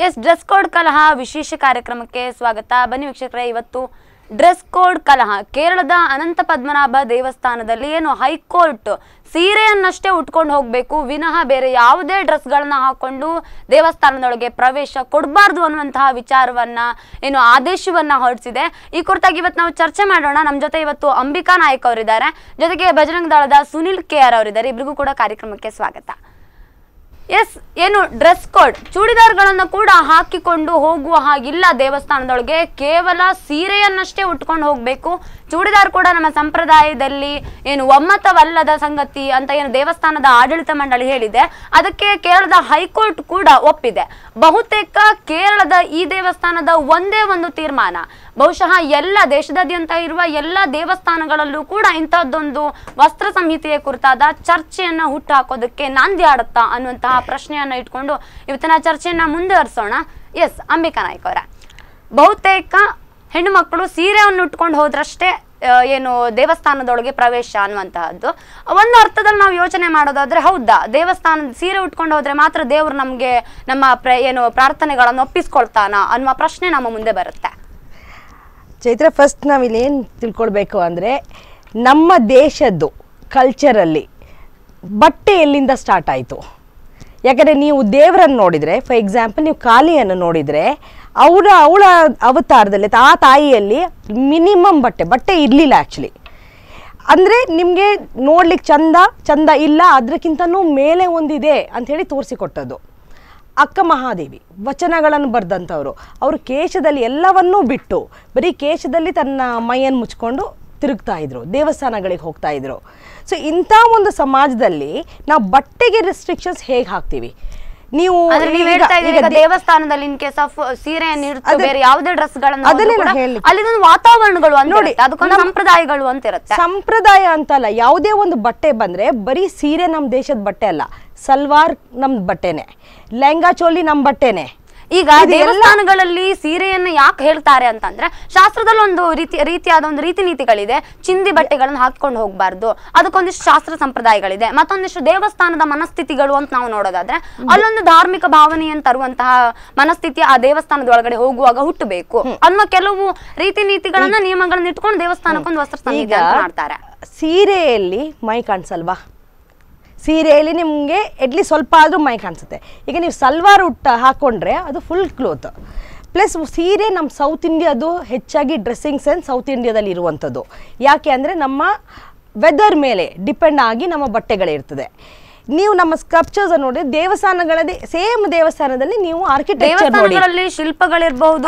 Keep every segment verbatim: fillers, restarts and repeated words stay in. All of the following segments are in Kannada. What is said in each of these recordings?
ಎಸ್ ಡ್ರೆಸ್ ಕೋಡ್ ಕಲಹ ವಿಶೇಷ ಕಾರ್ಯಕ್ರಮಕ್ಕೆ ಸ್ವಾಗತ. ಬನ್ನಿ ವೀಕ್ಷಕರೇ, ಇವತ್ತು ಡ್ರೆಸ್ ಕೋಡ್ ಕಲಹ. ಕೇರಳದ ಅನಂತ ಪದ್ಮನಾಭ ದೇವಸ್ಥಾನದಲ್ಲಿ ಏನು ಹೈಕೋರ್ಟ್ ಸೀರೆಯನ್ನಷ್ಟೇ ಉಟ್ಕೊಂಡು ಹೋಗಬೇಕು, ವಿನಃ ಬೇರೆ ಯಾವುದೇ ಡ್ರೆಸ್ಗಳನ್ನ ಹಾಕೊಂಡು ದೇವಸ್ಥಾನದೊಳಗೆ ಪ್ರವೇಶ ಕೊಡಬಾರ್ದು ಅನ್ನುವಂತಹ ವಿಚಾರವನ್ನ ಏನು ಆದೇಶವನ್ನ ಹೊರಡಿಸಿದೆ. ಈ ಕುರಿತಾಗಿ ಇವತ್ತು ನಾವು ಚರ್ಚೆ ಮಾಡೋಣ. ನಮ್ಮ ಜೊತೆ ಇವತ್ತು ಅಂಬಿಕಾ ನಾಯಕ್ ಅವರಿದ್ದಾರೆ, ಜೊತೆಗೆ ಬಜರಂಗ ದಳದ ಸುನಿಲ್ ಕೆ ಆರ್ ಅವರಿದ್ದಾರೆ. ಇಬ್ಬರಿಗೂ ಕೂಡ ಕಾರ್ಯಕ್ರಮಕ್ಕೆ ಸ್ವಾಗತ. ಎಸ್, ಏನು ಡ್ರೆಸ್ ಕೋಡ್ ಚೂಡಿದಾರ್ಗಳನ್ನು ಕೂಡ ಹಾಕಿಕೊಂಡು ಹೋಗುವ ಹಾಗಿಲ್ಲ ದೇವಸ್ಥಾನದೊಳಗೆ, ಕೇವಲ ಸೀರೆಯನ್ನಷ್ಟೇ ಉಟ್ಕೊಂಡು ಹೋಗಬೇಕು. ಚೂಡಿದಾರ್ ಕೂಡ ನಮ್ಮ ಸಂಪ್ರದಾಯದಲ್ಲಿ ಏನು ಒಮ್ಮತವಲ್ಲದ ಸಂಗತಿ ಅಂತ ಏನು ದೇವಸ್ಥಾನದ ಆಡಳಿತ ಮಂಡಳಿ ಹೇಳಿದೆ, ಅದಕ್ಕೆ ಕೇರಳದ ಹೈಕೋರ್ಟ್ ಕೂಡ ಒಪ್ಪಿದೆ. ಬಹುತೇಕ ಕೇರಳದ ಈ ದೇವಸ್ಥಾನದ ಒಂದೇ ಒಂದು ತೀರ್ಮಾನ, ಬಹುಶಃ ಎಲ್ಲ ದೇಶದಾದ್ಯಂತ ಇರುವ ಎಲ್ಲ ದೇವಸ್ಥಾನಗಳಲ್ಲೂ ಕೂಡ ಇಂಥದ್ದೊಂದು ವಸ್ತ್ರ ಸಂಹಿತೆಯ ಕುರಿತಾದ ಚರ್ಚೆಯನ್ನ ಹುಟ್ಟು ಹಾಕೋದಕ್ಕೆ ನಾಂದಿ ಆಡುತ್ತಾ ಅನ್ನುವಂತಹ ಪ್ರಶ್ನೆಯನ್ನ ಇಟ್ಕೊಂಡು ಇವತ್ತಿನ ಚರ್ಚೆಯನ್ನ ಮುಂದುವರಿಸೋಣ. ಎಸ್ ಅಂಬಿಕಾ ನಾಯ್ಕ ಅವರ, ಬಹುತೇಕ ಹೆಣ್ಣು ಮಕ್ಕಳು ಸೀರೆಯನ್ನು ಉಟ್ಕೊಂಡು ಹೋದ್ರಷ್ಟೇ ಏನು ದೇವಸ್ಥಾನದೊಳಗೆ ಪ್ರವೇಶ ಅನ್ನುವಂತಹದ್ದು. ಒಂದು ಅರ್ಥದಲ್ಲಿ ನಾವು ಯೋಚನೆ ಮಾಡೋದಾದ್ರೆ, ಹೌದಾ ದೇವಸ್ಥಾನದ ಸೀರೆ ಉಟ್ಕೊಂಡು ಹೋದ್ರೆ ಮಾತ್ರ ದೇವರು ನಮ್ಗೆ ನಮ್ಮ ಪ್ರ ಏನು ಪ್ರಾರ್ಥನೆಗಳನ್ನು ಒಪ್ಪಿಸ್ಕೊಳ್ತಾನ ಅನ್ನುವ ಪ್ರಶ್ನೆ ನಮ್ಮ ಮುಂದೆ ಬರುತ್ತೆ. ಚೈತ್ರ, ಫಸ್ಟ್ ನಾವಿಲ್ಲಿ ಏನು ತಿಳ್ಕೊಳ್ಬೇಕು ಅಂದರೆ, ನಮ್ಮ ದೇಶದ್ದು ಕಲ್ಚರಲ್ಲಿ ಬಟ್ಟೆ ಎಲ್ಲಿಂದ ಸ್ಟಾರ್ಟ್ ಆಯಿತು? ಯಾಕಂದರೆ ನೀವು ದೇವರನ್ನು ನೋಡಿದರೆ, ಫಾರ್ ಎಕ್ಸಾಂಪಲ್ ನೀವು ಕಾಳಿಯನ್ನು ನೋಡಿದರೆ, ಅವರ ಅವಳ ಅವತಾರದಲ್ಲಿ ಆ ತಾಯಿಯಲ್ಲಿ ಮಿನಿಮಮ್ ಬಟ್ಟೆ ಬಟ್ಟೆ ಇರಲಿಲ್ಲ ಆ್ಯಕ್ಚುಲಿ. ಅಂದರೆ ನಿಮಗೆ ನೋಡ್ಲಿಕ್ಕೆ ಚಂದ ಚಂದ ಇಲ್ಲ, ಅದಕ್ಕಿಂತನೂ ಮೇಲೆ ಒಂದಿದೆ ಅಂಥೇಳಿ ತೋರಿಸಿಕೊಟ್ಟದ್ದು ಅಕ್ಕ ಮಹಾದೇವಿ. ವಚನಗಳನ್ನು ಬರೆದಂಥವ್ರು, ಅವರು ಕೇಶದಲ್ಲಿ ಎಲ್ಲವನ್ನೂ ಬಿಟ್ಟು ಬರೀ ಕೇಶದಲ್ಲಿ ತನ್ನ ಮೈಯನ್ನು ಮುಚ್ಕೊಂಡು ತಿರುಗ್ತಾ ಇದ್ರು, ದೇವಸ್ಥಾನಗಳಿಗೆ ಹೋಗ್ತಾ ಇದ್ರು. ಸೊ ಇಂಥ ಒಂದು ಸಮಾಜದಲ್ಲಿ ನಾವು ಬಟ್ಟೆಗೆ ರೆಸ್ಟ್ರಿಕ್ಷನ್ಸ್ ಹೇಗೆ ಹಾಕ್ತೀವಿ? ನೀವು ದೇವಸ್ಥಾನದಲ್ಲಿ ಇನ್ ಕೇಸ್ ಆಫ್ ಸೀರೆಯನ್ನು ಇರುತ್ತೆ, ಬೇರೆ ಯಾವುದೇ ಡ್ರೆಸ್ ಗಳನ್ನ ಅಲ್ಲಿದೊಂದು ವಾತಾವರಣಗಳು ನೋಡಿ, ಅದಕ್ಕೊಂದು ಸಂಪ್ರದಾಯಗಳು ಅಂತ ಇರುತ್ತೆ. ಸಂಪ್ರದಾಯ ಅಂತಲ್ಲ, ಯಾವುದೇ ಒಂದು ಬಟ್ಟೆ ಬಂದ್ರೆ ಬರೀ ಸೀರೆ ನಮ್ಮ ದೇಶದ ಬಟ್ಟೆ ಅಲ್ಲ, ಸಲ್ವಾರ್ ನಮ್ ಬಟ್ಟೆನೆ, ಲೆಹಂಗಾ ಚೋಲಿ ನಮ್ ಬಟ್ಟೆನೆ. ಈಗ ದೇವಸ್ಥಾನಗಳಲ್ಲಿ ಸೀರೆಯನ್ನು ಯಾಕೆ ಹೇಳ್ತಾರೆ ಅಂತಂದ್ರೆ, ಶಾಸ್ತ್ರದಲ್ಲಿ ಒಂದು ರೀತಿ ರೀತಿಯಾದ ಒಂದು ರೀತಿ ನೀತಿಗಳಿದೆ. ಚಿಂದಿ ಬಟ್ಟೆಗಳನ್ನ ಹಾಕೊಂಡು ಹೋಗ್ಬಾರ್ದು, ಅದಕ್ಕೊಂದಿಷ್ಟು ಶಾಸ್ತ್ರ ಸಂಪ್ರದಾಯಗಳಿದೆ. ಮತ್ತೊಂದಿಷ್ಟು ದೇವಸ್ಥಾನದ ಮನಸ್ಥಿತಿಗಳು ಅಂತ ನಾವು ನೋಡೋದಾದ್ರೆ, ಅಲ್ಲೊಂದು ಧಾರ್ಮಿಕ ಭಾವನೆಯನ್ನು ತರುವಂತಹ ಮನಸ್ಥಿತಿ ಆ ದೇವಸ್ಥಾನದ ಒಳಗಡೆ ಹೋಗುವಾಗ ಹುಟ್ಟಬೇಕು ಅನ್ನೋ ಕೆಲವು ರೀತಿ ನೀತಿಗಳನ್ನ ನಿಯಮಗಳನ್ನ ಇಟ್ಕೊಂಡು ದೇವಸ್ಥಾನಕ್ಕೊಂದು ವಸ್ತ್ರ ಸಂಹಿತೆ ಅಂತ ಮಾಡ್ತಾರೆ. ಸೀರೆಯಲ್ಲಿ ಮೈ ಕಾಣಿಸಲ್ವಾ? ಸೀರೆಯಲ್ಲಿ ನಿಮಗೆ ಎಟ್ಲೀಸ್ಟ್ ಸ್ವಲ್ಪ ಆದರೂ ಮೈ ಕಾಣಿಸುತ್ತೆ. ಈಗ ನೀವು ಸಲ್ವಾರ್ ಉಟ್ಟ ಹಾಕ್ಕೊಂಡ್ರೆ ಅದು ಫುಲ್ ಕ್ಲೋತ್. ಪ್ಲಸ್ ಸೀರೆ ನಮ್ಮ ಸೌತ್ ಇಂಡಿಯಾದು ಹೆಚ್ಚಾಗಿ ಡ್ರೆಸ್ಸಿಂಗ್ ಸೆನ್ಸ್ ಸೌತ್ ಇಂಡಿಯಾದಲ್ಲಿ ಇರುವಂಥದ್ದು. ಯಾಕೆ ಅಂದರೆ ನಮ್ಮ ವೆದರ್ ಮೇಲೆ ಡಿಪೆಂಡ್ ಆಗಿ ನಮ್ಮ ಬಟ್ಟೆಗಳಿರ್ತದೆ. ನೀವು ನಮ್ಮ ಸ್ಕಲ್ಪ್ಚರ್ಸ್ ನೋಡಿ, ದೇವಸ್ಥಾನಗಳಲ್ಲಿ ಸೇಮ್ ದೇವಸ್ಥಾನದಲ್ಲಿ ನೀವು ಆರ್ಕಿಟೆಕ್ಚರ್ ನೋಡಿ, ಶಿಲ್ಪಗಳಿರಬಹುದು,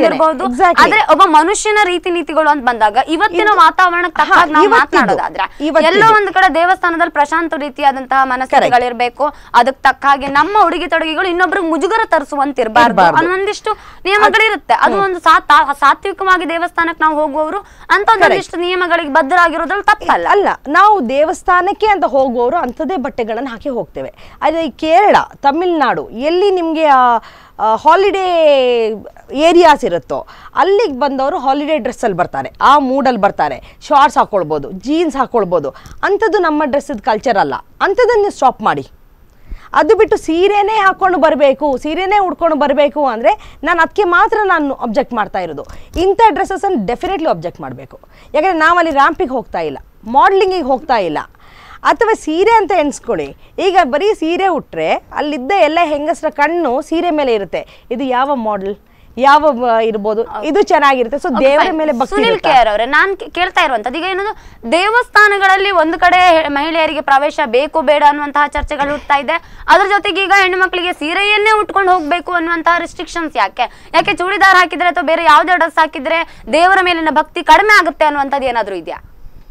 ಆದ್ರೆ ಒಬ್ಬ ಮನುಷ್ಯನ ರೀತಿ ನೀತಿಗಳು ಅಂತ ಬಂದಾಗ ಇವತ್ತಿನ ವಾತಾವರಣಕ್ಕೆ ತಕ್ಕಾಗಿ ನಾವು ಮಾತನಾಡೋದಾದ್ರೆ, ಎಲ್ಲೋ ಒಂದ್ ಕಡೆ ದೇವಸ್ಥಾನದಲ್ಲಿ ಪ್ರಶಾಂತ ರೀತಿಯಾದಂತಹ ಮನಸ್ಥಿತಿಗಳಿರ್ಬೇಕು, ಅದಕ್ಕೆ ತಕ್ಕ ಹಾಗೆ ನಮ್ಮ ಉಡುಗೆ ತೊಡುಗೆಗಳು ಇನ್ನೊಬ್ರಿಗೆ ಮುಜುಗರ ತರಿಸುವಂತಿರಬಾರ್ದು ಅನ್ನೊಂದಿಷ್ಟು ನಿಯಮಗಳಿರುತ್ತೆ. ಅದು ಒಂದು ಸಾತ್ವಿಕವಾಗಿ ದೇವಸ್ಥಾನಕ್ಕೆ ನಾವು ಹೋಗುವವರು ಅಂತ ಒಂದೊಂದಿಷ್ಟು ನಿಯಮಗಳಿಗೆ ಬದ್ಧರಾಗಿರೋದ್ರಲ್ಲಿ ತಪ್ಪಲ್ಲ. ಅಲ್ಲ, ನಾವು ದೇವಸ್ಥಾನಕ್ಕೆ ಅಂತ ಹೋಗುವವರು ಅಂಥದ್ದೇ ಬಟ್ಟೆಗಳನ್ನು ಹಾಕಿ ಹೋಗ್ತೇವೆ. ಆದರೆ ಈ ಕೇರಳ, ತಮಿಳ್ನಾಡು ಎಲ್ಲಿ ನಿಮಗೆ ಹಾಲಿಡೇ ಏರಿಯಾಸ್ ಇರುತ್ತೋ ಅಲ್ಲಿಗೆ ಬಂದವರು ಹಾಲಿಡೇ ಡ್ರೆಸ್ಸಲ್ಲಿ ಬರ್ತಾರೆ, ಆ ಮೂಡಲ್ಲಿ ಬರ್ತಾರೆ. ಶಾರ್ಟ್ಸ್ ಹಾಕ್ಕೊಳ್ಬೋದು, ಜೀನ್ಸ್ ಹಾಕ್ಕೊಳ್ಬೋದು. ಅಂಥದ್ದು ನಮ್ಮ ಡ್ರೆಸ್ಸದ ಕಲ್ಚರ್ ಅಲ್ಲ. ಅಂಥದ್ದನ್ನು ಸ್ಟಾಪ್ ಮಾಡಿ. ಅದು ಬಿಟ್ಟು ಸೀರೆನೇ ಹಾಕ್ಕೊಂಡು ಬರಬೇಕು, ಸೀರೆನೇ ಉಡ್ಕೊಂಡು ಬರಬೇಕು ಅಂದರೆ ನಾನು ಅದಕ್ಕೆ ಮಾತ್ರ ನಾನು ಅಬ್ಜೆಕ್ಟ್ ಮಾಡ್ತಾ ಇರೋದು. ಇಂಥ ಡ್ರೆಸ್ಸನ್ನು ಡೆಫಿನೆಟ್ಲಿ ಅಬ್ಜೆಕ್ಟ್ ಮಾಡಬೇಕು. ಯಾಕಂದರೆ ನಾವಲ್ಲಿ ರ್ಯಾಂಪಿಗೆ ಹೋಗ್ತಾ ಇಲ್ಲ, ಮಾಡಲಿಂಗಿಗೆ ಹೋಗ್ತಾ ಇಲ್ಲ. ಅಥವಾ ಸೀರೆ ಅಂತ ಎಣಿಸ್ಕೊಳ್ಳಿ, ಈಗ ಬರೀ ಸೀರೆ ಉಟ್ರೆ ಅಲ್ಲಿದ್ದ ಎಲ್ಲ ಹೆಂಗಸರ ಕಣ್ಣು ಸೀರೆ ಮೇಲೆ ಇರುತ್ತೆ. ಇದು ಯಾವ ಮಾಡೆಲ್, ಯಾವ ಇರ್ಬೋದು, ಇದು ಚೆನ್ನಾಗಿರುತ್ತೆ. ಸೊ ದೇವರ ಮೇಲೆ ಭಕ್ತಿ. ಸುನಿಲ್ ಕೆ ಆರ್ ಅವರೇ, ನಾನ್ ಕೇಳ್ತಾ ಇರುವಂತದ್ದು ಈಗ ಏನದು, ದೇವಸ್ಥಾನಗಳಲ್ಲಿ ಒಂದು ಕಡೆ ಮಹಿಳೆಯರಿಗೆ ಪ್ರವೇಶ ಬೇಕು ಬೇಡ ಅನ್ನುವಂತಹ ಚರ್ಚೆಗಳು ಹುಡ್ತಾ ಇದೆ. ಅದ್ರ ಜೊತೆಗೆ ಈಗ ಹೆಣ್ಣು ಮಕ್ಕಳಿಗೆ ಸೀರೆಯನ್ನೇ ಉಟ್ಕೊಂಡು ಹೋಗ್ಬೇಕು ಅನ್ನುವಂತಹ ರಿಸ್ಟ್ರಿಕ್ಷನ್ಸ್ ಯಾಕೆ ಯಾಕೆ ಚೂಡಿದಾರ್ ಹಾಕಿದ್ರೆ ಅಥವಾ ಬೇರೆ ಯಾವುದೇ ಡ್ರೆಸ್ ಹಾಕಿದ್ರೆ ದೇವರ ಮೇಲಿನ ಭಕ್ತಿ ಕಡಿಮೆ ಆಗುತ್ತೆ ಅನ್ನುವಂಥದ್ದು ಏನಾದರೂ ಇದೆಯಾ?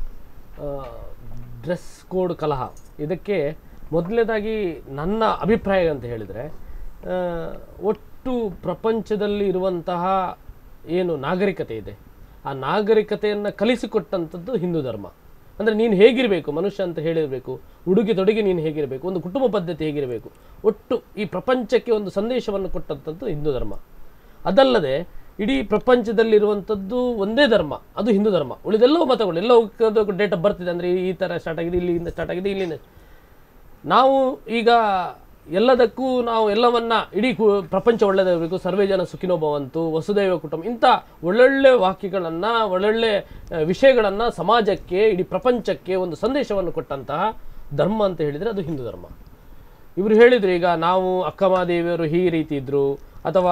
ಡ್ರೆಸ್ ಕೋಡ್ ಕಲಹ, ಇದಕ್ಕೆ ಮೊದಲನೇದಾಗಿ ನನ್ನ ಅಭಿಪ್ರಾಯ ಅಂತ ಹೇಳಿದರೆ, ಒಟ್ಟು ಪ್ರಪಂಚದಲ್ಲಿ ಇರುವಂತಹ ಏನು ನಾಗರಿಕತೆ ಇದೆ, ಆ ನಾಗರಿಕತೆಯನ್ನು ಕಲಿಸಿಕೊಟ್ಟಂಥದ್ದು ಹಿಂದೂ ಧರ್ಮ. ಅಂದರೆ ನೀನು ಹೇಗಿರಬೇಕು ಮನುಷ್ಯ ಅಂತ ಹೇಳಿರಬೇಕು, ಉಡುಗೆ ತೊಡುಗೆ ನೀನು ಹೇಗಿರಬೇಕು, ಒಂದು ಕುಟುಂಬ ಪದ್ಧತಿ ಹೇಗಿರಬೇಕು, ಒಟ್ಟು ಈ ಪ್ರಪಂಚಕ್ಕೆ ಒಂದು ಸಂದೇಶವನ್ನು ಕೊಟ್ಟಂಥದ್ದು ಹಿಂದೂ ಧರ್ಮ. ಅದಲ್ಲದೆ ಇಡೀ ಪ್ರಪಂಚದಲ್ಲಿರುವಂಥದ್ದು ಒಂದೇ ಧರ್ಮ, ಅದು ಹಿಂದೂ ಧರ್ಮ. ಉಳಿದೆಲ್ಲವೂ ಮತಗಳು, ಎಲ್ಲೋ ಡೇಟ್ ಆಫ್ ಬರ್ತ್ ಇದೆ ಅಂದರೆ ಈ ಥರ ಸ್ಟಾರ್ಟ್ ಆಗಿದೆ, ಇಲ್ಲಿಂದ ಸ್ಟಾರ್ಟ್ ಆಗಿದೆ, ಇಲ್ಲಿಂದ. ನಾವು ಈಗ ಎಲ್ಲದಕ್ಕೂ ನಾವು ಎಲ್ಲವನ್ನ ಇಡೀ ಪ್ರಪಂಚ ಒಳ್ಳೆದಾಗಬೇಕು, ಸರ್ವೇ ಜನ ಸುಖಿನೋ ಭವಂತು, ವಸುದೈವ ಕುಟುಂಬ, ಇಂಥ ಒಳ್ಳೊಳ್ಳೆ ವಾಕ್ಯಗಳನ್ನ ಒಳ್ಳೊಳ್ಳೆ ವಿಷಯಗಳನ್ನ ಸಮಾಜಕ್ಕೆ ಇಡೀ ಪ್ರಪಂಚಕ್ಕೆ ಒಂದು ಸಂದೇಶವನ್ನು ಕೊಟ್ಟಂತಹ ಧರ್ಮ ಅಂತ ಹೇಳಿದರೆ ಅದು ಹಿಂದೂ ಧರ್ಮ. ಇವರು ಹೇಳಿದ್ರು ಈಗ ನಾವು ಅಕ್ಕಮಹಾದೇವಿಯವರು ಈ ರೀತಿ ಇದ್ರು, ಅಥವಾ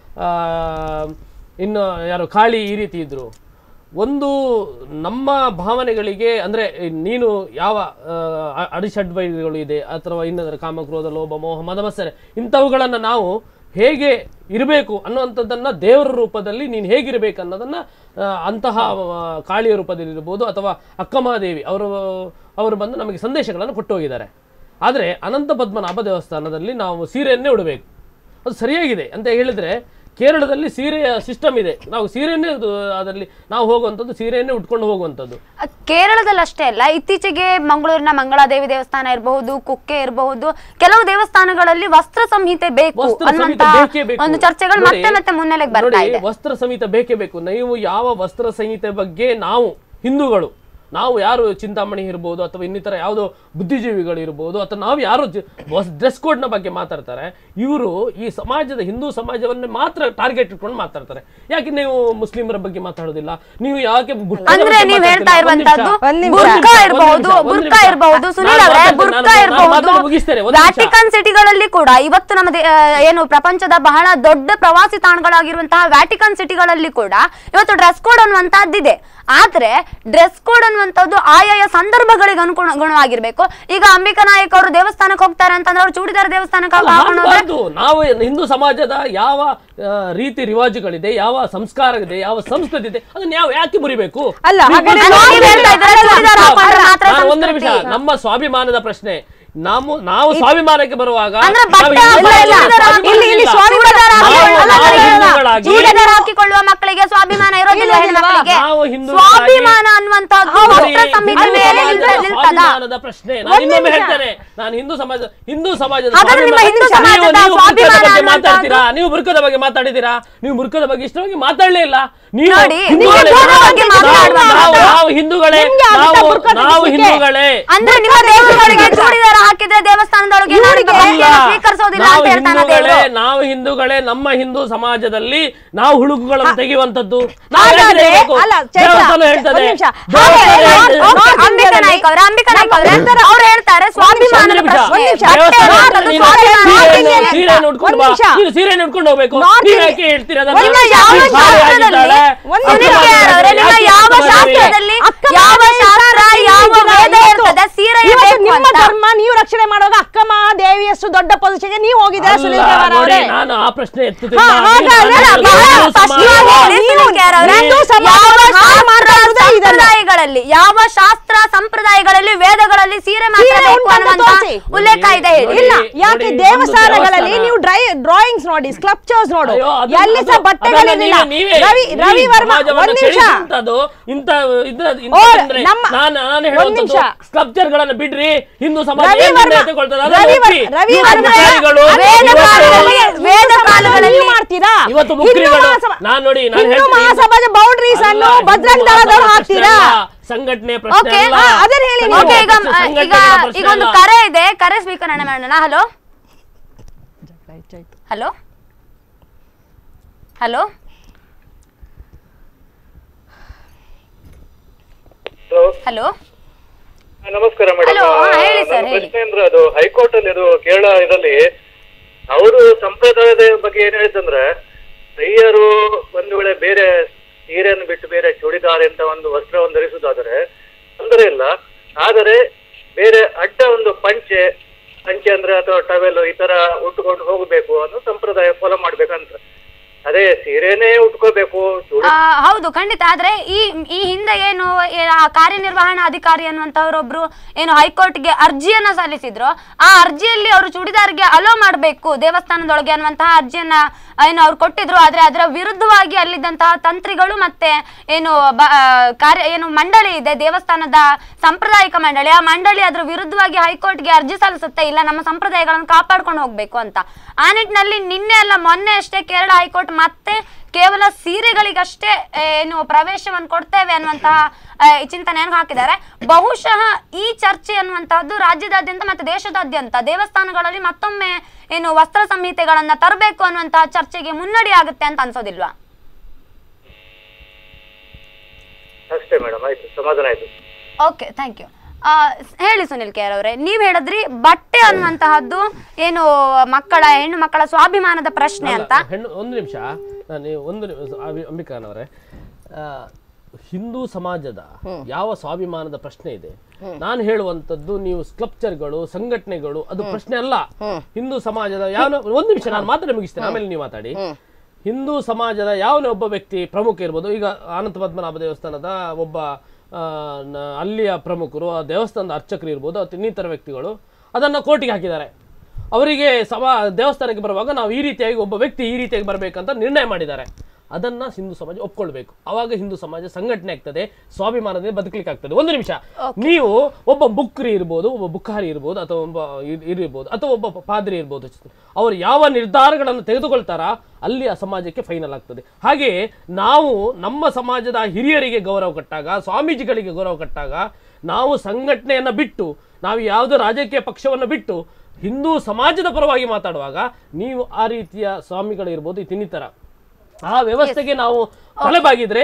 ಇನ್ನು ಯಾರು ಕಾಳಿ ಈ ರೀತಿ ಇದ್ರು. ಒಂದು ನಮ್ಮ ಭಾವನೆಗಳಿಗೆ ಅಂದರೆ ನೀನು ಯಾವ ಅಡಿಷಡ್ವೈಗಳು ಇದೆ ಅಥವಾ ಇನ್ನೊಂದರ ಕಾಮ ಕ್ರೋಧ ಲೋಭ ಮೋಹ ಮದ ಮತ್ಸರ ಇಂಥವುಗಳನ್ನು ನಾವು ಹೇಗೆ ಇರಬೇಕು ಅನ್ನುವಂಥದ್ದನ್ನು ದೇವರ ರೂಪದಲ್ಲಿ ನೀನು ಹೇಗಿರಬೇಕು ಅನ್ನೋದನ್ನು ಅಂತಹ ಕಾಳಿಯ ರೂಪದಲ್ಲಿ ಇರ್ಬೋದು ಅಥವಾ ಅಕ್ಕಮಹಾದೇವಿ ಅವರು ಅವರು ಬಂದು ನಮಗೆ ಸಂದೇಶಗಳನ್ನು ಕೊಟ್ಟು ಹೋಗಿದ್ದಾರೆ. ಆದರೆ ಅನಂತ ಪದ್ಮನಾಭ ದೇವಸ್ಥಾನದಲ್ಲಿ ನಾವು ಸೀರೆಯನ್ನೇ ಉಡಬೇಕು, ಅದು ಸರಿಯಾಗಿದೆ ಅಂತ ಹೇಳಿದರೆ ಕೇರಳದಲ್ಲಿ ಸೀರೆಯ ಸಿಸ್ಟಮ್ ಇದೆ. ನಾವು ಸೀರೆಯನ್ನೇ ಅದರಲ್ಲಿ ನಾವು ಹೋಗುವಂಥದ್ದು ಸೀರೆಯನ್ನೇ ಉಟ್ಕೊಂಡು ಹೋಗುವಂಥದ್ದು. ಕೇರಳದಲ್ಲಿ ಅಷ್ಟೇ ಅಲ್ಲ, ಇತ್ತೀಚೆಗೆ ಮಂಗಳೂರಿನ ಮಂಗಳಾದೇವಿ ದೇವಸ್ಥಾನ ಇರಬಹುದು, ಕುಕ್ಕೆ ಇರಬಹುದು, ಕೆಲವು ದೇವಸ್ಥಾನಗಳಲ್ಲಿ ವಸ್ತ್ರ ಸಂಹಿತೆ ಬೇಕು ಅನ್ನುವಂತ ಒಂದು ಚರ್ಚೆಗಳು ಮತ್ತೆ ಮತ್ತೆ ಮುನ್ನೆಲೆಗೆ ಬರ್ತಾ ಇದೆ. ವಸ್ತ್ರ ಸಂಹಿತೆ ಬೇಕೇ ಬೇಕು. ನೀವು ಯಾವ ವಸ್ತ್ರ ಸಂಹಿತೆ ಬಗ್ಗೆ ನಾವು ಹಿಂದೂಗಳು ನಾವು ಯಾರು ಚಿಂತಾಮಣಿ ಇರ್ಬೋದು ಅಥವಾ ಇನ್ನಿತರ ಯಾವುದೋ ಬುದ್ಧಿಜೀವಿಗಳು ಇರ್ಬೋದು ಅಥವಾ ನಾವು ಯಾರು ಡ್ರೆಸ್ ಕೋಡ್ನ ಬಗ್ಗೆ ಮಾತಾಡ್ತಾರೆ, ಇವರು ಈ ಸಮಾಜದ ಹಿಂದೂ ಸಮಾಜವನ್ನೇ ಮಾತ್ರ ಟಾರ್ಗೆಟ್ ಇಟ್ಕೊಂಡು ಮಾತಾಡ್ತಾರೆ. ಯಾಕೆ ನೀವು ಮುಸ್ಲಿಮರ ಬಗ್ಗೆ ಮಾತಾಡೋದಿಲ್ಲ? ನೀವು ಯಾಕೆ ಅಂದ್ರೆ ನೀವು ಹೇಳ್ತಾ ಇರುವಂತದ್ದು ಬುರ್ಕಾ ಇರಬಹುದು, ಬುರ್ಕಾ ಇರಬಹುದು, ಸುನಿಲ್ ಅವರೇ ಬುರ್ಕಾ ಇರಬಹುದು. ವ್ಯಾಟಿಕನ್ ಸಿಟಿಗಳಲ್ಲಿ ಕೂಡ ಇವತ್ತು ನಮ್ಮ ಏನು ಪ್ರಪಂಚದ ಬಹಳ ದೊಡ್ಡ ಪ್ರವಾಸಿ ತಾಣಗಳಾಗಿರುವಂತಹ ವ್ಯಾಟಿಕನ್ ಸಿಟಿಗಳಲ್ಲಿ ಕೂಡ ಇವತ್ತು ಡ್ರೆಸ್ ಕೋಡ್ ಅನ್ನುವಂತಹದ್ದಿದೆ. ಆದ್ರೆ ಡ್ರೆಸ್ ಕೋಡ್ ಅನ್ನುವಂಥದ್ದು ಆಯಾಯ ಸಂದರ್ಭಗಳಿಗೆ ಅನುಗುಣವಾಗಿರ್ಬೇಕು. ಈಗ ಅಂಬಿಕಾ ನಾಯಕ್ ಅವರು ದೇವಸ್ಥಾನಕ್ಕೆ ಹೋಗ್ತಾರೆ ಅಂತಂದ್ರೆ ಅವ್ರು ಚೂಡಿದಾರ ದೇವಸ್ಥಾನಕ್ಕೆ ನಾವು ಹಿಂದೂ ಸಮಾಜದ ಯಾವ ರೀತಿ ರಿವಾಜುಗಳಿದೆ, ಯಾವ ಸಂಸ್ಕಾರ ಇದೆ, ಯಾವ ಸಂಸ್ಕೃತಿ ಇದೆ, ಅದನ್ನ ಯಾವ ಯಾಕೆ ಮುರಿಬೇಕು? ಒಂದು ನಿಮಿಷ, ನಮ್ಮ ಸ್ವಾಭಿಮಾನದ ಪ್ರಶ್ನೆ. ನಾವು ನಾವು ಸ್ವಾಭಿಮಾನಕ್ಕೆ ಬರುವಾಗ ಹಾಕಿಕೊಳ್ಳುವ ಮಕ್ಕಳಿಗೆ ಸ್ವಾಭಿಮಾನ ಇರೋದಿಲ್ಲ. ಸ್ವಾಭಿಮಾನ ಅನ್ನುವಂಥದ್ದು ಪ್ರಶ್ನೆ. ನಾನು ಇನ್ನೊಮ್ಮೆ ಹೇಳ್ತೇನೆ, ನಾನು ಹಿಂದೂ ಸಮಾಜ ಹಿಂದೂ ಸಮಾಜದ ಮಾತಾಡ್ತೀರಾ? ನೀವು ಬುರ್ಕದ ಬಗ್ಗೆ ಮಾತಾಡಿದ್ದೀರಾ? ನೀವು ಬುರ್ಕದ ಬಗ್ಗೆ ಇಷ್ಟವಾಗಿ ಮಾತಾಡಲೇ ಇಲ್ಲ. ನೀವು ನಾವು ಹಿಂದೂಗಳೇ, ನಾವು ಹಿಂದೂಗಳೇ ಅಂದ್ರೆ ನಿಮ್ಮ ದೇವರುಗಳಿಗೆ ಚೂಡಿದಾರ ಹಾಕಿದ್ರೆ ದೇವಸ್ಥಾನದೊಳಗೆ ಸ್ವೀಕರಿಸೋದಿಲ್ಲ ಅಂತ ಹೇಳ್ತಾನೆ ದೇವರು. ನಾವು ಹಿಂದೂಗಳೇ, ನಮ್ಮ ಹಿಂದೂ ಸಮಾಜದಲ್ಲಿ ನಾವು ಹುಳುಕುಗಳನ್ನು ತೆಗೆಯುವಂತದ್ದು ಹೇಳ್ತದೆ. ಅಂಬಿಕಾ ನಾಯ್ಕ ಅವರ ಅಂಬಿಕಾ ನಾಯ್ಕ ಅವರೇ ಅವ್ರು ಹೇಳ್ತಾರೆ ಸ್ವಾಭಿಮಾನದ ಸೀರೆಯನ್ನು ಉಟ್ಕೊಂಡು ಸೀರೆಯನ್ನು ಉಟ್ಕೊಂಡು ಹೋಗ್ಬೇಕು. ನೀವು ಯಾಕೆ ಹೇಳ್ತೀರಾ? ಯಾವ ಶಾಸ್ತ್ರದಲ್ಲಿ ಯಾವ ಶಾಸ್ತ್ರ ಯಾವ ವೇದ ಇರ್ತದೆ ಸೀರೆಯ ನಿಮ್ಮ ಧರ್ಮ ನೀವು ರಕ್ಷಣೆ ಮಾಡುವಾಗ ಅಕ್ಕ ಮಹಾದೇವಿಯಷ್ಟು ದೊಡ್ಡ ಪೊಸಿಷನ್ಗೆ ನೀವು ಹೋಗಿದ್ದೀರಾ ಸುನಿಲ್ ಕುಮಾರ್ ಅವರೇ? ನಾನು ಆ ಪ್ರಶ್ನೆ ಎತ್ತುತ್ತಿಲ್ಲ. ಸಂಪ್ರದಾಯಗಳಲ್ಲಿ ಯಾವ ಶಾಸ್ತ್ರ ಸಂಪ್ರದಾಯಗಳಲ್ಲಿ ವೇದಗಳಲ್ಲಿ ಸೀರೆ ಉಲ್ಲೇಖ ಇದೆ ಇಲ್ಲ. ಯಾಕೆ ದೇವಸ್ಥಾನಗಳಲ್ಲಿ ನೀವು ಡ್ರೈ ಡ್ರಾಯಿಂಗ್ಸ್ ನೋಡಿ, ಸ್ಕಲ್ಪ್ಚರ್ಸ್ ನೋಡು, ಎಲ್ಲಿ ಸಹ ಬಟ್ಟೆಗಳಿರಲಿಲ್ಲ. ರವಿ ರವಿ ವರ್ಮ ಒಂದ್ ನಿಮಿಷ, ಸ್ಕಲ್ಪ್ಚರ್ ಗಳನ್ನ ಬಿಡ್ರಿ. ಹಿಂದೂ ಸಮಾಜ ಮಾಡ್ತೀರಾ? ಇವತ್ತು ನಾನು ನೋಡಿ ಹಿಂದೂ ಮಹಾಸಭಾದ ಬೌಂಡ್ರೀಸ್ ಅನ್ನು ಬಜರಂಗ ದಳದವರು ಹಾಕ್ತೀರಾ? ಸಂಘಟನೆ ಪ್ರಶ್ನೆ ಅಲ್ಲ. ಅದನ್ನ ಹೇಳಿ. ಈಗ ಒಂದು ಕರೆ ಇದೆ, ಕರೆ ಸ್ವೀಕರಣೆ ಮಾಡೋಣ. ಹಲೋ ಹಲೋ ಹಲೋ ಹಲೋ ನಮಸ್ಕಾರ ಮೇಡಮ್. ಹೇಳಿ ಸರ್. ಪ್ರಶ್ನೆ ಅಂದ್ರೆ ಅದು ಹೈಕೋರ್ಟ್ ಅಲ್ಲಿ ಇದು ಕೇರಳ ಇದರಲ್ಲಿ ಅವರು ಸಂಪ್ರದಾಯದ ಬಗ್ಗೆ ಏನ್ ಹೇಳಿದಂದ್ರೆ, ಸ್ತ್ರೀಯರು ಒಂದು ವೇಳೆ ಬೇರೆ ಸೀರೆಯನ್ನು ಬಿಟ್ಟು ಬೇರೆ ಚೂಡಿದಾರ ಅಂತ ಒಂದು ವಸ್ತ್ರವನ್ನು ಧರಿಸುವುದಾದರೆ ತೊಂದರೆ ಇಲ್ಲ. ಆದರೆ ಬೇರೆ ಅಡ್ಡ ಒಂದು ಪಂಚೆ ಪಂಚೆ ಅಂದ್ರೆ ಅಥವಾ ಟವೆಲ್ ಈ ತರ ಉಟ್ಕೊಂಡು ಹೋಗಬೇಕು ಅನ್ನೋ ಸಂಪ್ರದಾಯ ಫಾಲೋ ಮಾಡ್ಬೇಕಂತ. ಅದೇ ಸೀರೆನೇ ಉಟ್ಕೋಬೇಕು. ಹೌದು, ಖಂಡಿತ. ಆದ್ರೆ ಈ ಈ ಹಿಂದೆ ಏನು ಕಾರ್ಯನಿರ್ವಹಣಾ ಅಧಿಕಾರಿ ಅನ್ನುವಂತವ್ರೊಬ್ರು ಏನು ಹೈಕೋರ್ಟ್ಗೆ ಅರ್ಜಿಯನ್ನ ಸಲ್ಲಿಸಿದ್ರು, ಆ ಅರ್ಜಿಯಲ್ಲಿ ಅವರು ಚೂಡಿದಾರ್ಗೆ ಅಲೋ ಮಾಡಬೇಕು ದೇವಸ್ಥಾನದೊಳಗೆ ಅನ್ನುವಂತಹ ಅರ್ಜಿಯನ್ನ ಏನು ಅವ್ರು ಕೊಟ್ಟಿದ್ರು. ಆದ್ರೆ ಅದರ ವಿರುದ್ಧವಾಗಿ ಅಲ್ಲಿದ್ದಂತಹ ತಂತ್ರಿಗಳು ಮತ್ತೆ ಏನು ಕಾರ್ಯ ಏನು ಮಂಡಳಿ ಇದೆ ದೇವಸ್ಥಾನದ ಸಾಂಪ್ರದಾಯಿಕ ಮಂಡಳಿ, ಆ ಮಂಡಳಿ ಅದ್ರ ವಿರುದ್ಧವಾಗಿ ಹೈಕೋರ್ಟ್ಗೆ ಅರ್ಜಿ ಸಲ್ಲಿಸುತ್ತೆ, ಇಲ್ಲ ನಮ್ಮ ಸಂಪ್ರದಾಯಗಳನ್ನು ಕಾಪಾಡ್ಕೊಂಡು ಹೋಗ್ಬೇಕು ಅಂತ. ಆ ನಿಟ್ಟಿನಲ್ಲಿ ನಿನ್ನೆ ಅಲ್ಲ ಮೊನ್ನೆ ಅಷ್ಟೇ ಕೇರಳ ಹೈಕೋರ್ಟ್ ಮತ್ತೆ ಕೇವಲ ಸೀರೆಗಳಿಗಷ್ಟೇ ಏನು ಪ್ರವೇಶವನ್ನು ಕೊಡ್ತೇವೆ ಅನ್ನುವಂತಹ ಚಿಂತನೆಯನ್ನು ಹಾಕಿದ್ದಾರೆ. ಬಹುಶಃ ಈ ಚರ್ಚೆ ಅನ್ನುವಂತಹದ್ದು ರಾಜ್ಯದಾದ್ಯಂತ ಮತ್ತೆ ದೇಶದಾದ್ಯಂತ ದೇವಸ್ಥಾನಗಳಲ್ಲಿ ಮತ್ತೊಮ್ಮೆ ಏನು ವಸ್ತ್ರ ಸಂಹಿತೆಗಳನ್ನ ತರಬೇಕು ಅನ್ನುವಂತಹ ಚರ್ಚೆಗೆ ಮುನ್ನಡಿ ಆಗುತ್ತೆ ಅಂತ ಅನ್ಸೋದಿಲ್ವಾ? ಅಷ್ಟೇ ಮೇಡಮ್, ಆಯ್ತು, ಸಮಾಧಾನ ಆಯ್ತು. Okay, thank you. ಹೇಳಿ ಸುನಿಲ್ ಕೆ ಅವರೇ, ನೀವ್ ಹೇಳಿದ್ರಿ ಬಟ್ಟೆ ಅನ್ನುವಂತಹದ್ದು ಏನು ಮಕ್ಕಳ ಹೆಣ್ಣು ಮಕ್ಕಳ ಸ್ವಾಭಿಮಾನದ ಪ್ರಶ್ನೆ ಅಂತ. ಹೆಣ್ಣು ಒಂದು ನಿಮಿಷ ನಾನು ಒಂದು ಅಂಬಿಕಾನವರೇ, ಹಿಂದೂ ಸಮಾಜದ ಯಾವ ಸ್ವಾಭಿಮಾನದ ಪ್ರಶ್ನೆ ಇದೆ? ನಾನು ಹೇಳುವಂತದ್ದು ನೀವು ಸ್ಕಲ್ಪ್ಚರ್ಗಳು ಸಂಘಟನೆಗಳು ಅದು ಪ್ರಶ್ನೆ ಅಲ್ಲ. ಹಿಂದೂ ಸಮಾಜದ ಯಾವ ಒಂದು ನಿಮಿಷ ನಾನು ಮಾತಾಡಿ ಮುಗಿಸ್ತೇನೆ, ಆಮೇಲೆ ನೀವು ಮಾತಾಡಿ. ಹಿಂದೂ ಸಮಾಜದ ಯಾವನೇ ಒಬ್ಬ ವ್ಯಕ್ತಿ ಪ್ರಮುಖ ಇರ್ಬೋದು. ಈಗ ಅನಂತ ಪದ್ಮನಾಭ ದೇವಸ್ಥಾನದ ಒಬ್ಬ ಅಲ್ಲಿಯ ಪ್ರಮುಖರು, ಆ ದೇವಸ್ಥಾನದ ಅರ್ಚಕರು ಇರ್ಬೋದು ಅಥವಾ ಇನ್ನಿತರ ವ್ಯಕ್ತಿಗಳು ಅದನ್ನ ಕೋರ್ಟಿಗೆ ಹಾಕಿದ್ದಾರೆ. ಅವರಿಗೆ ಸಭಾ ದೇವಸ್ಥಾನಕ್ಕೆ ಬರುವಾಗ ನಾವು ಈ ರೀತಿಯಾಗಿ ಒಬ್ಬ ವ್ಯಕ್ತಿ ಈ ರೀತಿಯಾಗಿ ಬರಬೇಕಂತ ನಿರ್ಣಯ ಮಾಡಿದ್ದಾರೆ. ಅದನ್ನ ಹಿಂದೂ ಸಮಾಜ ಒಪ್ಕೊಳ್ಬೇಕು. ಅವಾಗ ಹಿಂದೂ ಸಮಾಜ ಸಂಘಟನೆ ಆಗ್ತದೆ, ಸ್ವಾಭಿಮಾನದಿಂದ ಬದುಕಲಿಕ್ಕೆ ಆಗ್ತದೆ. ಒಂದು ನಿಮಿಷ, ನೀವು ಒಬ್ಬ ಬುಕ್ರಿ ಇರ್ಬೋದು, ಒಬ್ಬ ಬುಕ್ಕಾರಿ ಇರ್ಬೋದು, ಅಥವಾ ಒಬ್ಬ ಇರ್ಬೋದು, ಅಥವಾ ಒಬ್ಬ ಪಾದ್ರಿ ಇರ್ಬೋದು, ಅವರು ಯಾವ ನಿರ್ಧಾರಗಳನ್ನು ತೆಗೆದುಕೊಳ್ತಾರ ಅಲ್ಲಿ ಆ ಸಮಾಜಕ್ಕೆ ಫೈನಲ್ ಆಗ್ತದೆ. ಹಾಗೆಯೇ ನಾವು ನಮ್ಮ ಸಮಾಜದ ಹಿರಿಯರಿಗೆ ಗೌರವ ಕೊಟ್ಟಾಗ, ಸ್ವಾಮೀಜಿಗಳಿಗೆ ಗೌರವ ಕೊಟ್ಟಾಗ, ನಾವು ಸಂಘಟನೆಯನ್ನ ಬಿಟ್ಟು ನಾವು ಯಾವುದೋ ರಾಜಕೀಯ ಪಕ್ಷವನ್ನು ಬಿಟ್ಟು ಹಿಂದೂ ಸಮಾಜದ ಪರವಾಗಿ ಮಾತಾಡುವಾಗ ನೀವು ಆ ರೀತಿಯ ಸ್ವಾಮಿಗಳಿರ್ಬೋದು ತಿನ್ನಿತರ ಆ ವ್ಯವಸ್ಥೆಗೆ ನಾವು ತಲೆಬಾಗಿದ್ರೆ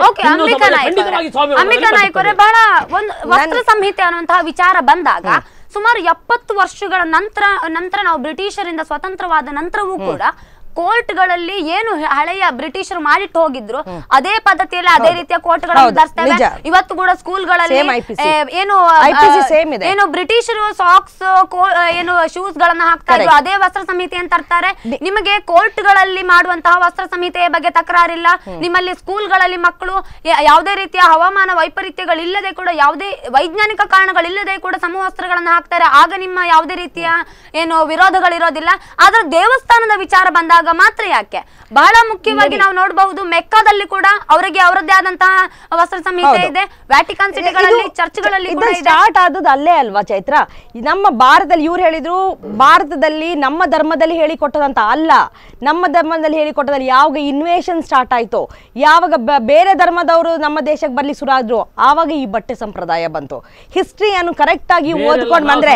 ಬಹಳ ಒಂದು ವಸ್ತ್ರ ಸಂಹಿತೆ ಅನ್ನುವಂತಹ ವಿಚಾರ ಬಂದಾಗ ಸುಮಾರು ಎಪ್ಪತ್ತು ವರ್ಷಗಳ ನಂತರ ನಂತರ ನಾವು ಬ್ರಿಟಿಷರಿಂದ ಸ್ವತಂತ್ರವಾದ ನಂತರವೂ ಕೂಡ ಕೋರ್ಟ್ಗಳಲ್ಲಿ ಏನು ಹಳೆಯ ಬ್ರಿಟಿಷರು ಮಾಡಿಟ್ಟು ಹೋಗಿದ್ರು ಅದೇ ಪದ್ಧತಿಯಲ್ಲಿ ಅದೇ ರೀತಿಯ ಕೋರ್ಟ್ಗಳನ್ನು ಧರಿಸ್ತೇವೆ. ಇವತ್ತು ಕೂಡ ಸ್ಕೂಲ್ಗಳಲ್ಲಿ ಏನು ಏನು ಬ್ರಿಟಿಷರು ಸಾಕ್ಸ್ ಏನು ಶೂಸ್ ಗಳನ್ನ ಹಾಕ್ತಾ ಇದ್ರು, ಅದೇ ವಸ್ತ್ರ ಸಂಹಿತೆ ಅಂತ ತರ್ತಾರೆ. ನಿಮಗೆ ಕೋರ್ಟ್ಗಳಲ್ಲಿ ಮಾಡುವಂತಹ ವಸ್ತ್ರ ಸಂಹಿತೆಯ ಬಗ್ಗೆ ತಕರಾರಿಲ್ಲ. ನಿಮ್ಮಲ್ಲಿ ಸ್ಕೂಲ್ಗಳಲ್ಲಿ ಮಕ್ಕಳು ಯಾವುದೇ ರೀತಿಯ ಹವಾಮಾನ ವೈಪರೀತ್ಯಗಳಿಲ್ಲದೆ ಕೂಡ, ಯಾವುದೇ ವೈಜ್ಞಾನಿಕ ಕಾರಣಗಳಿಲ್ಲದೆ ಕೂಡ ಸಮವಸ್ತ್ರಗಳನ್ನ ಹಾಕ್ತಾರೆ. ಆಗ ನಿಮ್ಮ ಯಾವುದೇ ರೀತಿಯ ಏನು ವಿರೋಧಗಳಿರೋದಿಲ್ಲ. ಆದ್ರೆ ದೇವಸ್ಥಾನದ ವಿಚಾರ ಬಂದಾಗ ಮಾತ್ರ ಯಾಕೆ? ಬಹಳ ಮುಖ್ಯವಾಗಿ ನಾವು ನೋಡಬಹುದು, ಮೆಕ್ಕಾದಲ್ಲಿ ಕೂಡ ಅವರಿಗೆ ಅವರದ್ದೇ ಆದಂತಹ ವಸ್ತ್ರ ಸಂಹಿತೆ ಇದೆ. ವ್ಯಾಟಿಕನ್ ಸಿಟಿಗಳಲ್ಲಿ ಚರ್ಚ್ಗಳಲ್ಲಿ ಕೂಡ ಸ್ಟಾರ್ಟ್ ಆದದ್ದು ಅಲ್ಲೇ ಅಲ್ವಾ ಚೈತ್ರ? ನಮ್ಮ ಭಾರತದಲ್ಲಿ ಇವ್ರು ಹೇಳಿದ್ರು ಭಾರತದಲ್ಲಿ ನಮ್ಮ ಧರ್ಮದಲ್ಲಿ ಹೇಳಿಕೊಟ್ಟದಂತ ಅಲ್ಲ. ನಮ್ಮ ಧರ್ಮದಲ್ಲಿ ಹೇಳಿಕೊಟ್ಟದಲ್ಲಿ ಯಾವಾಗ ಇನ್ವೇಷನ್ ಸ್ಟಾರ್ಟ್ ಆಯ್ತು, ಯಾವಾಗ ಬೇರೆ ಧರ್ಮದವರು ನಮ್ಮ ದೇಶಕ್ಕೆ ಬರ್ಲಿ ಶುರುವಾದ್ರು, ಆವಾಗ ಈ ಬಟ್ಟೆ ಸಂಪ್ರದಾಯ ಬಂತು. ಹಿಸ್ಟ್ರಿಯನ್ನು ಕರೆಕ್ಟ್ ಆಗಿ ಓದ್ಕೊಂಡ್ ಬಂದ್ರೆ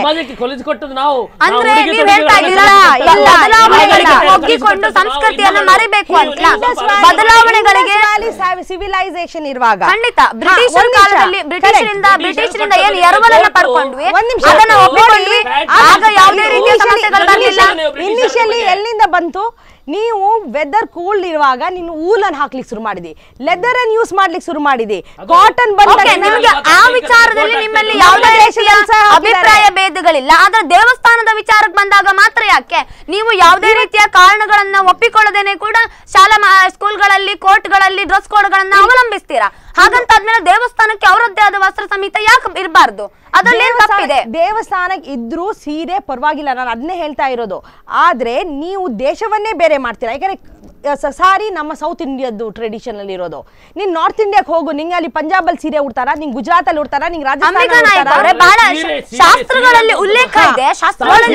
ಅಂದ್ರೆ ನೀವ್ ಹೇಳ್ತಾ ಇದ್ದೀರಾ ಒಗ್ಗಿಕೊಂಡು ಸಂಸ್ಕೃತಿಯನ್ನು ಮರಿಬೇಕು ಅಂತ. ಬದಲಾವಣೆಗಳಿಗೆ ಸಿವಿಲೈಸೇಷನ್ ಇರುವಾಗ ಖಂಡಿತ ಬ್ರಿಟಿಷರ ಕಾಲದಲ್ಲಿ ಬ್ರಿಟಿಷರಿಂದ ಬ್ರಿಟಿಷರಿಂದ ಏನು ಎರವಲನ್ನ ಪಡ್ಕೊಂಡ್ವಿ ಅದನ್ನ ಒಪ್ಪಿಕೊಂಡ್ವಿ. ಆಗ ಯಾವುದೇ ರೀತಿಯ ಸಮಸ್ಯೆಗಳು ಬರಲಿಲ್ಲ. ಇನಿಷಿಯಲಿ ಎಲ್ಲಿಂದ ಬಂತು? ನೀವು ವೆದರ್ ಕೂಲ್ಡ್ ಇರುವಾಗ ನೀನು ಊಲನ್ ಹಾಕ್ಲಿಕ್ಕೆ ಶುರು ಮಾಡಿದಿ, ಲೆದರ್ ಅನ್ನು ಯೂಸ್ ಮಾಡ್ಲಿಕ್ಕೆ ಶುರು ಮಾಡಿದಿ, ಕಾಟನ್ ಬಂದಾಗ ನಿಮಗೆ ಆ ವಿಚಾರದಲ್ಲಿ ನಿಮ್ಮಲ್ಲಿ ಯಾವುದೇ ರೀತಿಯ ಅಭಿಪ್ರಾಯ ಭೇದಗಳಿಲ್ಲ. ಆದ್ರೆ ದೇವಸ್ಥಾನದ ವಿಚಾರಕ್ಕೆ ಬಂದಾಗ ಮಾತ್ರ ಯಾಕೆ ನೀವು ಯಾವುದೇ ರೀತಿಯ ಕಾರಣಗಳನ್ನ ಒಪ್ಪಿಕೊಳ್ಳದೇನೆ ಕೂಡ ಶಾಲಾ ಸ್ಕೂಲ್ಗಳಲ್ಲಿ ಕೋರ್ಟ್ಗಳಲ್ಲಿ ಡ್ರೆಸ್ ಕೋಡ್ಗಳನ್ನ ಅವಲಂಬಿಸ್ತೀರಾ? ಹಾಗಂತಾದ್ಮೇಲೆ ದೇವಸ್ಥಾನಕ್ಕೆ ಅವರದ್ದೇ ಆದ ವಸ್ತ್ರ ಸಂಹಿತೆ ಯಾಕೆ ಇರಬಾರ್ದು? ಅದರಲ್ಲಿ ತಪ್ಪಿದೆ. ದೇವಸ್ಥಾನಕ್ಕೆ ಇದ್ರೂ ಸೀರೆ ಪರವಾಗಿಲ್ಲ, ನಾನು ಅದನ್ನೇ ಹೇಳ್ತಾ ಇರೋದು. ಆದ್ರೆ ನೀವು ದೇಶವನ್ನೇ ಬೇರೆ ಮಾಡ್ತೀರಾ. ಯಾಕಂದ್ರೆ ಸಾರಿ ನಮ್ಮ ಸೌತ್ ಇಂಡಿಯಾದ್ದು ಟ್ರೆಡಿಷನ್ ಅಲ್ಲಿ ಇರೋದು. ನೀನ್ ನಾರ್ತ್ ಇಂಡಿಯಾಕ್ ಹೋಗು, ನಿಂಗೆ ಅಲ್ಲಿ ಪಂಜಾಬ್ ಅಲ್ಲಿ ಸೀರೆ ಉಡ್ತಾರ, ನಿಂಗ್ ಗುಜರಾತ್ ಅಲ್ಲಿ ಉಡ್ತಾರ, ನಿಂಗ್ ರಾಜಸ್ಥಾನ ಬಹಳ ಶಾಸ್ತ್ರಗಳಲ್ಲಿ ಉಲ್ಲೇಖ ಇದೆ. ಶಾಸ್ತ್ರಗಳಲ್ಲಿ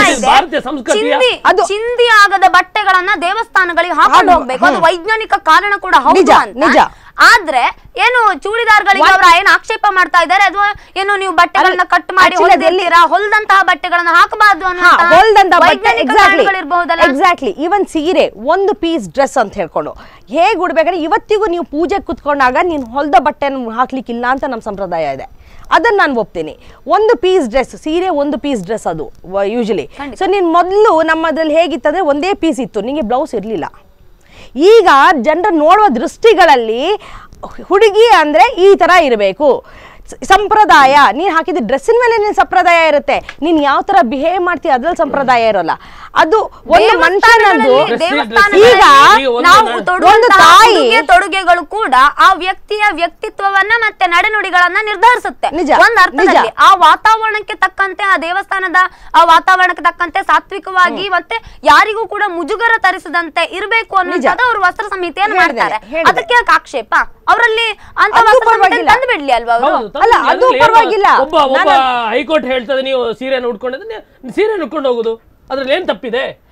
ಅದು ಚಿಂದಿ ಆಗದ ಬಟ್ಟೆಗಳನ್ನ ದೇವಸ್ಥಾನಗಳಿಗೆ ಹಾಕೊಂಡು ಹೋಗ್ಬೇಕು. ಅದು ವೈಜ್ಞಾನಿಕ ಕಾರಣ ಕೂಡ ಹೌದು ಅಂತ. ಆದ್ರೆ ಏನು ಚೂಡಿದಾರ್ಗಳಿಗೆ ಅವರ ಏನು ಆಕ್ಷೇಪ ಮಾಡ್ತಾ ಇದ್ದಾರೆ, ಅಥವಾ ಏನು ನೀವು ಬಟ್ಟೆಗಳನ್ನ ಕಟ್ ಮಾಡಿ ಹೊಲಿದಿರ್ತೀರಾ, ಹೊಲ್ದಂತಹ ಬಟ್ಟೆಗಳನ್ನ ಹಾಕಬಾರ್ದು ಅನ್ನೋದಿರಬಹುದಲ್ಲ. ಎಕ್ಸಾಕ್ಟ್ಲಿ. ಇವನ್ ಸೀರೆ ಒಂದು ಪೀಸ್ ಡ್ರೆಸ್ ಅಂತ ಹೇಳ್ಕೊಂಡು ಹೇಗ್ ಉಡ್ಬೇಕಾದ್ರೆ ಇವತ್ತಿಗೂ ನೀವು ಪೂಜೆ ಕುತ್ಕೊಂಡಾಗ ನೀನು ಹೊಲ್ದ ಬಟ್ಟೆನ ಹಾಕ್ಲಿಕ್ಕಿಲ್ಲ ಅಂತ ನಮ್ಮ ಸಂಪ್ರದಾಯ ಇದೆ. ಅದನ್ನ ನಾನು ಒಪ್ತೀನಿ. ಒಂದು ಪೀಸ್ ಡ್ರೆಸ್ ಸೀರೆ, ಒಂದು ಪೀಸ್ ಡ್ರೆಸ್ ಅದು ಯೂಶಲಿ. ಸೊ ನೀನ್ ಮೊದಲು ನಮ್ಮದ್ರಲ್ಲಿ ಹೇಗಿತ್ತಂದ್ರೆ ಒಂದೇ ಪೀಸ್ ಇತ್ತು, ನಿಂಗೆ ಬ್ಲೌಸ್ ಇರ್ಲಿಲ್ಲ. ಈಗ ಜನರು ನೋಡುವ ದೃಷ್ಟಿಗಳಲ್ಲಿ ಹುಡುಗಿ ಅಂದ್ರೆ ಈ ತರ ಇರಬೇಕು, ಸಂಪ್ರದಾಯ. ನೀನ್ ಹಾಕಿದ ಡ್ರೆಸ್ಸಿನ ಮೇಲೆ ನಿನ್ ಸಂಪ್ರದಾಯ ಇರುತ್ತೆ, ನೀನ್ ಯಾವ ತರ ಬಿಹೇವ್ ಮಾಡ್ತೀಯ ಅದ್ರಲ್ಲಿ ಸಂಪ್ರದಾಯ ಇರೋಲ್ಲ. ಅದು ಒಂದು ಮನುಷ್ಯನದ್ದು. ಈಗ ಒಂದು ತಾಯಿ ತೊಡುಗೆಗಳು ಕೂಡ ಆ ವ್ಯಕ್ತಿಯ ವ್ಯಕ್ತಿತ್ವವನ್ನ ಮತ್ತೆ ನಡೆನುಡಿಗಳನ್ನ ನಿರ್ಧರಿಸುತ್ತೆ. ಒಂದ್ ಅರ್ಥದಲ್ಲಿ ಆ ವಾತಾವರಣಕ್ಕೆ ತಕ್ಕಂತೆ, ಆ ದೇವಸ್ಥಾನದ ಆ ವಾತಾವರಣಕ್ಕೆ ತಕ್ಕಂತೆ ಸಾತ್ವಿಕವಾಗಿ ಮತ್ತೆ ಯಾರಿಗೂ ಕೂಡ ಮುಜುಗರ ತರಿಸದಂತೆ ಇರಬೇಕು ಅನ್ನೋದು ಅವರು ವಸ್ತ್ರ ಸಂಹಿತೆಯನ್ನು ಮಾಡ್ತಾರೆ. ಅದಕ್ಕೆ ಆಕ್ಷೇಪ ಅವರಲ್ಲಿ ಅಂತ ತಂದು ಬಿಡ್ಲಿ ಅಲ್ವಾ ಅವರು? ಅಲ್ಲ, ಅದು ಪರವಾಗಿಲ್ಲ. ಒಬ್ಬ ಒಬ್ಬ ಹೈಕೋರ್ಟ್ ಹೇಳ್ತದೆ ನೀವು ಸೀರೆಯನ್ನು ಉಟ್ಕೊಂಡಿದ್ರೆ ಸೀರೆಯನ್ನು ಉಟ್ಕೊಂಡು ಹೋಗುದು, ಅದ್ರಲ್ಲಿ ಏನ್ ತಪ್ಪಿದೆ?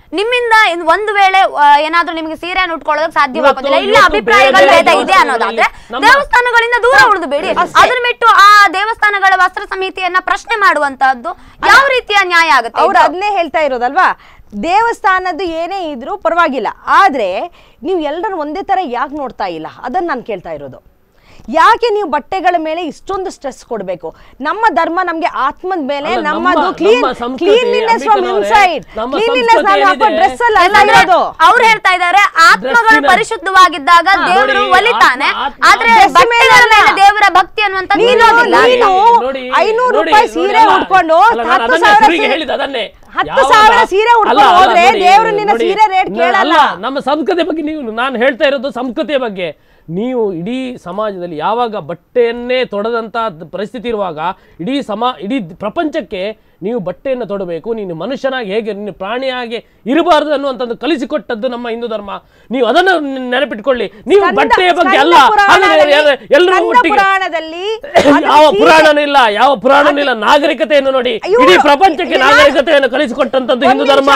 ನಿಮ್ಮಿಂದ ಇನ್ ಒಂದು ವೇಳೆ ಆ, ಏನಾದ್ರೂ ನಿಮಗೆ ಸೀರೆಯನ್ನು ಉಟ್ಕೊಳ್ಳೋದಕ್ಕೆ ಸಾಧ್ಯವಾಗೋದಿಲ್ಲ, ಇಲ್ಲ ಅಭಿಪ್ರಾಯಗಳು ಭೇದ ಇದೆ ಅನ್ನೋದಾದ್ರೆ ದೇವಸ್ಥಾನಗಳಿಂದ ದೂರ ಉಳಿದು ಬೇಡಿ. ಅದನ್ನ ಬಿಟ್ಟು ಆ ದೇವಸ್ಥಾನಗಳ ವಸ್ತ್ರ ಸಂಹಿತೆಯನ್ನ ಪ್ರಶ್ನೆ ಮಾಡುವಂತಹದ್ದು ಯಾವ ರೀತಿಯ ನ್ಯಾಯ ಆಗುತ್ತೆ? ಅವ್ರು ಅದನ್ನೇ ಹೇಳ್ತಾ ಇರೋದಲ್ವಾ, ದೇವಸ್ಥಾನದ್ದು ಏನೇ ಇದ್ರೂ ಪರವಾಗಿಲ್ಲ, ಆದ್ರೆ ನೀವು ಎಲ್ಲರೂ ಒಂದೇ ತರ ಯಾಕೆ ನೋಡ್ತಾ ಇಲ್ಲ ಅದನ್ನ ನಾನು ಕೇಳ್ತಾ ಇರೋದು. ಯಾಕೆ ನೀವು ಬಟ್ಟೆಗಳ ಮೇಲೆ ಇಷ್ಟೊಂದು ಸ್ಟ್ರೆಸ್ ಕೊಡಬೇಕು? ನಮ್ಮ ಧರ್ಮ ನಮ್ಗೆ ಆತ್ಮದ ಮೇಲೆ ನಮ್ಮದು clean cleanliness from inside, cleanliness ನಾನು ಹಾಕೋ ಡ್ರೆಸ್ ಅಲ್ಲ ಇರೋದು. ಅವ್ರು ಹೇಳ್ತಾ ಇದ್ದಾರೆ ಆತ್ಮಗಳು ಪರಿಶುದ್ಧವಾಗಿದ್ದಾಗ ದೇವರು ಒಲಿತಾನೆ, ಆದ್ರೆ ಬಟ್ಟೆಗಳ ಮೇಲೆ ದೇವರ ಭಕ್ತಿ ಅನ್ನುವಂಥದ್ದು ಇರೋದಿಲ್ಲ. ನೀನು ಐನೂರು ರೂಪಾಯಿ ಸೀರೆ ಉಟ್ಕೊಂಡು ಹತ್ತು ಸಾವಿರ ಹತ್ತು ಸಾವಿರ ಸೀರೆ ಉಟ್ಕೊಂಡು ಹೋದ್ರೆ ದೇವರು ನಿನ್ನ ಸೀರೆ ರೇಟ್ ಕೇಳಲ್ಲ. ನಮ್ಮ ಸಂಸ್ಕೃತಿ ಬಗ್ಗೆ ನೀವು ನಾನು ಹೇಳ್ತಾ ಇರೋದು ಸಂಸ್ಕೃತಿಯ ಬಗ್ಗೆ. ನೀವು ಇಡೀ ಸಮಾಜದಲ್ಲಿ ಯಾವಾಗ ಬಟ್ಟೆಯನ್ನೇ ತೊಡದಂಥ ಪರಿಸ್ಥಿತಿ ಇರುವಾಗ ಇಡೀ ಸಮಾ ಇಡೀ ಪ್ರಪಂಚಕ್ಕೆ ನೀವು ಬಟ್ಟೆಯನ್ನು ತೊಡಬೇಕು, ನೀನು ಮನುಷ್ಯನಾಗಿ ಹೇಗೆ ನೀನು ಪ್ರಾಣಿಯಾಗಿ ಇರಬಾರದು ಅನ್ನುವಂಥದ್ದು ಕಲಿಸಿಕೊಟ್ಟದ್ದು ನಮ್ಮ ಹಿಂದೂ ಧರ್ಮ. ನೀವು ಅದನ್ನು ನೆನಪಿಟ್ಕೊಳ್ಳಿ. ನೀವು ಬಟ್ಟೆಯ ಬಗ್ಗೆ ಅಲ್ಲ, ಎಲ್ಲರೂ ಒಟ್ಟಿಗೆ ಯಾವ ಪುರಾಣನೂ ಇಲ್ಲ, ಯಾವ ಪುರಾಣನೂ ಇಲ್ಲ. ನಾಗರಿಕತೆಯನ್ನು ನೋಡಿ, ಇಡೀ ಪ್ರಪಂಚಕ್ಕೆ ನಾಗರಿಕತೆಯನ್ನು ಕಲಿಸಿಕೊಟ್ಟಂತದ್ದು ಹಿಂದೂ ಧರ್ಮ.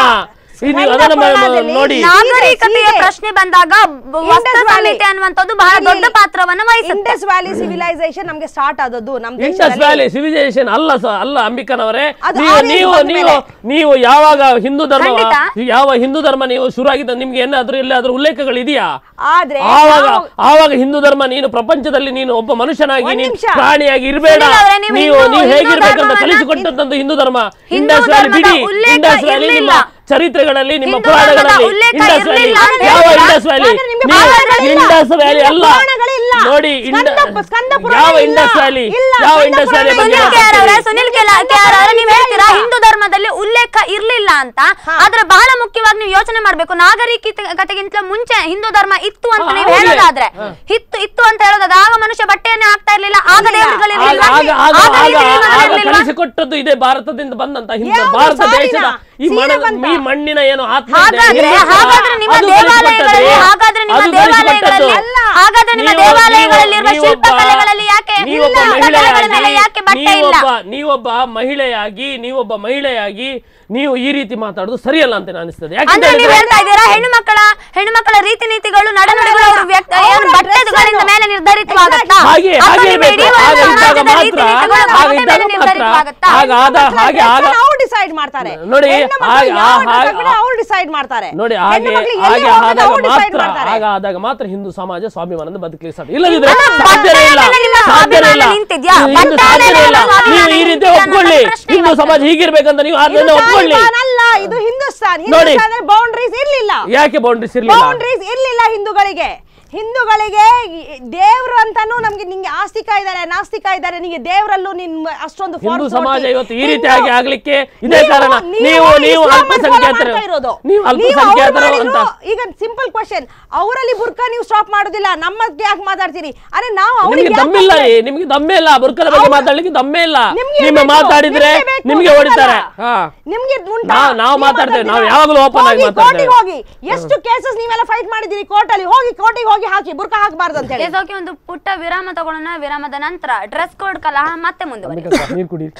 ನೋಡಿ, ನಾಗರಿಕತೆಯ ಪ್ರಶ್ನೆ ಬಂದಾಗ ವಸ್ತ್ರ ಸಂಹಿತೆ ಅನ್ನುವಂಥದ್ದು ಬಹಳ ದೊಡ್ಡ ಪಾತ್ರವನ್ನು ವಹಿಸುತ್ತೆ. ಇಂಡಸ್ ವ್ಯಾಲಿ ಸಿವಿಲೈಸೇಷನ್ ನಮಗೆ ಸ್ಟಾರ್ಟ್ ಆದದ್ದು ನಮ್ಮ ಇಂಡಸ್ ವ್ಯಾಲಿ ಸಿವಿಲೈಸೇಷನ್ ಅಲ್ಲ ಅಲ್ಲ ಅಂಬಿಕನವರೇ, ನೀವು ನೀವು ನೀವು ಯಾವಾಗ ಹಿಂದೂ ಧರ್ಮ ಯಾವ ಹಿಂದೂ ಧರ್ಮ ನೀವು ಶುರು ಆಗಿದ್ದ ನಿಮ್ಗೆ ಏನಾದ್ರೂ ಎಲ್ಲಾದ್ರೂ ಉಲ್ಲೇಖಗಳು ಇದೆಯಾ? ಆದ್ರೆ ಆವಾಗ ಆವಾಗ ಹಿಂದೂ ಧರ್ಮ ನೀನು ಪ್ರಪಂಚದಲ್ಲಿ ನೀನು ಒಬ್ಬ ಮನುಷ್ಯನಾಗಿ ನೀನು ಪ್ರಾಣಿಯಾಗಿ ಇರಬೇಡ, ನೀವು ನೀವು ಹೇಗಿರ್ಬೇಕಂತ ಕಲಿಸಿಕೊಟ್ಟಂತದ್ದು ಹಿಂದೂ ಧರ್ಮ. ಇಂಡಸ್ ವ್ಯಾಲಿ ಬಿಡಿ, ಇಂಡಸ್ ವ್ಯಾಲಿ ನಿಮ್ಮ ಚರಿತ್ರೆಗಳಲ್ಲಿ ನಿಮ್ಮ ಪುರಾಣಗಳಲ್ಲಿ ಇಂಡಸ್ ವ್ಯಾಲಿ ಯಾವ ಇಂಡಸ್ ವ್ಯಾಲಿ ಇಂಡಸ್ ವ್ಯಾಲಿ ಅಲ್ಲ ನೋಡಿ, ಯಾವ ಇಂಡಸ್ ವ್ಯಾಲಿ ಯಾವ ಇಂಡಸ್ ವ್ಯಾಲಿ ಸುನಿಲ್ ಕೆಆರ್ ಅವರೇ, ನೀವು ಹೇಳ್ತೀರಾ ಹಿಂದೂ ಧರ್ಮದಲ್ಲಿ ಉಲ್ಲೇಖ ಇರ್ಲಿಲ್ಲ ಅಂತ, ಆದ್ರೆ ಬಹಳ ಮುಖ್ಯವಾಗಿ ನೀವು ಯೋಚನೆ ಮಾಡ್ಬೇಕು, ನಾಗರಿಕತೆಗಿಂತ ಮುಂಚೆ ಹಿಂದೂ ಧರ್ಮ ಇತ್ತು ಅಂತ ನೀವು ಹೇಳೋದಾದ್ರೆ, ಇತ್ತು ಇತ್ತು ಅಂತ ಹೇಳೋದಾದ್ರೆ ಆಗ ಮನುಷ್ಯ ಬಟ್ಟೆಯನ್ನೇ ಹಾಕ್ತಾ ಇರ್ಲಿಲ್ಲ, ಆಗ ದೇವರುಗಳಿರ್ಲಿಲ್ಲ, ಕಲಿಸಿಕೊಟ್ಟದ್ದು ಇದೆ ಭಾರತದಿಂದ ಬಂದಂತ ಹಿಂದೂ ಭಾರತ ದೇಶದ ಈ ಈ ಮಣ್ಣಿನ ಏನು ಆತ್ಮ ಹಾಗಾದ್ರೆ ನಿಮ್ಮ ದೇವಾಲಯಗಳಲ್ಲಿ ಹಾಗಾದ್ರೆ ನಿಮ್ಮ ದೇವಾಲಯಗಳಲ್ಲಿ ಹಾಗಾದ್ರೆ ನಿಮ್ಮ ದೇವಾಲಯಗಳಲ್ಲಿರುವ ಶಿಲ್ಪಕಲೆಗಳಲ್ಲಿ ಯಾಕೆ ಯಾಕೆ ಬಟ್ಟೆ ಇಲ್ಲ? ನೀವೊಬ್ಬ ಮಹಿಳೆಯಾಗಿ ನೀವೊಬ್ಬ ಮಹಿಳೆಯಾಗಿ ನೀವು ಈ ರೀತಿ ಮಾತಾಡೋದು ಸರಿಯಲ್ಲ ಅಂತ ಅನಿಸ್ತದೆ. ಅಂದ್ರೆ ನೀವು ಹೇಳ್ತಾ ಇದ್ದೀರಾ ಹೆಣ್ಣು ಮಕ್ಕಳ ಹೆಣ್ಣು ಮಕ್ಕಳ ರೀತಿ ನೀತಿಗಳು ನಡೆನುಡಿಗಳು ಅವರು ಬಟ್ಟೆಗಳಿಂದ ಮೇಲೆ ನಿರ್ಧರಿತವಾಗುತ್ತಾ? ಹಾಗೆ ಹಾಗೆ ಅವ್ರು ಡಿಸೈಡ್ ಮಾಡ್ತಾರೆ ನೋಡಿ, ಅವ್ರು ಡಿಸೈಡ್ ಮಾಡ್ತಾರೆ ನೋಡಿ ಹಾಗೆ ಹಾಗೆ ಆದಾಗ ಮಾತ್ರ ಆಗ ಆದಾಗ ಮಾತ್ರ ಹಿಂದೂ ಸಮಾಜ ಸ್ವಾಭಿಮಾನದ ಬದುಕಲಿಕ್ಕೆ ಸಾಧ್ಯ. ಇಲ್ಲದಿದ್ರೆ ಸಾಧ್ಯನೇ ಇಲ್ಲ, ಸಾಧ್ಯನೇ ಇಲ್ಲ, ಸಾಧ್ಯನೇ ಇಲ್ಲ. ನೀವು ಈ ರೀತಿ ಒಪ್ಕೊಳ್ಳಿ, ಹಿಂದೂ ಸಮಾಜ ಹೀಗಿರ್ಬೇಕಂತ ನೀವು ಅದನ್ನ ಒಪ್ಕೊಳ್ಳಿ. ಅಲ್ಲ, ಇದು ಹಿಂದೂಸ್ತಾನ್. ಹಿಂದೂಸ್ತಾನ ಬೌಂಡ್ರೀಸ್ ಇರ್ಲಿಲ್ಲ. ಯಾಕೆ ಬೌಂಡ್ರೀಸ್ ಇರ್ಲಿಲ್ಲ? ಬೌಂಡ್ರೀಸ್ ಇರ್ಲಿಲ್ಲ ಹಿಂದೂಗಳಿಗೆ. ಹಿಂದೂಗಳಿಗೆ ದೇವ್ರು ಅಂತಾನು ನಮ್ಗೆ ನಿಂಗೆ ಆಸ್ತಿಕ ಇದ್ದಾರೆ, ನಾಸ್ತಿಕ ಇದ್ದಾರೆ, ನಿಂಗೆ ದೇವರಲ್ಲೂ ನಿನ್ ಅಷ್ಟೊಂದು ಹಿಂದೂ ಸಮಾಜ ಇವತ್ತು ಈ ರೀತಿಯಾಗಿ ಆಗ್ಲಿಕ್ಕೆ ಇದೇ ಕಾರಣ. ನೀವು ನೀವು ಅಲ್ಪಸಂಖ್ಯಾತರು ನೀವು ಅಲ್ಪಸಂಖ್ಯಾತರು ಅಂತ. ಈಗ ಸಿಂಪಲ್ ಕ್ವಶನ್, ಅವರಲ್ಲಿ ಬುರ್ಕಾ ನೀವು ಸ್ಟಾಪ್ ಮಾಡೋದಿಲ್ಲ, ನಮ್ಮಕ್ಕೆ ಯಾಕೆ ಮಾತಾಡ್ತೀರಿ? ಅರೆ ನಾವು ನಿಮ್ಗೆ ದಮ್ಮಿಲ್ಲ ರೀ, ನಿಮ್ಗೆ ದಮ್ಮೆ ಇಲ್ಲ, ಬುರ್ಕದ ಬಗ್ಗೆ ಮಾತಾಡ್ಲಿಕ್ಕೆ ದಮ್ಮೆ ಇಲ್ಲ. ನಿಮ್ಮ ಮಾತಾಡಿದ್ರೆ ನಿಮ್ಗೆ ಹೊಡಿತಾರೆ. ನಿಮ್ಗೆ ನಾವು ಮಾತಾಡ್ತೇವೆ, ನಾವು ಯಾವಾಗಲೂ ಓಪನ್ ಆಗಿ ಮಾತಾಡ್ತೇವೆ. ಹೋಗಿ ಎಷ್ಟು ಕೇಸಸ್ ನೀವೆಲ್ಲ ಫೈಟ್ ಮಾಡಿದಿರಿ ಕೋರ್ಟ್ ಅಲ್ಲಿ, ಹೋಗಿ ಕೋರ್ಟಿಗೆ ಹೋಗಿ ಹಾಕಿ, ಬುರ್ಕಾ ಹಾಕಬಾರ್ದು ಅಂತ ಹೇಳಿ. ಒಂದು ಪುಟ್ಟ ವಿರಾಮ ತಗೊಳ್ಳೋಣ. ವಿರಾಮದ ನಂತರ ಡ್ರೆಸ್ ಕೋಡ್ ಕಲಹ ಮತ್ತೆ ಮುಂದುವರಿಯುತ್ತೆ. ನೀರು ಕುಡಿ.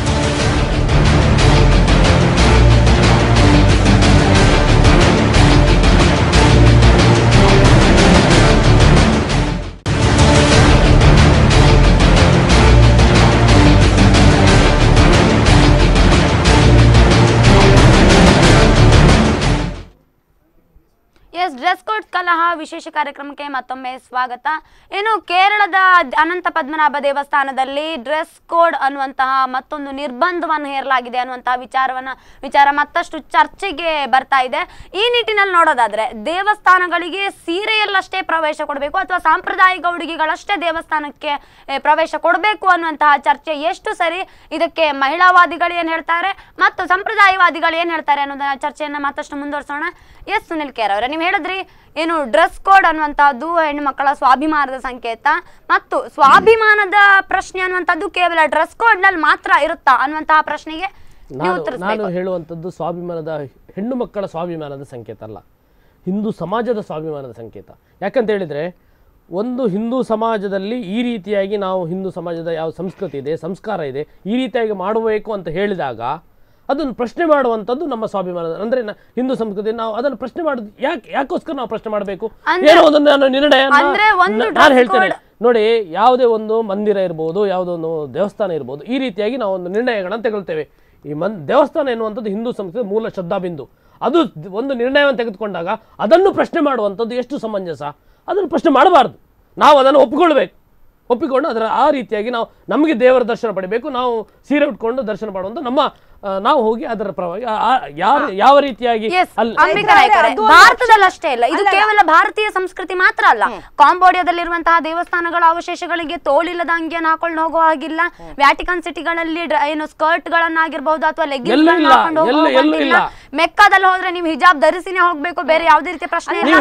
ಎಸ್, ಡ್ರೆಸ್ ಕೋಡ್ ಕಲಹ ವಿಶೇಷ ಕಾರ್ಯಕ್ರಮಕ್ಕೆ ಮತ್ತೊಮ್ಮೆ ಸ್ವಾಗತ. ಏನು ಕೇರಳದ ಅನಂತ ಪದ್ಮನಾಭ ದೇವಸ್ಥಾನದಲ್ಲಿ ಡ್ರೆಸ್ ಕೋಡ್ ಅನ್ನುವಂತಹ ಮತ್ತೊಂದು ನಿರ್ಬಂಧವನ್ನು ಹೇರಲಾಗಿದೆ ಅನ್ನುವಂತಹ ವಿಚಾರವನ್ನ ವಿಚಾರ ಮತ್ತಷ್ಟು ಚರ್ಚೆಗೆ ಬರ್ತಾ ಇದೆ. ಈ ನಿಟ್ಟಿನಲ್ಲಿ ನೋಡೋದಾದ್ರೆ ದೇವಸ್ಥಾನಗಳಿಗೆ ಸೀರೆಯಲ್ಲಷ್ಟೇ ಪ್ರವೇಶ ಕೊಡಬೇಕು ಅಥವಾ ಸಾಂಪ್ರದಾಯಿಕ ಉಡುಗೆಗಳಷ್ಟೇ ದೇವಸ್ಥಾನಕ್ಕೆ ಪ್ರವೇಶ ಕೊಡಬೇಕು ಅನ್ನುವಂತಹ ಚರ್ಚೆ ಎಷ್ಟು ಸರಿ, ಇದಕ್ಕೆ ಮಹಿಳಾವಾದಿಗಳು ಏನ್ ಹೇಳ್ತಾರೆ ಮತ್ತು ಸಂಪ್ರದಾಯವಾದಿಗಳು ಏನ್ ಹೇಳ್ತಾರೆ ಅನ್ನೋದನ್ನ ಚರ್ಚೆಯನ್ನ ಮತ್ತಷ್ಟು ಮುಂದುವರಿಸೋಣ. ಎಸ್ ಸುನಿಲ್ ಕೆಆರ್ ಅವರೇ, ನೀವು ಹೇಳಿದ್ರಿ ಏನು ಡ್ರೆಸ್ ಕೋಡ್ ಅನ್ನುವಂಥದ್ದು ಹೆಣ್ಣು ಮಕ್ಕಳ ಸ್ವಾಭಿಮಾನದ ಸಂಕೇತ ಮತ್ತು ಸ್ವಾಭಿಮಾನದ ಪ್ರಶ್ನೆ ಅನ್ನುವಂಥದ್ದು ಕೇವಲ ಡ್ರೆಸ್ ಕೋಡ್ ನಲ್ಲಿ ಮಾತ್ರ ಇರುತ್ತಾ ಅನ್ನುವಂತಹ ಪ್ರಶ್ನೆಗೆ ನಾನು ಹೇಳುವಂಥದ್ದು ಸ್ವಾಭಿಮಾನದ ಹೆಣ್ಣು ಮಕ್ಕಳ ಸ್ವಾಭಿಮಾನದ ಸಂಕೇತ ಅಲ್ಲ, ಹಿಂದೂ ಸಮಾಜದ ಸ್ವಾಭಿಮಾನದ ಸಂಕೇತ. ಯಾಕಂತ ಹೇಳಿದ್ರೆ ಒಂದು ಹಿಂದೂ ಸಮಾಜದಲ್ಲಿ ಈ ರೀತಿಯಾಗಿ ನಾವು ಹಿಂದೂ ಸಮಾಜದ ಯಾವ ಸಂಸ್ಕೃತಿ ಇದೆ, ಸಂಸ್ಕಾರ ಇದೆ, ಈ ರೀತಿಯಾಗಿ ಮಾಡಬೇಕು ಅಂತ ಹೇಳಿದಾಗ ಅದನ್ನು ಪ್ರಶ್ನೆ ಮಾಡುವಂಥದ್ದು ನಮ್ಮ ಸ್ವಾಭಿಮಾನ. ಅಂದ್ರೆ ಹಿಂದೂ ಸಂಸ್ಕೃತಿ ನಾವು ಅದನ್ನು ಪ್ರಶ್ನೆ ಮಾಡೋದು ಯಾಕೆ ಯಾಕೋಸ್ಕರ ನಾವು ಪ್ರಶ್ನೆ ಮಾಡಬೇಕು? ಏನೋ ಒಂದು ನಾನು ನಿರ್ಣಯ ನಾನು ಹೇಳ್ತೇನೆ ನೋಡಿ, ಯಾವುದೇ ಒಂದು ಮಂದಿರ ಇರ್ಬೋದು, ಯಾವುದೋ ಒಂದು ದೇವಸ್ಥಾನ ಇರ್ಬೋದು, ಈ ರೀತಿಯಾಗಿ ನಾವು ಒಂದು ನಿರ್ಣಯಗಳನ್ನು ತಗೊಳ್ತೇವೆ. ಈ ಮನ್ ದೇವಸ್ಥಾನ ಎನ್ನುವಂಥದ್ದು ಹಿಂದೂ ಸಂಸ್ಕೃತಿ ಮೂಲ ಶ್ರದ್ಧಾಬಿಂದು. ಅದು ಒಂದು ನಿರ್ಣಯವನ್ನು ತೆಗೆದುಕೊಂಡಾಗ ಅದನ್ನು ಪ್ರಶ್ನೆ ಮಾಡುವಂಥದ್ದು ಎಷ್ಟು ಸಮಂಜಸ? ಅದನ್ನು ಪ್ರಶ್ನೆ ಮಾಡಬಾರ್ದು, ನಾವು ಅದನ್ನು ಒಪ್ಪಿಕೊಳ್ಬೇಕು. ಒಪ್ಪಿಕೊಂಡು ಅದರ ಆ ರೀತಿಯಾಗಿ ನಾವು ನಮಗೆ ದೇವರ ದರ್ಶನ ಪಡಿಬೇಕು, ನಾವು ಸೀರೆ ಉಟ್ಕೊಂಡು ದರ್ಶನ ಮಾಡುವಂತ ನಮ್ಮ ನಾವು ಹೋಗಿ ಅದರ ಪರವಾಗಿ ಯಾರು ಯಾವ ರೀತಿಯಾಗಿ ಭಾರತದಲ್ಲಿ ಅಷ್ಟೇ ಇಲ್ಲ, ಇದು ಕೇವಲ ಭಾರತೀಯ ಸಂಸ್ಕೃತಿ ಮಾತ್ರ ಅಲ್ಲ. ಕಾಂಬೋಡಿಯಾದಲ್ಲಿರುವಂತಹ ದೇವಸ್ಥಾನಗಳ ಅವಶೇಷಗಳಿಗೆ ತೋಳಿಲ್ಲದ ಅಂಗಿಯನ್ನು ಹಾಕೊಂಡು ಹೋಗೋ ಹಾಗಿಲ್ಲ. ವ್ಯಾಟಿಕನ್ ಸಿಟಿಗಳಲ್ಲಿ ಏನು ಸ್ಕರ್ಟ್ ಗಳನ್ನಾಗಿರ್ಬಹುದು ಅಥವಾ ಲೆಗ್ಗಿನ್ಸ್ ಹಾಕೊಂಡು ಹೋಗಿಲ್ಲ. ಮೆಕ್ಕಾದಲ್ಲಿ ಹೋದ್ರೆ ನೀವು ಹಿಜಾಬ್ ಧರಿಸಿನೇ ಹೋಗ್ಬೇಕು, ಬೇರೆ ಯಾವುದೇ ರೀತಿಯ ಪ್ರಶ್ನೆ ಇಲ್ಲ.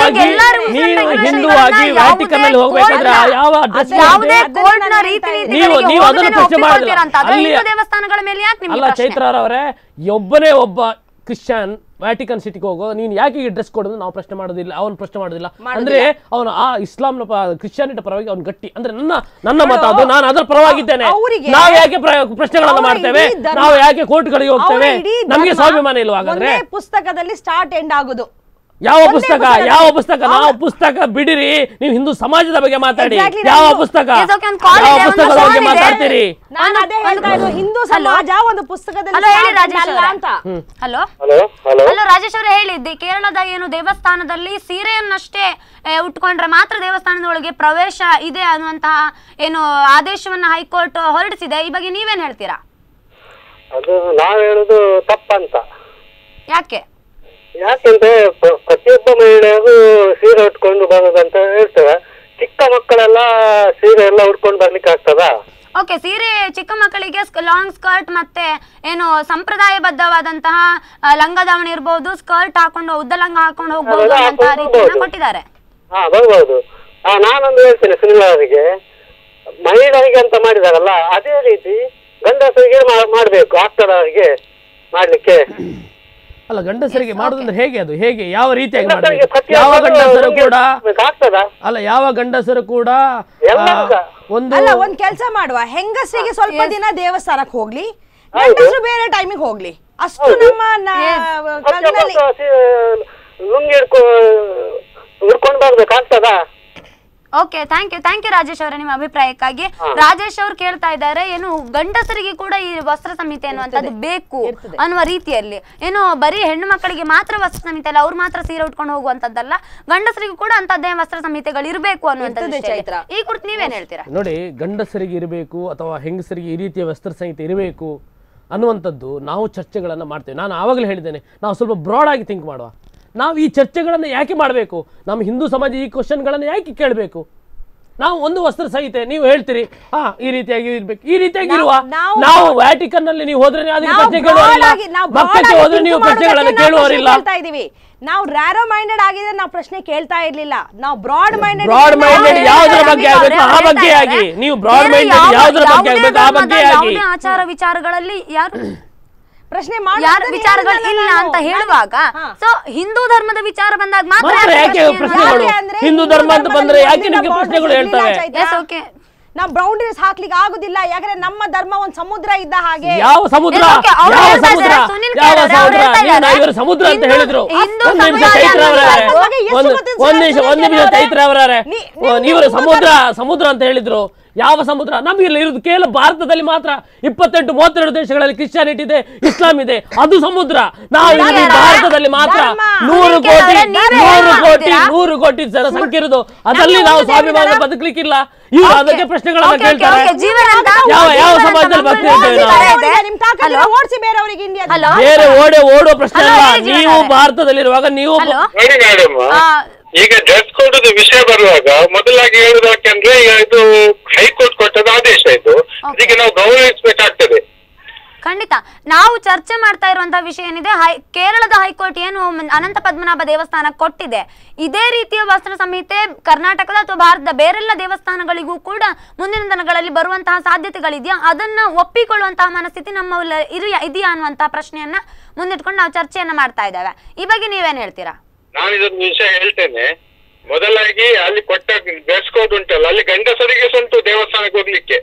ಯಾವುದೇ ಕೋರ್ಟ್ ನ ರೀತಿ ದೇವಸ್ಥಾನಗಳ ಮೇಲೆ ಯಾಕೆ ನಿಮ್ಗೆ ಅವರೇ ಒಬ್ಬನೇ ಒಬ್ಬ ಕ್ರಿಶ್ಚಿಯನ್ ವ್ಯಾಟಿಕನ್ ಸಿಟಿಗೆ ಹೋಗೋ ನೀನು ಯಾಕೆ ಡ್ರೆಸ್ ಕೊಡೋದು ನಾವು ಪ್ರಶ್ನೆ ಮಾಡೋದಿಲ್ಲ, ಅವನು ಪ್ರಶ್ನೆ ಮಾಡೋದಿಲ್ಲ. ಅಂದ್ರೆ ಅವನು ಆ ಇಸ್ಲಾಂನ ಕ್ರಿಶ್ಚಿಯಾನಿಟಿ ಪರವಾಗಿ ಅವ್ನು ಗಟ್ಟಿ. ಅಂದ್ರೆ ನನ್ನ ನನ್ನ ಮತ ಅದು, ನಾನು ಅದರ ಪರವಾಗಿದ್ದೇನೆ. ನಾವು ಯಾಕೆ ಪ್ರಶ್ನೆಗಳನ್ನ ಮಾಡ್ತೇವೆ? ನಾವು ಯಾಕೆ ಕೋರ್ಟ್ಗಳಿಗೆ ಹೋಗ್ತೇವೆ? ನಮಗೆ ಸ್ವಾಭಿಮಾನ ಇಲ್ವಾ? ಹಾಗಾದ್ರೆ ಪುಸ್ತಕದಲ್ಲಿ ಸ್ಟಾರ್ಟ್ ಎಂಡ್ ಆಗೋದು ಯಾವ ಪುಸ್ತಕ? ಯಾವ ಪುಸ್ತಕ? ನಾವು ಪುಸ್ತಕ ಬಿಡಿರಿ, ನೀವು ಹಿಂದೂ ಸಮಾಜದ ಬಗ್ಗೆ ಮಾತಾಡಿ. ಯಾವ ಪುಸ್ತಕ? ಯಾವ ಪುಸ್ತಕದ ಬಗ್ಗೆ ಮಾತಾಡ್ತೀರಿ? ಹಿಂದೂ ಸಮಾಜ ಒಂದು ಪುಸ್ತಕದಲ್ಲಿ. ಹಲೋ ಹಲೋ ರಾಜೇಶ್ ಅವರೇ, ಹೇಳಿದ್ದೆ ಕೇರಳದ ಏನು ದೇವಸ್ಥಾನದಲ್ಲಿ ಸೀರೆಯನ್ನಷ್ಟೇ ಉಟ್ಕೊಂಡ್ರೆ ಮಾತ್ರ ದೇವಸ್ಥಾನದೊಳಗೆ ಪ್ರವೇಶ ಇದೆ ಅನ್ನುವಂತಹ ಏನು ಆದೇಶವನ್ನ ಹೈಕೋರ್ಟ್ ಹೊರಡಿಸಿದೆ. ಈ ಬಗ್ಗೆ ನೀವೇನ್ ಹೇಳ್ತೀರಾ? ಅದು ನಾವ್ ಹೇಳುದು ತಪ್ಪಂತ. ಯಾಕೆ? ಯಾಕೆಂದ್ರೆ ಪ್ರತಿಯೊಬ್ಬ ಮಹಿಳೆಯರು ಸೀರೆ ಉಟ್ಕೊಂಡು ಬರೋದಂತ ಹೇಳ್ತೇವೆ. ಚಿಕ್ಕ ಮಕ್ಕಳೆಲ್ಲ ಸೀರೆ ಎಲ್ಲ ಉಟ್ಕೊಂಡು ಬರ್ಲಿಕ್ಕೆ ಆಗ್ತದಾ? ಓಕೆ, ಸೀರೆ ಚಿಕ್ಕ ಮಕ್ಕಳಿಗೆ ಲಾಂಗ್ ಸ್ಕರ್ಟ್ ಮತ್ತೆ ಏನು ಸಂಪ್ರದಾಯಬದ್ಧವಾದಂತಹ ಲಂಗ ದಾವಣಿ ಇರಬಹುದು, ಸ್ಕರ್ಟ್ ಹಾಕೊಂಡು ಉದ್ದ ಲಂಗ ಹಾಕೊಂಡು ಹೋಗಬಹುದು ಅಂತ ರೀತಿಯನ್ನ ಕೊಟ್ಟಿದ್ದಾರೆ. ಹಾ ಬರ್ಬಹುದು. ಹಾ ನಾನೊಂದು ಹೇಳ್ತೇನೆ ಸುನಿಲ್ ಅವರಿಗೆ, ಮಹಿಳೆಯರಿಗೆ ಅಂತ ಮಾಡಿದಾರಲ್ಲ ಅದೇ ರೀತಿ ಗಂಡಸರಿಗೆ ಮಾಡ್ಬೇಕು, ಆಗ್ತದವರಿಗೆ ಮಾಡ್ಲಿಕ್ಕೆ. ಅಲ್ಲ, ಗಂಡಸರಿಗೆ ಮಾಡುದಂದ್ರೆ ಹೇಗೆ? ಅದು ಹೇಗೆ ಯಾವ ರೀತಿಯಾಗಿ ಮಾಡಬೇಕು? ಯಾವ ಗಂಡಸರು ಕೂಡ ಅಲ್ಲ, ಯಾವ ಗಂಡಸರು ಕೂಡ ಒಂದು ಅಲ್ಲ ಒಂದ್ ಕೆಲಸ ಮಾಡುವ, ಹೆಂಗಸರಿಗೆ ಸ್ವಲ್ಪ ದಿನ ದೇವಸ್ಥಾನಕ್ಕೆ ಹೋಗ್ಲಿ, ಗಂಡಸರು ಬೇರೆ ಟೈಮಿಗೆ ಹೋಗ್ಲಿ, ಅಷ್ಟು ನಮ್ಮ ಲುಂಗಿ ಉಡ್ಕೊಂಡು ಬರ್ಬೇಕಾಗ್ತದಾ? Okay, thank you thank you Rajesh ಅವರೇ ನಿಮ್ಮ ಅಭಿಪ್ರಾಯಕ್ಕಾಗಿ. ರಾಜೇಶ್ ಅವರು ಕೇಳ್ತಾ ಇದ್ದಾರೆ, ಏನು ಗಂಡಸರಿಗೆ ಕೂಡ ಈ ವಸ್ತ್ರ ಸಂಹಿತೆ ಅನ್ನುವಂಥದ್ದು ಬೇಕು ಅನ್ನುವ ರೀತಿಯಲ್ಲಿ, ಏನು ಬರೀ ಹೆಣ್ಣು ಮಕ್ಕಳಿಗೆ ಮಾತ್ರ ವಸ್ತ್ರ ಸಂಹಿತೆ ಅಲ್ಲ, ಅವ್ರು ಮಾತ್ರ ಸೀರೆ ಉಟ್ಕೊಂಡು ಹೋಗುವಂತದ್ದಲ್ಲ, ಗಂಡಸರಿಗೂ ಕೂಡ ಅಂತದ್ದೇ ವಸ್ತ್ರ ಸಂಹಿತೆಗಳು ಇರಬೇಕು ಅನ್ನುವಂಥದ್ದು. ಈ ಕುರಿತು ನೀವೇನ್ ಹೇಳ್ತೀರಾ? ನೋಡಿ, ಗಂಡಸರಿಗೆ ಇರಬೇಕು ಅಥವಾ ಹೆಂಗಸರಿಗೆ ಈ ರೀತಿಯ ವಸ್ತ್ರ ಸಂಹಿತೆ ಇರಬೇಕು ಅನ್ನುವಂಥದ್ದು ನಾವು ಚರ್ಚೆಗಳನ್ನು ಮಾಡ್ತೇವೆ. ನಾನು ಆವಾಗಲೇ ಹೇಳಿದ್ದೇನೆ, ನಾವು ಸ್ವಲ್ಪ ಬ್ರಾಡ್ ಆಗಿ ಥಿಂಕ್ ಮಾಡುವ. ನಾವು ಈ ಚರ್ಚೆಗಳನ್ನು ಯಾಕೆ ಮಾಡಬೇಕು? ನಮ್ಮ ಹಿಂದೂ ಸಮಾಜ ಈ ಕ್ವಶನ್ಗಳನ್ನು ಯಾಕೆ ಕೇಳಬೇಕು? ನಾವು ಒಂದು ವಸ್ತ್ರ ಸಂಹಿತೆ ನೀವು ಹೇಳ್ತೀರಿ, ಹಾ ಈ ರೀತಿಯಾಗಿ ಇರ್ಬೇಕು, ಈ ರೀತಿಯಾಗಿ ಇರುವ ನಾವು ವ್ಯಾಟಿಕನ್ ನಲ್ಲಿ ನೀವು ಹೋದ್ರೆ ಅದಕ್ಕೆ ಪ್ರಶ್ನೆ ಕೇಳುವವರಿಲ್ಲ, ಮಕ್ಕಳಿಗೆ ಹೋದ್ರೆ ನೀವು ಪ್ರಶ್ನೆಗಳನ್ನು ಕೇಳುವವರಿಲ್ಲ. ನಾವು ರ್ಯಾರೋ ಮೈಂಡೆಡ್ ಆಗಿದ್ರೆ ನಾವು ಪ್ರಶ್ನೆ ಕೇಳ್ತಾ ಇರ್ಲಿಲ್ಲ. ನಾವು ಬ್ರಾಡ್ ಮೈಂಡೆಡ್ ಬ್ರಾಡ್ ಮೈಂಡೆಡ್ ಯಾವುದರ ಬಗ್ಗೆ ಆಗಬೇಕು ಆ ಬಗ್ಗೆ ಆಗಿ, ನೀವು ಬ್ರಾಡ್ ಮೈಂಡೆಡ್ ಯಾವುದರ ಬಗ್ಗೆ ಆಗಬೇಕು ಆ ಬಗ್ಗೆ ಆಗಿ. ಆಚಾರ ವಿಚಾರಗಳಲ್ಲಿ ಯಾರು ಪ್ರಶ್ನೆ ಯಾರ ವಿಚಾರಗಳು ಇಲ್ಲ ಅಂತ ಹೇಳುವಾಗ, ಸೊ ಹಿಂದೂ ಧರ್ಮದ ವಿಚಾರ ಬಂದಾಗ ಮಾತ್ರ ಯಾಕೆ ಪ್ರಶ್ನೆಗಳು? ಹಿಂದೂ ಧರ್ಮ ಅಂತ ಬಂದ್ರೆ ಯಾಕೆ ನಿಮಗೆ ಪ್ರಶ್ನೆಗಳು ಹೇಳ್ತವೆ? ನಾವು ಬೌಂಡರೀಸ್ ಹಾಕ್ಲಿಕ್ಕೆ ಆಗುದಿಲ್ಲ, ಯಾಕಂದ್ರೆ ನಮ್ಮ ಧರ್ಮ ಒಂದ್ ಸಮುದ್ರ ಇದ್ದ ಹಾಗೆ. ಯಾವ ಸಮುದ್ರ? ಯಾವ ಸಮುದ್ರ? ಯಾವ ಸಮುದ್ರ? ನೀವು ಇವರು ಸಮುದ್ರ ಅಂತ ಹೇಳಿದ್ರು. ಒಂದ್ ನಿಮಿಷ ಚೈತ್ರ ಅವರೇ, ಒಂದ್ ನಿಮಿಷ ಒಂದ್ ನಿಮಿಷ ಚೈತ್ರ ಅವರೇ, ನೀವರು ಸಮುದ್ರ ಸಮುದ್ರ ಅಂತ ಹೇಳಿದ್ರು. ಯಾವ ಸಮುದ್ರ? ನಮಗೆ ಇರುವುದು ಕೇವಲ ಭಾರತದಲ್ಲಿ ಮಾತ್ರ. ಇಪ್ಪತ್ತೆಂಟು ಮೂವತ್ತೆರಡು ದೇಶಗಳಲ್ಲಿ ಕ್ರಿಶ್ಚಿಯಾನಿಟಿ ಇದೆ, ಇಸ್ಲಾಂ ಇದೆ, ಅದು ಸಮುದ್ರ. ನಾವು ಭಾರತದಲ್ಲಿ ಮಾತ್ರ ನೂರು ಕೋಟಿ ನೂರು ಕೋಟಿ ನೂರು ಕೋಟಿ ಜನ ಸಂಖ್ಯೆ ಇರುವುದು, ಅದರಲ್ಲಿ ನಾವು ಸ್ವಾಭಿಮಾನ ಬದುಕಲಿಕ್ಕಿಲ್ಲ. ಇವರು ಅದಕ್ಕೆ ಪ್ರಶ್ನೆಗಳನ್ನ ಕೇಳ್ತಾರೆ. ಯಾವ ಯಾವ ಸಮಾಜದಲ್ಲಿ ಬರ್ತಿದ್ದೇವೆ ನಾವು? ಬೇರೆ ಓಡೆ ಓಡುವ ಪ್ರಶ್ನೆ ಅಲ್ಲ. ನೀವು ಭಾರತದಲ್ಲಿರುವಾಗ ನೀವು ಈಗ ಡ್ರೆಸ್ ಕೋಡ್ ವಿಷಯ ಬರುವಾಗ ಮೊದಲಾಗಿ ಹೇಳುವುದಕ್ಕೆ ಇದು ಹೈಕೋರ್ಟ್ ಕೊಟ್ಟದ ಆದೇಶ ಇದು, ಇದಕ್ಕೆ ನಾವು ಗೌರವಿಸಬೇಕಾಗ್ತದೆ. ಖಂಡಿತ ನಾವು ಚರ್ಚೆ ಮಾಡ್ತಾ ಇರುವಂತಹ ವಿಷಯ ಏನಿದೆ, ಹೈ ಕೇರಳದ ಹೈಕೋರ್ಟ್ ಏನು ಅನಂತ ಪದ್ಮನಾಭ ದೇವಸ್ಥಾನ ಕೊಟ್ಟಿದೆ, ಇದೇ ರೀತಿಯ ವಸ್ತ್ರ ಸಂಹಿತೆ ಕರ್ನಾಟಕದ ಅಥವಾ ಭಾರತದ ಬೇರೆಲ್ಲ ದೇವಸ್ಥಾನಗಳಿಗೂ ಕೂಡ ಮುಂದಿನ ದಿನಗಳಲ್ಲಿ ಬರುವಂತಹ ಸಾಧ್ಯತೆಗಳಿದೆಯಾ, ಅದನ್ನ ಒಪ್ಪಿಕೊಳ್ಳುವಂತಹ ಮನಸ್ಥಿತಿ ನಮ್ಮ ಇದು ಇದೆಯಾ ಅನ್ನುವಂತಹ ಪ್ರಶ್ನೆಯನ್ನ ಮುಂದಿಟ್ಕೊಂಡು ನಾವು ಚರ್ಚೆಯನ್ನ ಮಾಡ್ತಾ ಇದ್ದೇವೆ. ಈ ಬಗ್ಗೆ ನೀವೇನ್ ಹೇಳ್ತೀರಾ? ನಾನು ಇದೊಂದು ವಿಷಯ ಹೇಳ್ತೇನೆ. ಮೊದಲಾಗಿ ಅಲ್ಲಿ ಕೊಟ್ಟ ಡ್ರೆಸ್ ಕೋಡ್ ಉಂಟಲ್ಲ, ಅಲ್ಲಿ ಗಂಡಸರಿಗೆ ಸ್ವಂತ ದೇವಸ್ಥಾನಕ್ಕೆ ಹೋಗ್ಲಿಕ್ಕೆ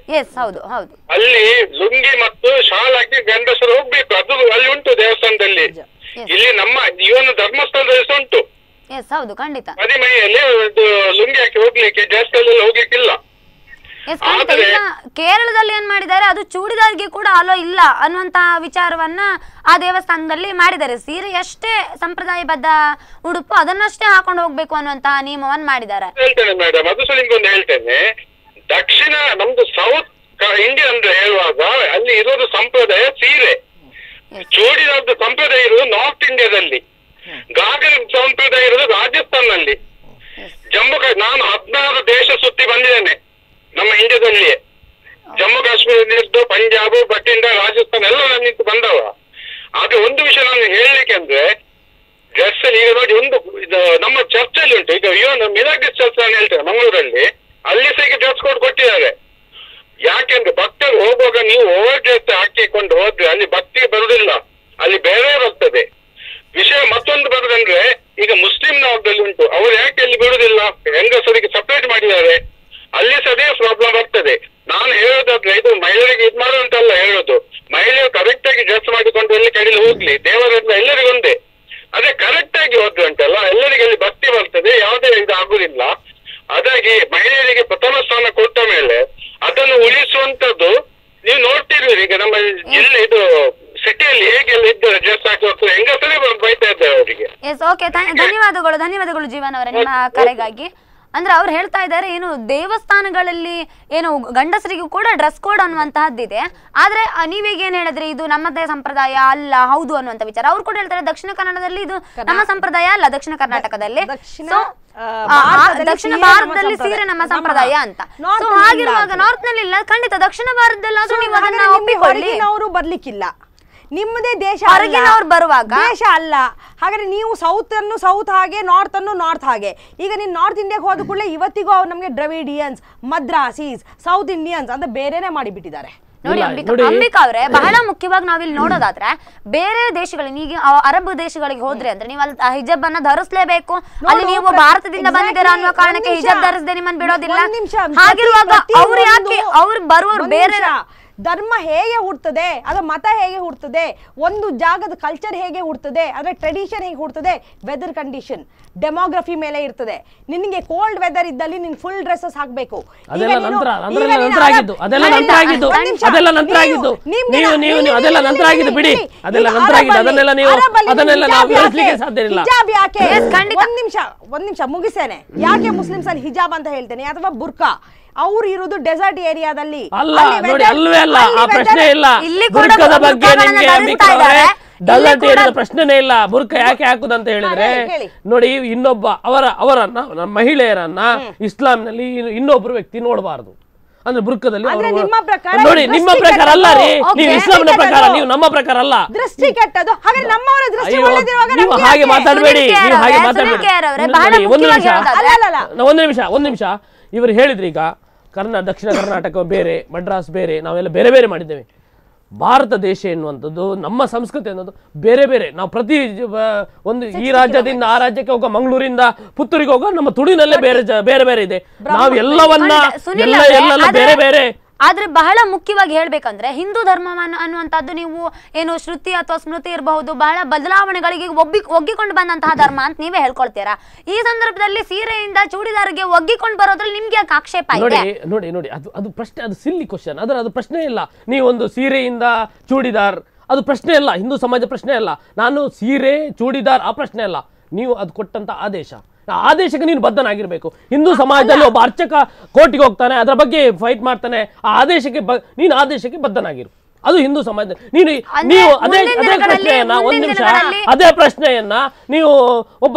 ಎಸ್ ಹೌದು ಹೌದು. ಅಲ್ಲಿ ಲುಂಗಿ ಮತ್ತು ಶಾಲ್ ಹಾಕಿ ಗಂಡಸರು ಹೋಗ್ಬೇಕು, ಅದು ಅಲ್ಲಿ ಉಂಟು ದೇವಸ್ಥಾನದಲ್ಲಿ. ಇಲ್ಲಿ ನಮ್ಮ ಇವನು ಧರ್ಮಸ್ಥಳದಲ್ಲಿ ಸಹ ಉಂಟು. ಎಸ್ ಹೌದು ಖಂಡಿತ. ಮದಿಮೈಯಲ್ಲಿ ಲುಂಗಿ ಹಾಕಿ ಹೋಗ್ಲಿಕ್ಕೆ ದೇವಸ್ಥಾನದಲ್ಲಿ ಹೋಗ್ಲಿಕ್ಕಿಲ್ಲ. ಎಸ್ ಖಂಡಿತ. ಈಗ ಕೇರಳದಲ್ಲಿ ಏನ್ ಮಾಡಿದ್ದಾರೆ, ಅದು ಚೂಡಿದಾರ್ಗೆ ಕೂಡ ಅಲೋ ಇಲ್ಲ ಅನ್ನುವಂತ ವಿಚಾರವನ್ನ ಆ ದೇವಸ್ಥಾನದಲ್ಲಿ ಮಾಡಿದ್ದಾರೆ. ಸೀರೆ ಎಷ್ಟೇ ಸಂಪ್ರದಾಯಬದ್ಧ ಉಡುಪು ಅದನ್ನಷ್ಟೇ ಹಾಕೊಂಡು ಹೋಗ್ಬೇಕು ಅನ್ನುವಂತಹ ನಿಯಮವನ್ನು ಮಾಡಿದ್ದಾರೆ. ಹೇಳ್ತೇನೆ ಮೇಡಮ್, ಅದು ಸಹ ನಿಮ್ಗೊಂದು ಹೇಳ್ತೇನೆ. ದಕ್ಷಿಣ ನಮ್ದು ಸೌತ್ ಇಂಡಿಯಾ ಅಂದ್ರೆ ಹೇಳುವಾಗ ಅಲ್ಲಿ ಇರೋದು ಸಂಪ್ರದಾಯ ಸೀರೆ, ಚೂಡಿದಾರ್ದು ಸಂಪ್ರದಾಯ ಇರೋದು ನಾರ್ತ್ ಇಂಡಿಯಾದಲ್ಲಿ, ಗಾಗರ ಸಂಪ್ರದಾಯ ಇರೋದು ರಾಜಸ್ಥಾನಲ್ಲಿ, ಜಮ್ಮು ಕಾಶ್ಮೀರ. ನಾನು ಹದಿನಾರು ದೇಶ ಸುತ್ತಿ ಬಂದಿದ್ದೇನೆ ನಮ್ಮ ಇಂಡಿಯಾದಲ್ಲಿಯೇ. ಜಮ್ಮು ಕಾಶ್ಮೀರದ್ದು, ಪಂಜಾಬ್, ಬಠಿಂಡ, ರಾಜಸ್ಥಾನ ಎಲ್ಲ ನಾನು ನಿಂತು ಬಂದವ. ಆದ್ರೆ ಒಂದು ವಿಷಯ ನಾನು ಹೇಳಲಿಕ್ಕೆ ಅಂದ್ರೆ ಡ್ರೆಸ್ ಅಲ್ಲಿ ಈಗ ನೋಡಿ, ಒಂದು ನಮ್ಮ ಚರ್ಚಲ್ಲಿ ಉಂಟು ಈಗ, ಇವನು ಮಿಲಾಗ್ರಿಸ್ ಚರ್ಚ್ ನಾನು ಹೇಳ್ತೇನೆ ಮಂಗಳೂರಲ್ಲಿ, ಅಲ್ಲಿ ಸಹ ಈಗ ಡ್ರೆಸ್ ಕೋಡ್ ಕೊಟ್ಟಿದ್ದಾರೆ. ಯಾಕೆಂದ್ರೆ ಭಕ್ತರು ಹೋಗುವಾಗ ನೀವು ಓವರ್ ಡ್ರೆಸ್ ಹಾಕಿಕೊಂಡು ಹೋದ್ರೆ ಅಲ್ಲಿ ಭಕ್ತಿ ಬರುವುದಿಲ್ಲ, ಅಲ್ಲಿ ಬೇರೆ ಬರ್ತದೆ. ವಿಷಯ ಮತ್ತೊಂದು ಬರುದಂದ್ರೆ ಈಗ ಮುಸ್ಲಿಂ ನಾವದಲ್ಲಿ ಉಂಟು, ಅವ್ರು ಯಾಕೆ ಅಲ್ಲಿ ಬಿಡುದಿಲ್ಲ, ಹೆಂಗಸರಿಗೆ ಸಪರೇಟ್ ಮಾಡಿದ್ದಾರೆ, ಅಲ್ಲಿ ಸಹ ಅದೇ ಪ್ರಾಬ್ಲಮ್ ಬರ್ತದೆ. ನಾನು ಹೇಳೋದಾದ್ರೆ ಇದು ಮಹಿಳೆಯರಿಗೆ ಇದು ಮಾಡುವಂತಲ್ಲ ಹೇಳೋದು, ಮಹಿಳೆಯರು ಕರೆಕ್ಟ್ ಆಗಿ ಡ್ರೆಸ್ ಮಾಡಿಕೊಂಡು ಎಲ್ಲಿ ಕಡೆಯಲ್ಲಿ ಹೋಗ್ಲಿ, ದೇವರನ್ನ ಎಲ್ಲರಿಗೂ ಒಂದೇ. ಅದೇ ಕರೆಕ್ಟ್ ಆಗಿ ಹೋದ್ರೆ ಉಂಟಲ್ಲ ಎಲ್ಲರಿಗೆ ಅಲ್ಲಿ ಭಕ್ತಿ ಬರ್ತದೆ, ಯಾವುದೇ ಇದು ಆಗುದಿಲ್ಲ. ಅದಾಗಿ ಮಹಿಳೆಯರಿಗೆ ಪ್ರಥಮ ಸ್ಥಾನ ಕೊಟ್ಟ ಮೇಲೆ ಅದನ್ನು ಉಳಿಸುವಂತದ್ದು ನೀವು ನೋಡ್ತಿರ್ರಿ. ಈಗ ನಮ್ಮ ಜಿಲ್ಲೆ ಇದು ಸಿಟಿಯಲ್ಲಿ ಹೇಗೆಲ್ಲ ಇದ್ದಾರೆ ಡ್ರೆಸ್ ಹಾಕಿ ಹೋಗ್ತಾರೆ, ಹೆಂಗಸರೇ ಬೈತಾ ಇದ್ದಾರೆ ಅವರಿಗೆ. ಎಸ್ ಓಕೆ, ಧನ್ಯವಾದಗಳು ಧನ್ಯವಾದಗಳು ಜೀವನ್ ಅವರೇ ನಿಮ್ಮ ಕರೆಗಾಗಿ. ಅಂದ್ರೆ ಅವ್ರು ಹೇಳ್ತಾ ಇದ್ದಾರೆ ಏನು ದೇವಸ್ಥಾನಗಳಲ್ಲಿ ಏನು ಗಂಡಸರಿಗೂ ಕೂಡ ಡ್ರೆಸ್ ಕೋಡ್ ಅನ್ನುವಂತಹದ್ದಿದೆ, ಆದ್ರೆ ನೀವೀಗ ಏನ್ ಹೇಳಿದ್ರಿ ಇದು ನಮ್ಮದೇ ಸಂಪ್ರದಾಯ ಅಲ್ಲ ಹೌದು ಅನ್ನುವಂತ ವಿಚಾರ. ಅವ್ರು ಕೂಡ ಹೇಳ್ತಾರೆ ದಕ್ಷಿಣ ಕನ್ನಡದಲ್ಲಿ ಇದು ನಮ್ಮ ಸಂಪ್ರದಾಯ ಅಲ್ಲ, ದಕ್ಷಿಣ ಕರ್ನಾಟಕದಲ್ಲಿ ದಕ್ಷಿಣ ಭಾರತದಲ್ಲಿ ಸೀರೆ ನಮ್ಮ ಸಂಪ್ರದಾಯ ಅಂತ. ಸೊ ಹಾಗಿರುವಾಗ ನಾರ್ತ್ ನಲ್ಲಿ ಇಲ್ಲ, ಖಂಡಿತ ದಕ್ಷಿಣ ಭಾರತದಲ್ಲಾದ್ರೂ ನೀವು ಅದನ್ನ ಒಪ್ಪಿಕೊಳ್ಳಿ. ಅವರು ಬರ್ಲಿಕ್ಕಿಲ್ಲ, ನಿಮ್ಮದೇ ದೇಶ ಹೊರಗಿನವ್ರು ಬರುವಾಗ ದೇಶ ಅಲ್ಲ. ಹಾಗಾದ್ರೆ ನೀವು ಸೌತ್ ಅನ್ನು ಸೌತ್ ಹಾಗೆ, ನಾರ್ತ್ ಅನ್ನು ನಾರ್ತ್ ಹಾಗೆ. ಈಗ ನೀನು ನಾರ್ತ್ ಇಂಡಿಯಾಗೆ ಹೋದ ಕೂಡಲೇ ಇವತ್ತಿಗೂ ಅವ್ರು ನಮಗೆ ದ್ರವಿಡಿಯನ್ಸ್, ಮದ್ರಾಸೀಸ್, ಸೌತ್ ಇಂಡಿಯನ್ಸ್ ಅಂತ ಬೇರೆನೆ ಮಾಡಿಬಿಟ್ಟಿದ್ದಾರೆ. ನೋಡಿ ಅಂಬಿಕಾ ಅಂಬಿಕಾ ಅವ್ರೆ, ಬಹಳ ಮುಖ್ಯವಾಗಿ ನಾವಿಲ್ಲಿ ನೋಡೋದಾದ್ರೆ ಬೇರೆ ದೇಶಗಳಿಗೆ, ಈಗ ಅರಬ್ ದೇಶಗಳಿಗೆ ಹೋದ್ರೆ ಅಂದ್ರೆ ನೀವು ಅಲ್ಲಿ ಹಿಜಾಬ್ ಅನ್ನ ಧರಿಸಲೇಬೇಕು. ಅಲ್ಲಿ ನೀವು ಭಾರತದಿಂದ ಬಂದಿದ್ದೀರಾ ಅನ್ನೋ ಕಾರಣಕ್ಕೆ ಹಿಜಾಬ್ ಧರಿಸದೆ ನಿಮ್ಮನ್ನ ಬಿಡೋದಿಲ್ಲ. ಹಾಗಿರುವಾಗ ಅವ್ರು ಯಾಕೆ ಅವ್ರು ಬರುವವರು ಬೇರೆ ಧರ್ಮ ಹೇಗೆ ಹುಡ್ತದೆ, ಅದರ ಮತ ಹೇಗೆ ಹುಡ್ತದೆ, ಒಂದು ಜಾಗದ ಕಲ್ಚರ್ ಹೇಗೆ ಹುಡ್ತದೆ, ಅದರ ಟ್ರೆಡಿಷನ್ ಹೇಗೆ ಹುಡ್ತದೆ, ವೆದರ್ ಕಂಡೀಷನ್, ಡೆಮೋಗ್ರಫಿ ಮೇಲೆ ಇರ್ತದೆ. ನಿನಗೆ ಕೋಲ್ಡ್ ವೆದರ್ ಇದ್ದಲ್ಲಿ ನೀನು ಫುಲ್ ಡ್ರೆಸ್ಸಸ್ ಹಾಕಬೇಕು. ಅದೆಲ್ಲ ನಂತರ ಅದೆಲ್ಲ ನಂತರ ಆಗಿದ್ದು ಅದೆಲ್ಲ ನಂತರ ಆಗಿದ್ದು ಅದೆಲ್ಲ ನಂತರ ಆಗಿದ್ದು ನೀವು ನೀವು ನೀವು ಅದೆಲ್ಲ ನಂತರ ಆಗಿದ್ದು ಬಿಡಿ, ಅದೆಲ್ಲ ನಂತರ ಆಗಿದ್ದು. ಅದನ್ನೆಲ್ಲ ನೀವು ಅದನ್ನೆಲ್ಲ ನಾವು ಹೇಳಿಸ್ಲಿಕ್ಕೆ ಸಾಧ್ಯ ಇಲ್ಲ. ಹಿಜಾಬ್ ಯಾಕೆ, ಒಂದ್ ನಿಮಿಷ ಒಂದ್ ನಿಮಿಷ ಮುಗಿಸೇನೆ. ಯಾಕೆ ಮುಸ್ಲಿಮ್ಸ್ ಅಲ್ಲಿ ಹಿಜಾಬ್ ಅಂತ ಹೇಳ್ತೇನೆ, ಅಥವಾ ಬುರ್ಕಾ? ಅವ್ರು ಇರೋದು ಡೆಸರ್ಟ್ ಏರಿಯಾದಲ್ಲಿ ಅಲ್ಲ. ನೋಡಿ ಅಲ್ವೇ ಅಲ್ಲ, ಆ ಪ್ರಶ್ನೆ ಇಲ್ಲ. ಬುರ್ಕದ ಬಗ್ಗೆ ನಿಮ್ಗೆ ಡೆಸರ್ಟ್ ಏರಿಯಾದ ಪ್ರಶ್ನೆನೇ ಇಲ್ಲ. ಬುರ್ಕ ಯಾಕೆ ಹಾಕುದಂತ ಹೇಳಿದ್ರೆ ನೋಡಿ, ಇನ್ನೊಬ್ಬ ಅವರ ಅವರನ್ನ ಮಹಿಳೆಯರನ್ನ ಇಸ್ಲಾಂನಲ್ಲಿ ಇನ್ನೊಬ್ರು ವ್ಯಕ್ತಿ ನೋಡಬಾರದು ಅಂದ್ರೆ ಬುರ್ಕದಲ್ಲಿ. ನೋಡಿ ನಿಮ್ಮ ಪ್ರಕಾರ ಅಲ್ಲ ರೀ, ನೀವು ಇಸ್ಲಾಂನ ಪ್ರಕಾರ, ನೀವು ನಮ್ಮ ಪ್ರಕಾರ ಅಲ್ಲ. ದೃಷ್ಟಿ ಕೆಟ್ಟದು. ಹಾಗಾದ್ರೆ ನಮ್ಮವರ ದೃಷ್ಟಿ ಒಳ್ಳೆದಿರುವಾಗ ನೀವು ಹಾಗೆ ಮಾತಾಡಬೇಡಿ, ನೀವು ಹಾಗೆ ಮಾತಾಡಬೇಡಿ. ಒಂದು ನಿಮಿಷ ಒಂದು ನಿಮಿಷ ಒಂದು ನಿಮಿಷ ಇವರು ಹೇಳಿದ್ರು ಈಗ ಕರ್ನಾ ದಕ್ಷಿಣ ಕರ್ನಾಟಕ ಬೇರೆ, ಮಡ್ರಾಸ್ ಬೇರೆ, ನಾವೆಲ್ಲ ಬೇರೆ ಬೇರೆ ಮಾಡಿದ್ದೇವೆ. ಭಾರತ ದೇಶ ಎನ್ನುವಂಥದ್ದು, ನಮ್ಮ ಸಂಸ್ಕೃತಿ ಅನ್ನೋದು ಬೇರೆ ಬೇರೆ. ನಾವು ಪ್ರತಿ ಒಂದು ಈ ರಾಜ್ಯದಿಂದ ಆ ರಾಜ್ಯಕ್ಕೆ ಹೋಗೋ, ಮಂಗಳೂರಿಂದ ಪುತ್ತೂರಿಗೆ ಹೋಗೋ ನಮ್ಮ ತುಡಿನಲ್ಲೇ ಬೇರೆ ಬೇರೆ ಬೇರೆ ಇದೆ. ನಾವು ಎಲ್ಲವನ್ನ ಎಲ್ಲ ಎಲ್ಲ ಬೇರೆ ಬೇರೆ. ಆದ್ರೆ ಬಹಳ ಮುಖ್ಯವಾಗಿ ಹೇಳ್ಬೇಕಂದ್ರೆ ಹಿಂದೂ ಧರ್ಮ ಅನ್ನುವಂಥದ್ದು ನೀವು ಏನು ಶ್ರುತಿ ಅಥವಾ ಸ್ಮೃತಿ ಇರಬಹುದು, ಬಹಳ ಬದಲಾವಣೆಗಳಿಗೆ ಒಗ್ಗಿ ಒಗ್ಗಿಕೊಂಡು ಬಂದಂತಹ ಧರ್ಮ ಅಂತ ನೀವೇ ಹೇಳ್ಕೊಳ್ತೀರಾ. ಈ ಸಂದರ್ಭದಲ್ಲಿ ಸೀರೆಯಿಂದ ಚೂಡಿದಾರಿಗೆ ಒಗ್ಗಿಕೊಂಡು ಬರೋದ್ರಲ್ಲಿ ನಿಮ್ಗೆ ಯಾಕೆ ಆಕ್ಷೇಪ ಇದೆ? ನೋಡಿ ನೋಡಿ ನೋಡಿ ಅದು ಅದು ಪ್ರಶ್ನೆ, ಅದು ಸಿಲ್ಲಿ ಕ್ವಶನ್. ಅದರ ಅದು ಪ್ರಶ್ನೆ ಇಲ್ಲ. ನೀವು ಒಂದು ಸೀರೆಯಿಂದ ಚೂಡಿದಾರ್ ಅದು ಪ್ರಶ್ನೆ ಇಲ್ಲ, ಹಿಂದೂ ಸಮಾಜ ಪ್ರಶ್ನೆ ಅಲ್ಲ. ನಾನು ಸೀರೆ ಚೂಡಿದಾರ್ ಆ ಪ್ರಶ್ನೆ ಅಲ್ಲ. ನೀವು ಅದು ಕೊಟ್ಟಂತ ಆದೇಶ, ಆದೇಶಕ್ಕೆ ನೀನು ಬದ್ಧನಾಗಿರ್ಬೇಕು. ಹಿಂದೂ ಸಮಾಜದಲ್ಲಿ ಒಬ್ಬ ಅರ್ಚಕ ಕೋರ್ಟಿಗೆ ಹೋಗ್ತಾನೆ, ಅದರ ಬಗ್ಗೆ ಫೈಟ್ ಮಾಡ್ತಾನೆ, ಆ ಆದೇಶಕ್ಕೆ ನೀನು ಆದೇಶಕ್ಕೆ ಬದ್ಧನಾಗಿರು. ಅದು ಹಿಂದೂ ಸಮಾಜ. ನೀನು ನೀವು ಅದೇ ಅದೇ ಪ್ರಶ್ನೆಯನ್ನ ಒಂದು ನಿಮಿಷ ಅದೇ ಪ್ರಶ್ನೆಯನ್ನ ನೀವು ಒಬ್ಬ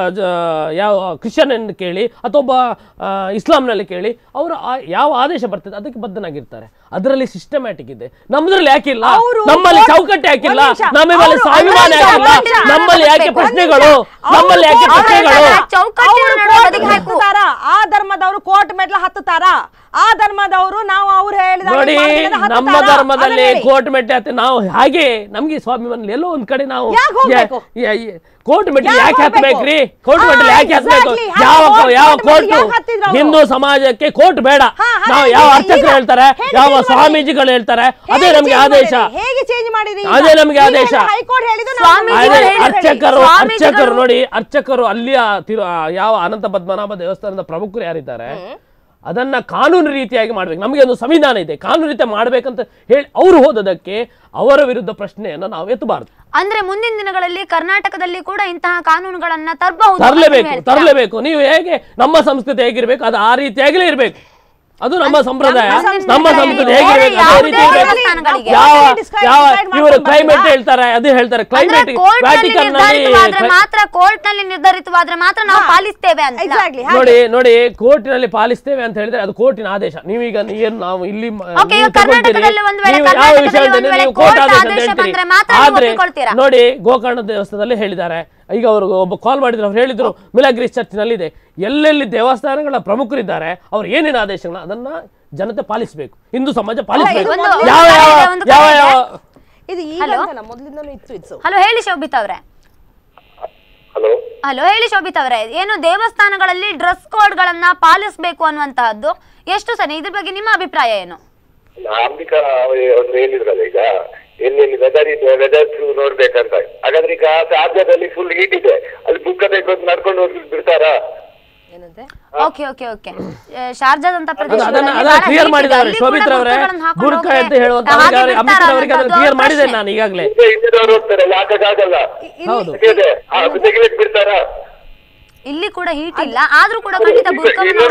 ಯಾವ ಕ್ರಿಶ್ಚಿಯನ್ ಎಂದು ಕೇಳಿ ಅಥವಾ ಒಬ್ಬ ಇಸ್ಲಾಂನಲ್ಲಿ ಕೇಳಿ, ಅವರು ಯಾವ ಆದೇಶ ಬರ್ತದೆ ಅದಕ್ಕೆ ಬದ್ಧನಾಗಿರ್ತಾರೆ. ಅದರಲ್ಲಿ ಸಿಸ್ಟಮ್ಯಾಟಿಕ್ ಇದೆ. ನಮ್ಮದ್ರಲ್ಲಿ ಯಾಕಿಲ್ಲ? ನಮ್ಮಲ್ಲಿ ಚೌಕಟ್ಟು ಯಾಕಿಲ್ಲ? ನಮ್ಮಲ್ಲಿ ಸ್ವಾಭಿಮಾನ ಯಾಕಿಲ್ಲ? ನಮ್ಮಲ್ಲಿ ಯಾಕೆ ಪ್ರಶ್ನೆಗಳು? ನಮ್ಮಲ್ಲಿ ಯಾಕೆ ಪ್ರಶ್ನೆಗಳು? ಆ ಧರ್ಮದವರು ಕೋರ್ಟ್ ಮೆಟ್ಲ ಹತ್ತುತ್ತಾರ, ಆ ಧರ್ಮದವರು ನಾವು ಅವ್ರು ಹೇಳಿದ ನೋಡಿ ನಮ್ಮ ಧರ್ಮದಲ್ಲಿ ಕೋರ್ಟ್ ಮೆಟ್ಟೆ ಹತ್ತಿ ನಾವು ಹಾಗೆ ನಮ್ಗೆ ಸ್ವಾಮಿ ಮನೇಲಿ ಎಲ್ಲೋ ಒಂದ್ ಕಡೆ ನಾವು ಕೋರ್ಟ್ ಮೆಟ್ಟಲು ಯಾಕೆ ಹತ್ಬೇಕ್ರಿ ಕೋರ್ಟ್ ಮೆಟ್ಟಲು ಯಾಕೆ ಹತ್ಬೇಕು ಯಾವ ಯಾವ ಕೋರ್ಟ್ ಹಿಂದೂ ಸಮಾಜಕ್ಕೆ ಕೋರ್ಟ್ ಬೇಡ ನಾವು ಯಾವ ಅರ್ಚಕರು ಹೇಳ್ತಾರೆ ಯಾವ ಸ್ವಾಮೀಜಿಗಳು ಹೇಳ್ತಾರೆ ಅದೇ ನಮ್ಗೆ ಆದೇಶ ಅದೇ ನಮ್ಗೆ ಆದೇಶ ಅರ್ಚಕರು ಅರ್ಚಕರು ನೋಡಿ ಅರ್ಚಕರು ಅಲ್ಲಿಯ ಯಾವ ಅನಂತ ಪದ್ಮನಾಭ ದೇವಸ್ಥಾನದ ಪ್ರಮುಖರು ಯಾರಿದ್ದಾರೆ ಅದನ್ನ ಕಾನೂನು ರೀತಿಯಾಗಿ ಮಾಡ್ಬೇಕು ನಮಗೆ ಒಂದು ಸಂವಿಧಾನ ಇದೆ ಕಾನೂನು ರೀತಿ ಮಾಡ್ಬೇಕಂತ ಹೇಳಿ ಅವರು ಹೋದದಕ್ಕೆ ಅವರ ವಿರುದ್ಧ ಪ್ರಶ್ನೆಯನ್ನ ನಾವು ಎತ್ತಬಾರದು ಅಂದ್ರೆ ಮುಂದಿನ ದಿನಗಳಲ್ಲಿ ಕರ್ನಾಟಕದಲ್ಲಿ ಕೂಡ ಇಂತಹ ಕಾನೂನುಗಳನ್ನ ತರಬಹುದು ತರಲೇಬೇಕು ತರಲೇಬೇಕು ನೀವು ಹೇಗೆ ನಮ್ಮ ಸಂಸ್ಕೃತಿ ಹೇಗಿರ್ಬೇಕು ಅದು ಆ ರೀತಿಯಾಗಲೇ ಇರ್ಬೇಕು ಅದು ನಮ್ಮ ಸಂಪ್ರದಾಯ ನಮ್ಮ ಸಂಸ್ಕೃತಿ ಹೇಗಿರ್ಬೇಕು ಅದೇ ರೀತಿ ಇರ್ಬೇಕು ಯಾವ ಯಾವ ಇವರು ಕ್ಲೈಮೇಟ್ ಹೇಳ್ತಾರೆ ಅದೇ ಹೇಳ್ತಾರೆ ಕ್ಲೈಮೇಟ್ ವ್ಯಾಟಿಕನ್ ನಲ್ಲಿ ಮಾತ್ರ ಕೋರ್ಟ್ ನಲ್ಲಿ ನಿರ್ಧರಿತವಾದ್ರೆ ಮಾತ್ರ ನಾವು ಪಾಲಿಸ್ತೇವೆ ಅಂತ ನೋಡಿ ನೋಡಿ ಕೋರ್ಟಿನಲ್ಲಿ ಪಾಲಿಸ್ತೇವೆ ಅಂತ ಹೇಳಿದ್ರೆ ಅದು ಕೋರ್ಟಿನ ಆದೇಶ ನೀವೀಗ ಏನು ನಾವು ಇಲ್ಲಿ ಯಾವ ವಿಷಯ ನೀವು ಕೋರ್ಟ್ ಆದೇಶ ಅಂತ ಹೇಳ್ತೀರಿ ಆದ್ರೆ ನೋಡಿ ಗೋಕರ್ಣ ದೇವಸ್ಥಾನದಲ್ಲಿ ಹೇಳಿದ್ದಾರೆ ಈಗ ಅವರು ಒಬ್ಬ ಕಾಲ್ ಮಾಡಿದ್ರು ಅವ್ರು ಹೇಳಿದ್ರು ಮಿಲಾಗ್ರೀಸ್ ಚರ್ಚ್ ನಲ್ಲಿ ಇದೆ ಎಲ್ಲೆಲ್ಲಿ ದೇವಸ್ಥಾನಗಳ ಪ್ರಮುಖರಿದ್ದಾರೆ ಅವ್ರು ಏನೇನು ಆದೇಶಗಳನ್ನ ಅದನ್ನ ಜನತೆ ಪಾಲಿಸಬೇಕು ಹಿಂದೂ ಸಮಾಜ ಪಾಲಿಸಬೇಕು ಯಾವ ಯಾವ ಯಾವ ಹಲೋ ಹೇಳಿ ಶೋಭಿತ್ ಅವರೇ ಹಲೋ ಹಲೋ ಹೇಳಿ ಶೋಭಿತ್ ಅವರೇ ಏನು ದೇವಸ್ಥಾನಗಳಲ್ಲಿ ಡ್ರೆಸ್ ಕೋಡ್ ಗಳನ್ನ ಪಾಲಿಸಬೇಕು ಅನ್ನುವಂತಹದ್ದು ಎಷ್ಟು ಸರಿ ಇದ್ರ ಬಗ್ಗೆ ನಿಮ್ಮ ಅಭಿಪ್ರಾಯ ಏನು ಅಂಬಿಕಾ ಅವ್ರು ಹೇಳಿದ್ರಲ್ಲ ಈಗ ಎಲ್ಲೆಲ್ಲಿ ವೆದರ್ ಇದೆ ವೆದರ್ ನೋಡ್ಬೇಕಂತ ಹಾಗಾದ್ರೆ ಈಗ ರಾಜ್ಯದಲ್ಲಿ ಫುಲ್ ಹೀಟ್ ಇದೆ ಅಲ್ಲಿ ಬುಕ್ ತೆಗೆದು ನಡ್ಕೊಂಡು ಹೋಗಿ ಬಿಡ್ತಾರಾ ಓಕೆ ಓಕೆ ಓಕೆ ಶಾರ್ಜಾದಂತ ಕ್ಲಿಯರ್ ಮಾಡಿದ್ದಾರೆ ಶೋಭಿತ್ ಅವರೇ ಬುರ್ಕ ಅಂತ ಹೇಳುವಂತ ಅವರಿಗೆ ಅದನ್ನು ಕ್ಲಿಯರ್ ಮಾಡಿದೆ ನಾನು ಈಗಾಗಲೇ ಹಿಂದಿನವರು ಹೋಗ್ತಾರೆ ಹಾಕಾಗಲ್ಲ ಹೌದು ತೆಗಿಲಿಕ್ಕೆ ಬಿಡ್ತಾರಾ ಇಲ್ಲಿ ಕೂಡ ಹೀಟ್ ಇಲ್ಲ ಆದ್ರೂ ಕೂಡ ಖಂಡಿತ ಬುರ್ಕವನ್ನು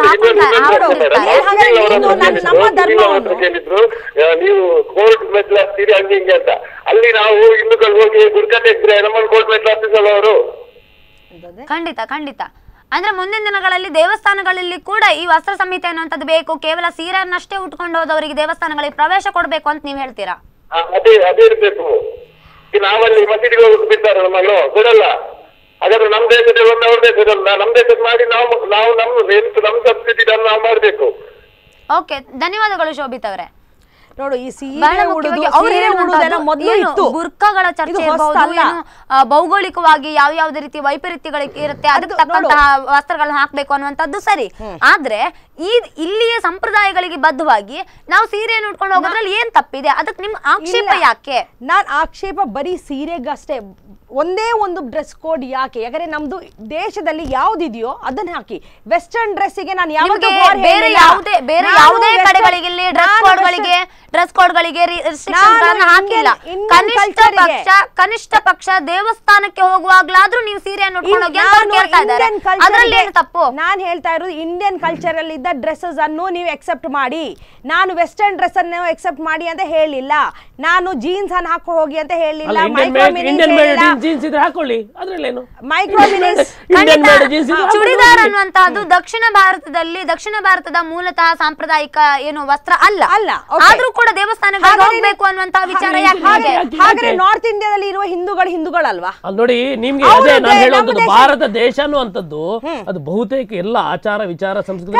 ನೀವು ಕೋರ್ಟ್ ಮೆಟ್ಲು ಹತ್ತೀರಿ ಹಂಗೆ ಹಿಂಗೆ ಅಂತ ಅಲ್ಲಿ ನಾವು ಹಿಂದೂಗಳು ಹೋಗಿ ಬುರ್ಕ ತೆಗ್ದ್ರೆ ನಮ್ಮನ್ನು ಕೋರ್ಟ್ ಮೆಟ್ಲು ಹತ್ತಿಸಲ್ಲ ಅವರು ಖಂಡಿತ ಖಂಡಿತ ಅಂದ್ರೆ ಮುಂದಿನ ದಿನಗಳಲ್ಲಿ ದೇವಸ್ಥಾನಗಳಲ್ಲಿ ಕೂಡ ಈ ವಸ್ತ್ರ ಸಂಹಿತೆ ಅನ್ನುವಂಥದ್ದು ಬೇಕು ಕೇವಲ ಸೀರೆಯನ್ನಷ್ಟೇ ಉಟ್ಕೊಂಡು ಹೋದವರಿಗೆ ದೇವಸ್ಥಾನಗಳಿಗೆ ಪ್ರವೇಶ ಕೊಡ್ಬೇಕು ಅಂತ ನೀವ್ ಹೇಳ್ತೀರಾ ಅದೇ ಅದೇ ಇರ್ಬೇಕು ನಾವಲ್ಲಿ ಮಸೀದಿಗೆ ಹೋಗಿ ಬಿಡ್ತಾರೆ ನಮ್ಮನ್ನು ಬಿಡಲ್ಲ ಹಾಗಾದ್ರೆ ನಮ್ ದೇಶದಲ್ಲಿ ಒಂದು ಅವ್ರ ದೇಶದಲ್ಲ ನಮ್ ದೇಶದ ಮಾಡಿ ನಾವು ನಾವು ನಮ್ ನಮ್ ಸಂಸ್ಕೃತಿ ನಾವು ಮಾಡ್ಬೇಕು ಓಕೆ ಧನ್ಯವಾದಗಳು ಶೋಭಿತ್ ಅವರೇ ನೋಡು ಈ ಸೀರೆ ಉಡುದು ಸೀರೆ ಉಡುದೆಲ್ಲ ಮೊದಲು ಇತ್ತು ಬುರ್ಕಾಗಳ ಚರ್ಚೆ ಇರಬಹುದು ಏನು ಭೌಗೋಳಿಕವಾಗಿ ಯಾವ ಯಾವ್ದೇ ರೀತಿ ವೈಪರೀತ್ಯಗಳಿಗೆ ಇರುತ್ತೆ ಅದಕ್ಕೆ ತಕ್ಕಂತಹ ವಸ್ತ್ರಗಳನ್ನ ಹಾಕ್ಬೇಕು ಅನ್ನುವಂಥದ್ದು ಸರಿ ಆದ್ರೆ ಈ ಇಲ್ಲಿಯ ಸಂಪ್ರದಾಯಗಳಿಗೆ ಬದ್ಧವಾಗಿ ನಾವು ಸೀರೆಯನ್ನು ಉಟ್ಕೊಂಡು ಹೋಗೋದ್ರಲ್ಲಿ ಏನ್ ತಪ್ಪಿದೆ ಅದಕ್ಕೆ ನಿಮ್ ಆಕ್ಷೇಪ ಯಾಕೆ ನಾನ್ ಆಕ್ಷೇಪ ಬರೀ ಸೀರೆಗಷ್ಟೇ ಒಂದೇ ಒಂದು ಡ್ರೆಸ್ ಕೋಡ್ ಯಾಕೆ ಯಾಕಂದ್ರೆ ನಮ್ದು ದೇಶದಲ್ಲಿ ಯಾವ್ದಿದೆಯೋ ಅದನ್ನ ಹಾಕಿ ವೆಸ್ಟರ್ನ್ ಡ್ರೆಸ್ಸಿಗೆ ನಾನು ಯಾವಾಗ ಬೇರೆ ಯಾವುದೇ ಬೇರೆ ಯಾವುದೇ ಕಡೆಗಳಿಗೆ ಡ್ರೆಸ್ ಕೋಡ್ಗಳಿಗೆ ಡ್ರೆಸ್ ಕೋಡ್ಗಳಿಗೆ ರಿಸ್ಟ್ರಿಕ್ಷನ್ಗಳನ್ನು ಹಾಕಿಲ್ಲ ಕನಿಷ್ಠ ಪಕ್ಷ ಕನಿಷ್ಠ ಪಕ್ಷ ದೇವಸ್ಥಾನಕ್ಕೆ ಹೋಗುವಾಗ್ಲಾದ್ರೂ ನೀವು ಸೀರೆಯನ್ನು ಉಟ್ಕೊಂಡು ಹೋಗಿ ಅಂತ ಕೇಳ್ತಾ ಇದ್ದಾರೆ ಅದರಲ್ಲಿ ಏನು ತಪ್ಪು ನಾನು ಹೇಳ್ತಾ ಇರೋದು ಇಂಡಿಯನ್ ಕಲ್ಚರ್ ಅಲ್ಲಿ ಇದ್ದ ಡ್ರೆಸ್ಸಸ್ ಅನ್ನು ನೀವು ಎಕ್ಸೆಪ್ಟ್ ಮಾಡಿ ನಾನು ವೆಸ್ಟರ್ನ್ ಡ್ರೆಸ್ ಅನ್ನು ಎಕ್ಸೆಪ್ಟ್ ಮಾಡಿ ಅಂತ ಹೇಳಿಲ್ಲ ನಾನು ಜೀನ್ಸ್ ಅನ್ನು ಹಾಕೋ ಹೋಗಿ ಅಂತ ಹೇಳಿಲ್ಲ ಜೀನ್ಸ್ ಇದ್ರೆ ಹಾಕೊಳ್ಳಿ ಅದ್ರಲ್ಲೇನು ಮೈಕ್ರೋ ಮಿನಿಸ್ ಚೂಡಿದಾರ್ ಅನ್ನುವಂತಹದ್ದು ದಕ್ಷಿಣ ಭಾರತದಲ್ಲಿ ದಕ್ಷಿಣ ಭಾರತದ ಮೂಲತಃ ಸಾಂಪ್ರದಾಯಿಕ ಏನು ವಸ್ತ್ರ ಅಲ್ಲ ಅಲ್ಲ ಆದ್ರೂ ಕೂಡ ದೇವಸ್ಥಾನಗಳಿಗೆ ಹೋಗ್ಬೇಕು ಅನ್ನುವಂತಹ ವಿಚಾರ ಯಾಕೆ ಹಾಗಾದ್ರೆ ನಾರ್ತ್ ಇಂಡಿಯಾದಲ್ಲಿ ಇರುವ ಹಿಂದೂಗಳು ಹಿಂದೂಗಳಲ್ವಾ ನೋಡಿ ನಿಮ್ಗೆ ಅದೇ ನಾನು ಹೇಳುವಂತದ್ದು ಭಾರತ ದೇಶ ಅನ್ನುವಂಥದ್ದು ಅದು ಬಹುತೇಕ ಎಲ್ಲ ಆಚಾರ ವಿಚಾರ ಸಂಸ್ಕೃತಿ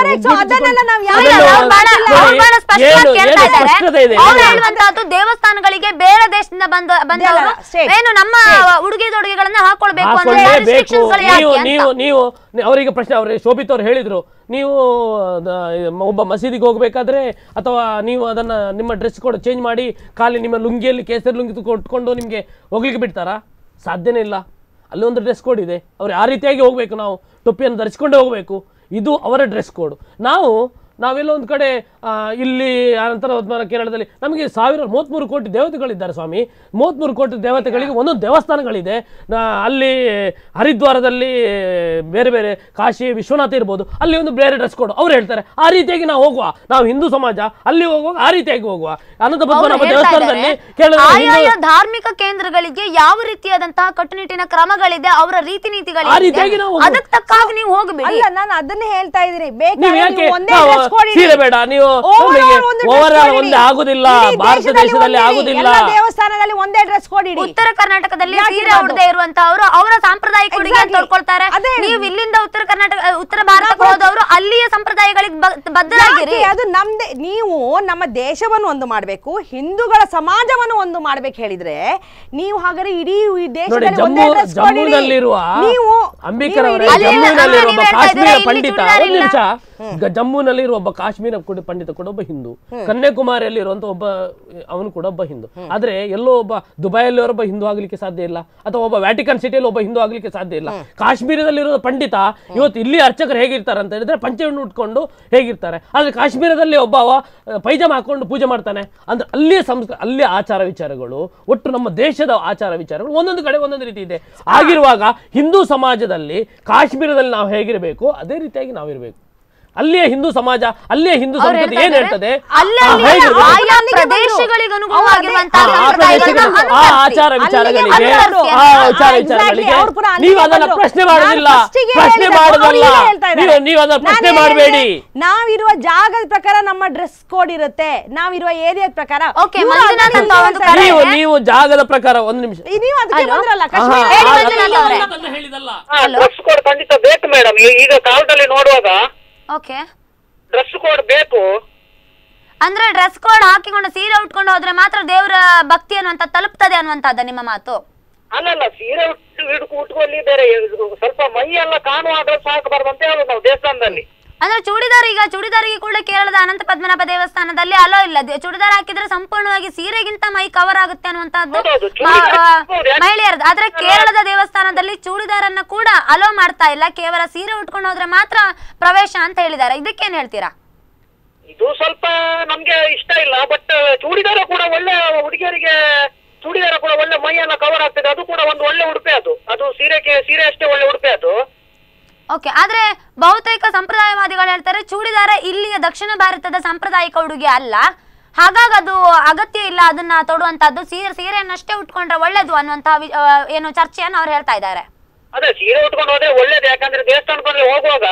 ದೇವಸ್ಥಾನಗಳಿಗೆ ಬೇರೆ ದೇಶದಿಂದ ಬಂದ ಬಂದವರು ಏನು ನಮ್ಮ ಉಡುಗೆ ತೊಡುಗೆಗಳನ್ನ ಹಾಕೊಳ್ಬೇಕು ನೀವು ನೀವು ಅವರಿಗೆ ಪ್ರಶ್ನೆ ಅವ್ರೆ ಶೋಭಿತ್ ಅವ್ರು ಹೇಳಿದ್ರು ನೀವು ಒಬ್ಬ ಮಸೀದಿಗೆ ಹೋಗ್ಬೇಕಾದ್ರೆ ಅಥವಾ ನೀವು ಅದನ್ನ ನಿಮ್ಮ ಡ್ರೆಸ್ ಕೂಡ ಚೇಂಜ್ ಮಾಡಿ ಖಾಲಿ ನಿಮ್ಮ ಲುಂಗಿಯಲ್ಲಿ ಕೇಸರಿ ಲುಂಗಿ ಕೊಟ್ಕೊಂಡು ನಿಮ್ಗೆ ಹೋಗ್ಲಿಕ್ಕೆ ಬಿಡ್ತಾರಾ ಸಾಧ್ಯನೇ ಇಲ್ಲ ಅಲ್ಲಿ ಒಂದು ಡ್ರೆಸ್ ಕೋಡ್ ಇದೆ ಅವ್ರು ಆ ರೀತಿಯಾಗಿ ಹೋಗ್ಬೇಕು ನಾವು ಟೊಪ್ಪಿಯನ್ನು ಧರಿಸಿಕೊಂಡೇ ಹೋಗ್ಬೇಕು ಇದು ಅವರ ಡ್ರೆಸ್ ಕೋಡ್ ನಾವು ನಾವೆಲ್ಲ ಒಂದು ಕಡೆ ಇಲ್ಲಿ ಅನಂತರ ಕೇರಳದಲ್ಲಿ ನಮಗೆ ಸಾವಿರ ಮೂವತ್ತ್ಮೂರು ಕೋಟಿ ದೇವತೆಗಳಿದ್ದಾರೆ ಸ್ವಾಮಿ ಮೂವತ್ತ್ಮೂರು ಕೋಟಿ ದೇವತೆಗಳಿಗೆ ಒಂದೊಂದು ದೇವಸ್ಥಾನಗಳಿದೆ ಅಲ್ಲಿ ಹರಿದ್ವಾರದಲ್ಲಿ ಬೇರೆ ಬೇರೆ ಕಾಶಿ ವಿಶ್ವನಾಥ ಇರ್ಬೋದು ಅಲ್ಲಿ ಒಂದು ಬೇರೆ ಡ್ರೆಸ್ ಕೋಡ್ ಅವ್ರು ಹೇಳ್ತಾರೆ ಆ ರೀತಿಯಾಗಿ ನಾವು ಹೋಗುವ ನಾವು ಹಿಂದೂ ಸಮಾಜ ಅಲ್ಲಿ ಹೋಗುವಾಗ ಆ ರೀತಿಯಾಗಿ ಹೋಗುವ ಅನಂತ ಪದ್ಮನಾಭ ದೇವಸ್ಥಾನದಲ್ಲಿ ಆಯಾ ಧಾರ್ಮಿಕ ಕೇಂದ್ರಗಳಿಗೆ ಯಾವ ರೀತಿಯಾದಂತಹ ಕಟ್ಟುನಿಟ್ಟಿನ ಕ್ರಮಗಳಿದೆ ಅವರ ರೀತಿ ನೀತಿಗಳಿದೆ ಅದಕ್ಕೆ ತಕ್ಕಾಗಿ ನೀವು ಹೋಗಬೇಡಿ ಅಲ್ಲ ನಾನು ಅದನ್ನೇ ಹೇಳ್ತಾ ಇದ್ದೀನಿ ಬೇಕಾದ್ರೆ ಒಂದೇ ಸೀರೆ ಬೇಡ, ನೀವು ಓವರ್ ಒಂದೇ ಆಗುದಿಲ್ಲ, ಭಾರತ ದೇಶದಲ್ಲಿ ಆಗುದಿಲ್ಲ. ದೇವಸ್ಥಾನದಲ್ಲಿ ಒಂದೇ ಡ್ರೆಸ್ ಕೋಡ್ ಇಡಿ. ಉತ್ತರ ಕರ್ನಾಟಕದಲ್ಲಿ ಸೀರೆ ಉಡದೆ ಇರುವಂತವರು ಅವರ ಸಾಂಪ್ರದಾಯಿಕ ಉಡುಗೆ ತೊಡ್ಕೊಳ್ತಾರೆ. ನೀವು ಇಲ್ಲಿಂದ ಉತ್ತರ ಕರ್ನಾಟಕ ಉತ್ತರ ಭಾರತಕ್ಕೆ ಹೋದವರು ಅಲ್ಲಿಯ ಸಂಪ್ರದಾಯಗಳಿಗೆ ಬದ್ಧರಾಗಿರಿ. ಅದು ನಮ್ದೇ. ನೀವು ನಮ್ಮ ದೇಶವನ್ನು ಒಂದು ಮಾಡ್ಬೇಕು, ಹಿಂದೂಗಳ ಸಮಾಜವನ್ನು ಒಂದು ಮಾಡ್ಬೇಕು ಹೇಳಿದ್ರೆ ನೀವು ಹಾಗಾದ್ರೆ ಇಡೀ ದೇಶದಲ್ಲಿ ಒಂದೇ ಡ್ರೆಸ್ ಕೋಡ್ ಇಡಿ. ನೀವು ಅಂಬೇಡ್ಕರ್ ಅವರೇ ಜಮ್ಮುನಲ್ಲಿರುವ ಒಬ್ಬ ಕಾಶ್ಮೀರ ಪಂಡಿತ, ಒಂದು ನಿಮಿಷ, ಜಮ್ಮುನಲ್ಲಿರುವ ಒಬ್ಬ ಕಾಶ್ಮೀರ ಪಂಡಿತ ಕೂಡ ಒಬ್ಬ ಹಿಂದೂ, ಕನ್ಯಾಕುಮಾರಿಯಲ್ಲಿರುವಂತ ಒಬ್ಬ ಅವನು ಕೂಡ ಒಬ್ಬ ಹಿಂದೂ. ಆದ್ರೆ ಎಲ್ಲೋ ಒಬ್ಬ ದುಬೈಯಲ್ಲಿ ಒಬ್ಬ ಹಿಂದೂ ಆಗ್ಲಿಕ್ಕೆ ಸಾಧ್ಯ ಇಲ್ಲ, ಅಥವಾ ಒಬ್ಬ ವ್ಯಾಟಿಕನ್ ಸಿಟಿಯಲ್ಲಿ ಒಬ್ಬ ಹಿಂದೂ ಆಗ್ಲಿಕ್ಕೆ ಸಾಧ್ಯ ಇಲ್ಲ. ಕಾಶ್ಮೀರದಲ್ಲಿರುವ ಪಂಡಿತ ಇವತ್ತು ಇಲ್ಲಿ ಅರ್ಚಕರು ಹೇಗಿರ್ತಾರೆ ಅಂತ ಹೇಳಿದ್ರೆ ಪಂಚೆಯನ್ನು ಉಟ್ಕೊಂಡು ಹೇಗಿರ್ತಾರೆ, ಆದ್ರೆ ಕಾಶ್ಮೀರದಲ್ಲಿ ಒಬ್ಬ ಪೈಜಾಮ ಹಾಕೊಂಡು ಪೂಜೆ ಮಾಡ್ತಾನೆ. ಅಂದ್ರೆ ಅಲ್ಲಿಯ ಸಂಸ್ಕೃತಿ, ಅಲ್ಲಿಯ ಆಚಾರ ವಿಚಾರಗಳು, ಒಟ್ಟು ನಮ್ಮ ದೇಶದ ಆಚಾರ ವಿಚಾರಗಳು ಒಂದೊಂದು ಕಡೆ ಒಂದೊಂದು ರೀತಿ ಇದೆ. ಆಗಿರುವಾಗ ಹಿಂದೂ ಸಮಾಜದಲ್ಲಿ ಕಾಶ್ಮೀರದಲ್ಲಿ ನಾವು ಹೇಗಿರಬೇಕು ಅದೇ ರೀತಿಯಾಗಿ ನಾವಿರ್ಬೇಕು. ಅಲ್ಲಿಯ ಹಿಂದೂ ಸಮಾಜ, ಅಲ್ಲಿಯ ಹಿಂದೂ ಸಂಸ್ಕೃತಿ ಏನ್ ಹೇಳ್ತದೆ, ಆಚಾರ ವಿಚಾರಗಳಿಗೆ ಆಚಾರ ವಿಚಾರಗಳಿಗೆ ನೀವು ಅದನ್ನ ಪ್ರಶ್ನೆ ಮಾಡುದಿಲ್ಲ, ಪ್ರಶ್ನೆ ಮಾಡುದಲ್ಲ, ನೀವು ಅದನ್ನ ಪ್ರಶ್ನೆ ಮಾಡಬೇಡಿ. ನಾವಿರುವ ಜಾಗದ ಪ್ರಕಾರ ನಮ್ಮ ಡ್ರೆಸ್ ಕೋಡ್ ಇರುತ್ತೆ, ನಾವಿರುವ ಏರಿಯಾದ ಪ್ರಕಾರ. ನೀವು ನೀವು ಜಾಗದ ಪ್ರಕಾರ ಒಂದು ನಿಮಿಷ ನೀವು ಅದಕ್ಕೆ ಬಂದ್ರಲ್ಲ, ಡ್ರೆಸ್ ಕೋಡ್ ಖಂಡಿತ ಬೇಕು ಮೇಡಮ್. ಈಗ ಕಾಲದಲ್ಲಿ ನೋಡುವಾಗ ಓಕೆ ಡ್ರೆಸ್ ಕೋಡ್ ಬೇಕು. ಅಂದ್ರೆ ಡ್ರೆಸ್ ಕೋಡ್ ಹಾಕಿಕೊಂಡು ಸೀರೆ ಉಟ್ಕೊಂಡು ಹೋದ್ರೆ ಮಾತ್ರ ದೇವರ ಭಕ್ತಿ ಅನ್ನುವಂತ ತಲುಪ್ತದೆ ಅನ್ನುವಂತದ್ದ ನಿಮ್ಮ ಮಾತು? ಅಲ್ಲಲ್ಲ, ಸೀರೆ ಉಟ್ಟು ಉಟ್ಕೊಳ್ಳಿ ಬೇರೆ, ಸ್ವಲ್ಪ ಮೈ ಎಲ್ಲ ಕಾಣುವ ಡ್ರೆಸ್ ಹಾಕಬಾರ್ದು ಅಂತ ಹೇಳುದು ನಾವು ದೇವಸ್ಥಾನದಲ್ಲಿ. ಅಂದ್ರೆ ಚೂಡಿದಾರ್, ಈಗ ಚೂಡಿದಾರಿಗೆ ಕೂಡ ಕೇರಳದ ಅನಂತ ಪದ್ಮನಾಭ ದೇವಸ್ಥಾನದಲ್ಲಿ ಅಲೋ ಇಲ್ಲ. ಚೂಡಿದಾರ್ ಹಾಕಿದ್ರೆ ಸಂಪೂರ್ಣವಾಗಿ ಸೀರೆಗಿಂತ ಮೈ ಕವರ್ ಆಗುತ್ತೆ ಅನ್ನುವಂತದ್ದು ಮಹಿಳೆಯರದ್ದು. ಆದ್ರೆ ಕೇರಳದ ದೇವಸ್ಥಾನದಲ್ಲಿ ಚೂಡಿದಾರನ್ನ ಕೂಡ ಅಲೋ ಮಾಡ್ತಾ ಇಲ್ಲ, ಕೇವಲ ಸೀರೆ ಉಟ್ಕೊಂಡು ಹೋದ್ರೆ ಮಾತ್ರ ಪ್ರವೇಶ ಅಂತ ಹೇಳಿದ್ದಾರೆ. ಇದಕ್ಕೇನ್ ಹೇಳ್ತೀರಾ? ಇದು ಸ್ವಲ್ಪ ನಮ್ಗೆ ಇಷ್ಟ ಇಲ್ಲ, ಬಟ್ ಚೂಡಿದಾರ ಕೂಡ ಒಳ್ಳೆ ಹುಡುಗಿಯರಿಗೆ, ಚೂಡಿದಾರ ಕೂಡ ಒಳ್ಳೆ ಮೈಯೆಲ್ಲ ಕವರ್ ಆಗ್ತದೆ, ಅದು ಕೂಡ ಒಂದು ಒಳ್ಳೆ ಉಡುಪೆ. ಅದು ಅದು ಸೀರೆಗೆ ಸೀರೆ ಅಷ್ಟೇ ಒಳ್ಳೆ ಉಡುಪೆ ಅದು. ಓಕೆ, ಆದ್ರೆ ಬಹುತೇಕ ಸಂಪ್ರದಾಯವಾದಿಗಳು ಹೇಳ್ತಾರೆ ಚೂಡಿದಾರ ಇಲ್ಲಿಯ ದಕ್ಷಿಣ ಭಾರತದ ಸಾಂಪ್ರದಾಯಿಕ ಉಡುಗೆ ಅಲ್ಲ, ಹಾಗಾಗಿ ಅದು ಅಗತ್ಯ ಇಲ್ಲ ಅದನ್ನ ತೊಡುವಂತದ್ದು, ಸೀರೆ ಸೀರೆಯನ್ನಷ್ಟೇ ಉಟ್ಕೊಂಡ್ರೆ ಒಳ್ಳೇದು ಅನ್ನುವಂತ ಏನು ಚರ್ಚೆಯನ್ನು ಅವ್ರು ಹೇಳ್ತಾ ಇದ್ದಾರೆ. ಅದೇ ಸೀರೆ ಉಟ್ಕೊಂಡು ಹೋದ್ರೆ ಒಳ್ಳೇದು, ಯಾಕಂದ್ರೆ ದೇವಸ್ಥಾನಕ್ಕೆ ಹೋಗುವಾಗ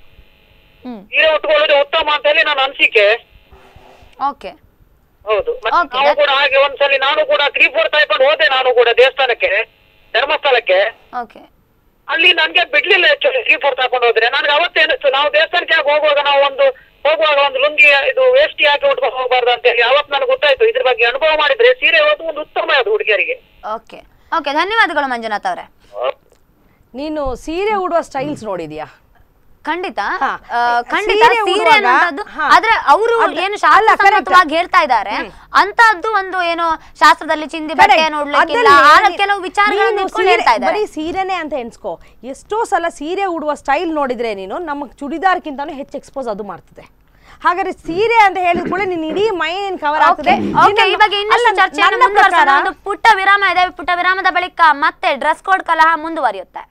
ಸೀರೆ ಉಟ್ಕೊಳ್ಳೋದು ಉತ್ತಮ ಅಂತ ಹೇಳಿ ನನ್ನ ಅನಿಸಿಕೆ. ಓಕೆ, ಹೌದು. ನಾವು ಕೂಡ ಹಾಗೆ ಒಂದ್ಸಲಿ ನಾನು ಕೂಡ ತ್ರೀ ಫೋರ್ ತಗೊಂಡು ಹೋದೆ, ನಾನು ಕೂಡ ದೇವಸ್ಥಾನಕ್ಕೆ, ಧರ್ಮಸ್ಥಳಕ್ಕೆ. ಓಕೆ, ಅಲ್ಲಿ ನನ್ಗೆ ಬಿಡ್ಲಿಲ್ಲ ತ್ರೀ ಫೋರ್ ತಗೊಂಡು ಹೋದ್ರೆ. ನನ್ಗೆ ಅವತ್ತೇನಿಸ್ತು, ನಾವು ದೇವಸ್ಥಾನಕ್ಕೆ ಹೋಗುವಾಗ ನಾವು ಒಂದು ಹೋಗುವಾಗ ಒಂದು ಲುಂಗಿ ಇದು ವೇಷ್ಟಿ ಹಾಕಿ ಉಟ್ಕೊಂಡು ಹೋಗಬಾರ್ದು ಅಂತ ಹೇಳಿ ಅವತ್ತು ನನಗೆ ಗೊತ್ತಾಯ್ತು. ಇದ್ರ ಬಗ್ಗೆ ಅನುಭವ ಮಾಡಿದ್ರೆ ಸೀರೆ ಹೋದು ಒಂದು ಉತ್ತಮ ಅದು ಹುಡುಗಿಯರಿಗೆ. ಓಕೆ ಓಕೆ ಧನ್ಯವಾದಗಳು ಮಂಜುನಾಥ್ ಅವರೇ. ನೀನು ಸೀರೆ ಉಡುವ ಸ್ಟೈಲ್ಸ್ ನೋಡಿದ್ಯಾ? ಖಂಡಿತ ಖಂಡಿತ ಸೀರೆ ಅನ್ನೋದು, ಆದ್ರೆ ಅವರು ಏನು ಶಾಸ್ತ್ರವಾಗಿ ಹೇಳ್ತಾ ಇದ್ದಾರೆ ಅಂತದ್ದು ಒಂದು ಏನು ಶಾಸ್ತ್ರದಲ್ಲಿ ಚಿಂದಿ ಬಟ್ಟೆಯನ್ನು ಉಡ್ಲಿಕ್ಕಿಲ್ಲ, ಕೆಲವು ವಿಚಾರಗಳನ್ನು ಇಟ್ಕೊಂಡು ಹೇಳ್ತಾ ಇದ್ದಾರೆ. ಬರೀ ಸೀರೆನೇ ಅಂತ ಎನ್ಸ್ಕೋ, ಎಷ್ಟೋ ಸಲ ಸೀರೆ ಉಡುವ ಸ್ಟೈಲ್ ನೋಡಿದ್ರೆ ನೀನು ನಮ್ಮ ಚೂಡಿದಾರ್ಕಿಂತಾನು ಹೆಚ್ಚು ಎಕ್ಸ್ಪೋಸ್ ಅದು ಮಾಡ್ತದೆ. ಹಾಗಾದ್ರೆ ಸೀರೆ ಅಂತ ಹೇಳಿದ ಕೂಡ ನೀನ್ ಇಡೀ ಮೈ ಕವರ್ ಆಗ್ತದೆ. ಇವಾಗ ಇನ್ನಷ್ಟು ಚರ್ಚೆಯನ್ನು ಮುಂದುವರಿಸೋಣ. ಒಂದು ಪುಟ್ಟ ವಿರಾಮ ಇದೆ, ಪುಟ್ಟ ವಿರಾಮದ ಬಳಿಕ ಮತ್ತೆ ಡ್ರೆಸ್ ಕೋಡ್ ಕಲಹ ಮುಂದುವರಿಯುತ್ತೆ.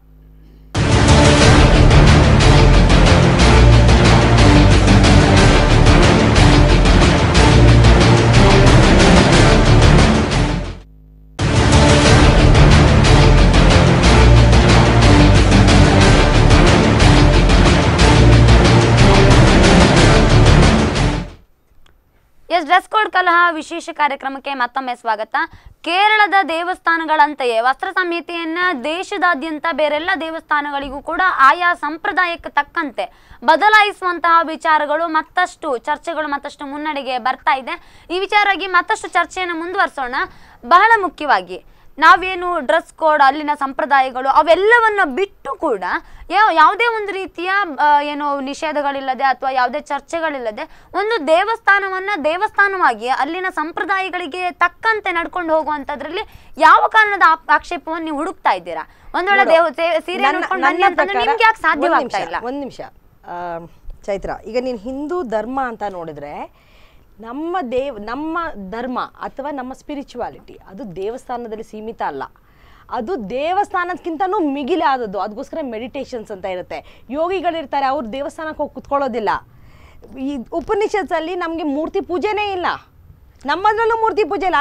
ಎಸ್ ಡ್ರೆಸ್ ಕೋಡ್ ಕಲಹ ವಿಶೇಷ ಕಾರ್ಯಕ್ರಮಕ್ಕೆ ಮತ್ತೊಮ್ಮೆ ಸ್ವಾಗತ. ಕೇರಳದ ದೇವಸ್ಥಾನಗಳಂತೆಯೇ ವಸ್ತ್ರ ಸಂಹಿತೆಯನ್ನ ದೇಶದಾದ್ಯಂತ ಬೇರೆಲ್ಲ ದೇವಸ್ಥಾನಗಳಿಗೂ ಕೂಡ ಆಯಾ ಸಂಪ್ರದಾಯಕ್ಕೆ ತಕ್ಕಂತೆ ಬದಲಾಯಿಸುವಂತಹ ವಿಚಾರಗಳು ಮತ್ತಷ್ಟು ಚರ್ಚೆಗಳು ಮತ್ತಷ್ಟು ಮುನ್ನಡೆಗೆ ಬರ್ತಾ ಇದೆ. ಈ ವಿಚಾರವಾಗಿ ಮತ್ತಷ್ಟು ಚರ್ಚೆಯನ್ನು ಮುಂದುವರಿಸೋಣ. ಬಹಳ ಮುಖ್ಯವಾಗಿ ನಾವೇನು ಡ್ರೆಸ್ ಕೋಡ್, ಅಲ್ಲಿನ ಸಂಪ್ರದಾಯಗಳು ಅವೆಲ್ಲವನ್ನು ಬಿಟ್ಟು ಕೂಡ ಯಾವ ಯಾವುದೇ ಒಂದು ರೀತಿಯ ಏನು ನಿಷೇಧಗಳಿಲ್ಲದೆ ಅಥವಾ ಯಾವುದೇ ಚರ್ಚೆಗಳಿಲ್ಲದೆ ಒಂದು ದೇವಸ್ಥಾನವನ್ನ ದೇವಸ್ಥಾನವಾಗಿ ಅಲ್ಲಿನ ಸಂಪ್ರದಾಯಗಳಿಗೆ ತಕ್ಕಂತೆ ನಡ್ಕೊಂಡು ಹೋಗುವಂತದ್ರಲ್ಲಿ ಯಾವ ಕಾರಣದ ಆಕ್ಷೇಪವನ್ನು ನೀವು ಹುಡುಕ್ತಾ ಇದ್ದೀರಾ? ಒಂದ್ ವೇಳೆ ದೇವ ಸೀರೆ ನಿಮ್ಗೆ ಯಾಕೆ ಸಾಧ್ಯವಾಗ್ತಾ ಇಲ್ಲ? ಒಂದ್ ನಿಮಿಷ ಚೈತ್ರ, ಈಗ ನೀನ್ ಹಿಂದೂ ಧರ್ಮ ಅಂತ ನೋಡಿದ್ರೆ ನಮ್ಮ ದೇವ್ ನಮ್ಮ ಧರ್ಮ ಅಥವಾ ನಮ್ಮ ಸ್ಪಿರಿಚುವಾಲಿಟಿ ಅದು ದೇವಸ್ಥಾನದಲ್ಲಿ ಸೀಮಿತ ಅಲ್ಲ, ಅದು ದೇವಸ್ಥಾನಕ್ಕಿಂತನೂ ಮಿಗಿಲಾದದ್ದು. ಅದಕ್ಕೋಸ್ಕರ ಮೆಡಿಟೇಷನ್ಸ್ ಅಂತ ಇರುತ್ತೆ, ಯೋಗಿಗಳಿರ್ತಾರೆ, ಅವ್ರು ದೇವಸ್ಥಾನಕ್ಕೆ ಹೋಗಿ ಕುತ್ಕೊಳ್ಳೋದಿಲ್ಲ. ಈ ಉಪನಿಷತ್ಸಲ್ಲಿ ನಮ್ಗೆ ಮೂರ್ತಿ ಪೂಜೆನೇ ಇಲ್ಲ, ನಮ್ಮದ್ರಲ್ಲೂ ಮೂರ್ತಿ ಪೂಜೆ ಇಲ್ಲ.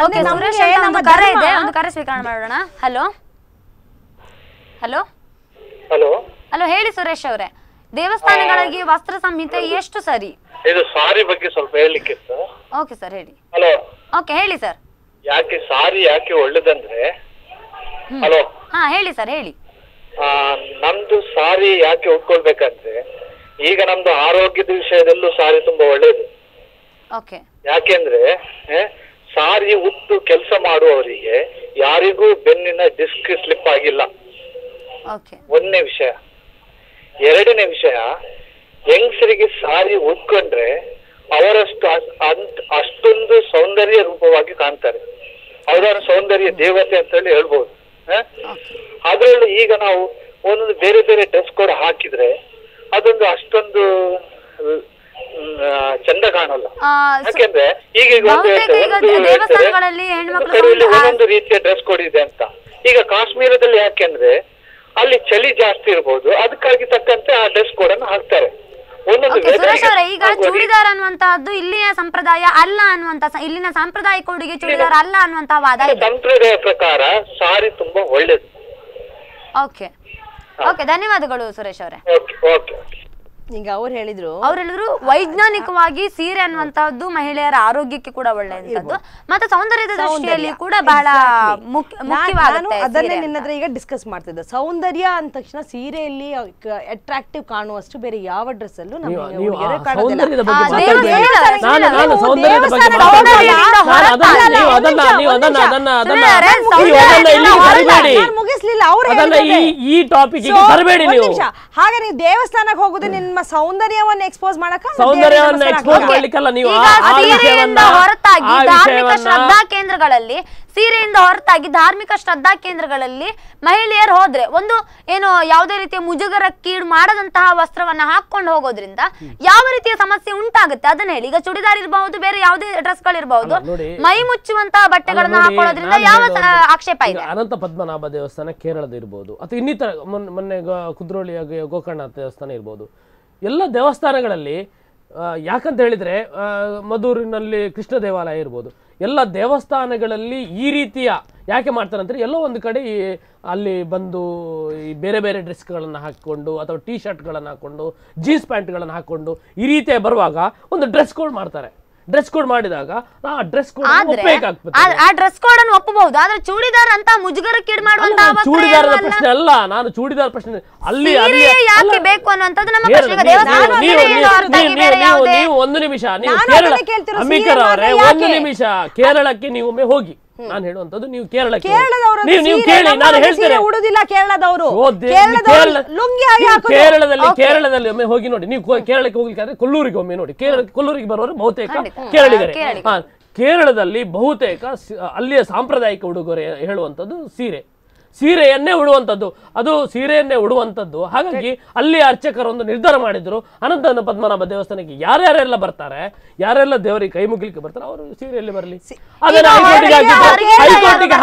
ಹಲೋ ಹಲೋ ಹಲೋ ಹಲೋ ಹೇಳಿ ಸುರೇಶ್ ಅವರೇ, ದೇವಸ್ಥಾನಗಳಿಗೆ ವಸ್ತ್ರ ಸಂಹಿತೆ ಎಷ್ಟು ಸರಿ? ಇದು ಸಾರಿ ಬಗ್ಗೆ ಸ್ವಲ್ಪ ಹೇಳಲಿಕ್ಕಿತ್ತು. ಓಕೆ ಸರ್ ಹೇಳಿ. ಹಲೋ. ಓಕೆ ಹೇಳಿ ಸರ್. ಯಾಕೆ ಸಾರಿ ಯಾಕೆ ಒಳ್ಳೇದಂದ್ರೆ, ಹಲೋ ಹಾ ಹೇಳಿ ಸರ್ ಹೇಳಿ. ಆ ನಮ್ದು ಸಾರಿ ಯಾಕೆ ಉಟ್ಕೊಳ್ಬೇಕಂದ್ರೆ, ಈಗ ನಮ್ದು ಆರೋಗ್ಯದ ವಿಷಯದಲ್ಲೂ ಸಾರಿ ತುಂಬಾ ಒಳ್ಳೇದು. ಓಕೆ. ಯಾಕೆಂದ್ರೆ ಸಾರಿ ಉಟ್ಟು ಕೆಲಸ ಮಾಡುವವರಿಗೆ ಯಾರಿಗೂ ಬೆನ್ನಿನ ಡಿಸ್ಕ್ ಸ್ಲಿಪ್ ಆಗಿಲ್ಲ. ಓಕೆ. ಒಂದನೇ ವಿಷಯ. ಎರಡನೇ ವಿಷಯ, ಹೆಂಗಸರಿಗೆ ಸಾರಿ ಉಟ್ಕೊಂಡ್ರೆ ಅವರಷ್ಟು ಅಷ್ಟೊಂದು ಸೌಂದರ್ಯ ರೂಪವಾಗಿ ಕಾಣ್ತಾರೆ. ಅವರ ಸೌಂದರ್ಯ ದೇವತೆ ಅಂತ ಹೇಳಿ ಹೇಳ್ಬೋದು. ಅದರಲ್ಲೂ ಈಗ ನಾವು ಒಂದೊಂದು ಬೇರೆ ಬೇರೆ ಡ್ರೆಸ್ ಕೋಡ್ ಹಾಕಿದ್ರೆ ಅದೊಂದು ಅಷ್ಟೊಂದು ಚಂದ ಕಾಣಲ್ಲ. ಯಾಕೆಂದ್ರೆ ಈಗ ಒಂದೊಂದು ರೀತಿಯ ಡ್ರೆಸ್ ಕೋಡ್ ಇದೆ ಅಂತ. ಈಗ ಕಾಶ್ಮೀರದಲ್ಲಿ ಯಾಕೆಂದ್ರೆ ಅಲ್ಲಿ ಚಳಿ ಜಾಸ್ತಿ ಇರಬಹುದು, ಅದಕ್ಕಾಗಿ ತಕ್ಕಂತೆ ಆ ಡ್ರೆಸ್ ಕೋಡ್ ಅನ್ನು ಹಾಕ್ತಾರೆ. ಸುರೇಶ್ ಅವರೇ, ಈಗ ಚೂಡಿದಾರ್ ಅನ್ನುವಂತಹದ್ದು ಇಲ್ಲಿಯ ಸಂಪ್ರದಾಯ ಅಲ್ಲ ಅನ್ನುವಂತ, ಇಲ್ಲಿನ ಸಾಂಪ್ರದಾಯಿಕ ಉಡುಗೆ ಚೂಡಿದಾರ್ ಅಲ್ಲ ಅನ್ನುವಂತ ವಾದ ಇದೆ. ಸಂಪ್ರದಾಯ ಪ್ರಕಾರ ಸಾರಿ ತುಂಬಾ ಒಳ್ಳೇದು. ಓಕೆ ಓಕೆ, ಧನ್ಯವಾದಗಳು ಸುರೇಶ್ ಅವರೇ. ಈಗ ಅವ್ರು ಹೇಳಿದ್ರು ಅವ್ರು ಹೇಳಿದ್ರು ವೈಜ್ಞಾನಿಕವಾಗಿ ಸೀರೆ ಅನ್ನುವಂತಹದ್ದು ಮಹಿಳೆಯರ ಆರೋಗ್ಯಕ್ಕೆ ಕೂಡ ಒಳ್ಳೆಯಂತದ್ದು ಮತ್ತೆ ಸೌಂದರ್ಯದ ದೃಷ್ಟಿಯಲ್ಲಿ ಕೂಡ ಬಹಳ ಮುಖ್ಯವಾಗುತ್ತೆ. ಅದನ್ನೇ ನಿನ್ನ ಹತ್ರ ಈಗ ಡಿಸ್ಕಸ್ ಮಾಡ್ತಿದ್ದೆ. ಸೌಂದರ್ಯ ಅಂದ ತಕ್ಷಣ ಸೀರೆಯಲ್ಲಿ ಅಟ್ರಾಕ್ಟಿವ್ ಕಾಣುವಷ್ಟು ಬೇರೆ ಯಾವ ಡ್ರೆಸ್ ಅಲ್ಲೂ ಮುಗಿಸ್ಲಿಲ್ಲ ಅವ್ರು. ಹಾಗೆ ನೀವು ದೇವಸ್ಥಾನಕ್ಕೆ ಹೋಗುದು ನಿಮ್ಮ ಸೌಂದರ್ಯವನ್ನು ಎಕ್ಸ್ಪೋಸ್ ಮಾಡಕ, ಸೌಂದರ್ಯವನ್ನು ಎಕ್ಸ್ಪೋಸ್ ಮಾಡ್ಲಿಕ್ಕಲ್ಲ ನೀವು ಹೊರತಾಗಿ ಧಾರ್ಮಿಕ ಶ್ರದ್ಧಾ ಕೇಂದ್ರಗಳಲ್ಲಿ ಸೀರೆಯಿಂದ ಹೊರತಾಗಿ ಧಾರ್ಮಿಕ ಶ್ರದ್ಧಾ ಕೇಂದ್ರಗಳಲ್ಲಿ ಮಹಿಳೆಯರು ಹೋದ್ರೆ ಒಂದು ಏನು ಯಾವುದೇ ರೀತಿಯ ಮುಜುಗರಕ್ಕೀಡು ಮಾಡದಂತಹ ವಸ್ತ್ರವನ್ನ ಹಾಕೊಂಡು ಹೋಗೋದ್ರಿಂದ ಯಾವ ರೀತಿಯ ಸಮಸ್ಯೆ ಉಂಟಾಗುತ್ತೆ ಅದನ್ನ ಹೇಳಿ. ಈಗ ಚೂಡಿದಾರ್ ಇರಬಹುದು, ಬೇರೆ ಯಾವುದೇ ಡ್ರೆಸ್ ಗಳಿರಬಹುದು, ಮೈ ಮುಚ್ಚುವಂತಹ ಬಟ್ಟೆಗಳನ್ನ ಹಾಕೊಳ್ಳೋದ್ರಿಂದ ಯಾವ ಆಕ್ಷೇಪ ಇದೆ? ಅನಂತ ಪದ್ಮನಾಭ ದೇವಸ್ಥಾನ ಕೇರಳದ ಇರಬಹುದು ಅಥವಾ ಇನ್ನಿತರ ಮೊನ್ನೆ ಕುದ್ರೋಳಿಯ ಗೋಕರ್ಣ ದೇವಸ್ಥಾನ ಇರಬಹುದು. ಎಲ್ಲ ದೇವಸ್ಥಾನಗಳಲ್ಲಿ ಯಾಕಂತ ಹೇಳಿದ್ರೆ ಮಧೂರಿನಲ್ಲಿ ಕೃಷ್ಣ ದೇವಾಲಯ ಇರ್ಬೋದು, ಎಲ್ಲ ದೇವಸ್ಥಾನಗಳಲ್ಲಿ ಈ ರೀತಿಯ ಯಾಕೆ ಮಾಡ್ತಾರೆ ಅಂದರೆ ಎಲ್ಲೋ ಒಂದು ಕಡೆ ಅಲ್ಲಿ ಬಂದು ಈ ಬೇರೆ ಬೇರೆ ಡ್ರೆಸ್ಗಳನ್ನು ಹಾಕ್ಕೊಂಡು ಅಥವಾ ಟೀ ಶರ್ಟ್ಗಳನ್ನು ಹಾಕ್ಕೊಂಡು ಜೀನ್ಸ್ ಪ್ಯಾಂಟ್ಗಳನ್ನು ಹಾಕ್ಕೊಂಡು ಈ ರೀತಿಯ ಬರುವಾಗ ಒಂದು ಡ್ರೆಸ್ ಕೋಡ್ ಮಾಡ್ತಾರೆ. ಡ್ರೆಸ್ ಕೋಡ್ ಮಾಡಿದಾಗ ಆ ಡ್ರೆಸ್ ಕೋಡ್ ಒಪ್ಪಬೇಕಾಗ್ತದೆ. ಆ ಡ್ರೆಸ್ ಕೋಡ್ ಅನ್ನು ಒಪ್ಪಬಹುದು, ಆದ್ರೆ ಚೂಡಿದಾರ್ ಅಂತ ಮುಜುಗರಕ್ಕೀಡು ಮಾಡುವಂತ ಚೂಡಿದಾರದ ಪ್ರಶ್ನೆ ಅಲ್ಲ, ನಾನು ಚೂಡಿದಾರ್ ಪ್ರಶ್ನೆ ಅಲ್ಲಿ ಯಾಕೆ ಬೇಕು ಅನ್ನುವಂಥದ್ದು ನಮ್ಮ ಪ್ರಶ್ನೆ. ನೀವು ಒಂದು ನಿಮಿಷ, ನೀವು ಕೇರಳ ಅಂಬಿಕರ್ ಅವರೇ ಒಂದು ನಿಮಿಷ, ಕೇರಳಕ್ಕೆ ನೀವು ಒಮ್ಮೆ ಹೋಗಿ. ನಾನು ಹೇಳುವಂತದ್ದು ನೀವು ಕೇರಳಕ್ಕೆ ನೀವು ನೀವು ಕೇಳಿ, ನಾನು ಹೇಳ್ತೇನೆ. ಕೇರಳದಲ್ಲಿ ಕೇರಳದಲ್ಲಿ ಒಮ್ಮೆ ಹೋಗಿ ನೋಡಿ. ನೀವು ಕೇರಳಕ್ಕೆ ಹೋಗ್ಲಿಕ್ಕೆ ಕೊಲ್ಲೂರಿಗೆ ಒಮ್ಮೆ ನೋಡಿ. ಕೇರಳ ಕೊಲ್ಲೂರಿಗೆ ಬರೋರು ಬಹುತೇಕ ಕೇರಳಿಗರೆ. ಹಾ, ಕೇರಳದಲ್ಲಿ ಬಹುತೇಕ ಅಲ್ಲಿಯ ಸಾಂಪ್ರದಾಯಿಕ ಉಡುಗೊರೆ ಹೇಳುವಂಥದ್ದು ಸೀರೆ, ಸೀರೆಯನ್ನೇ ಉಡುವಂಥದ್ದು, ಅದು ಸೀರೆಯನ್ನೇ ಉಡುವಂಥದ್ದು. ಹಾಗಾಗಿ ಅಲ್ಲಿ ಅರ್ಚಕರು ಒಂದು ನಿರ್ಧಾರ ಮಾಡಿದ್ರು, ಅನಂತ ಪದ್ಮನಾಭ ದೇವಸ್ಥಾನಕ್ಕೆ ಯಾರ್ಯಾರೆಲ್ಲ ಬರ್ತಾರೆ, ಯಾರೆಲ್ಲ ದೇವರಿಗೆ ಕೈ ಮುಗಿಲಿಕ್ಕೆ ಬರ್ತಾರೆ, ಅವರು ಸೀರೆಯಲ್ಲಿ ಬರಲಿ. ಅದನ್ನ ಹೈಕೋರ್ಟಿಗೆ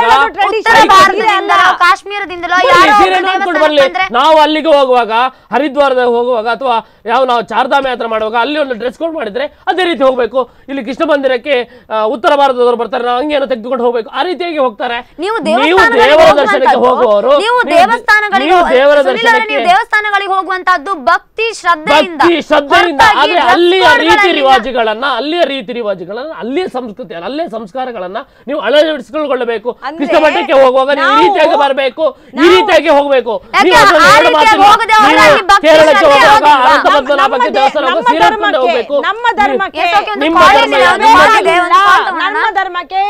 ಬರ್ಲಿ. ನಾವು ಅಲ್ಲಿಗೆ ಹೋಗುವಾಗ, ಹರಿದ್ವಾರದ ಹೋಗುವಾಗ ಅಥವಾ ಯಾವ ನಾವು ಚಾರ್ಧಾಮ ಯಾತ್ರೆ ಮಾಡುವಾಗ ಅಲ್ಲಿ ಒಂದು ಡ್ರೆಸ್ ಕೋಡ್ ಮಾಡಿದ್ರೆ ಅದೇ ರೀತಿ ಹೋಗ್ಬೇಕು. ಇಲ್ಲಿ ಕೃಷ್ಣ ಮಂದಿರಕ್ಕೆ ಉತ್ತರ ಭಾರತದವರು ಬರ್ತಾರೆ, ನಾವು ಹಂಗೇನೋ ತೆಗೆದುಕೊಂಡು ಹೋಗ್ಬೇಕು, ಆ ರೀತಿಯಾಗಿ ಹೋಗ್ತಾರೆ. ನೀವು ದೇವರ ದರ್ಶನಕ್ಕೆ ಹೋಗುವವರು, ನೀವು ದೇವಸ್ಥಾನಗಳಿಗೆ ದೇವಸ್ಥಾನಗಳಿಗೆ ಹೋಗುವಂತಹದ್ದು ಭಕ್ತಿ ಶ್ರದ್ಧೆಯಿಂದ ಶ್ರದ್ಧೆಯಿಂದ ಆದ್ರೆ ಅಲ್ಲಿಯ ರೀತಿ ರಿವಾಜುಗಳನ್ನ ಅಲ್ಲಿಯ ರೀತಿ ರಿವಾಜುಗಳನ್ನ ಅಲ್ಲಿಯ ಸಂಸ್ಕೃತಿ ಅಲ್ಲಿಯ ಸಂಸ್ಕಾರಗಳನ್ನ ನೀವು ಅಳವಡಿಸಿಕೊಳ್ಳಬೇಕು. ಕೃಷ್ಣ ಮಠಕ್ಕೆ ಹೋಗುವಾಗ ನೀವು ಈ ರೀತಿಯಾಗಿ ಬರಬೇಕು, ಈ ರೀತಿಯಾಗಿ ಹೋಗ್ಬೇಕು. ಕೇರಳಕ್ಕೆ ಹೋಗುವಾಗ ಅನಂತ ಪದ್ಮನಾಭಕ್ಕೆ ದೇವಸ್ಥಾನ ಸೀರೆ ಹಾಕೊಂಡು ಹೋಗ್ಬೇಕು. ನಮ್ಮ ಧರ್ಮಕ್ಕೆ ನಿಮ್ಮ ಧರ್ಮಕ್ಕೆ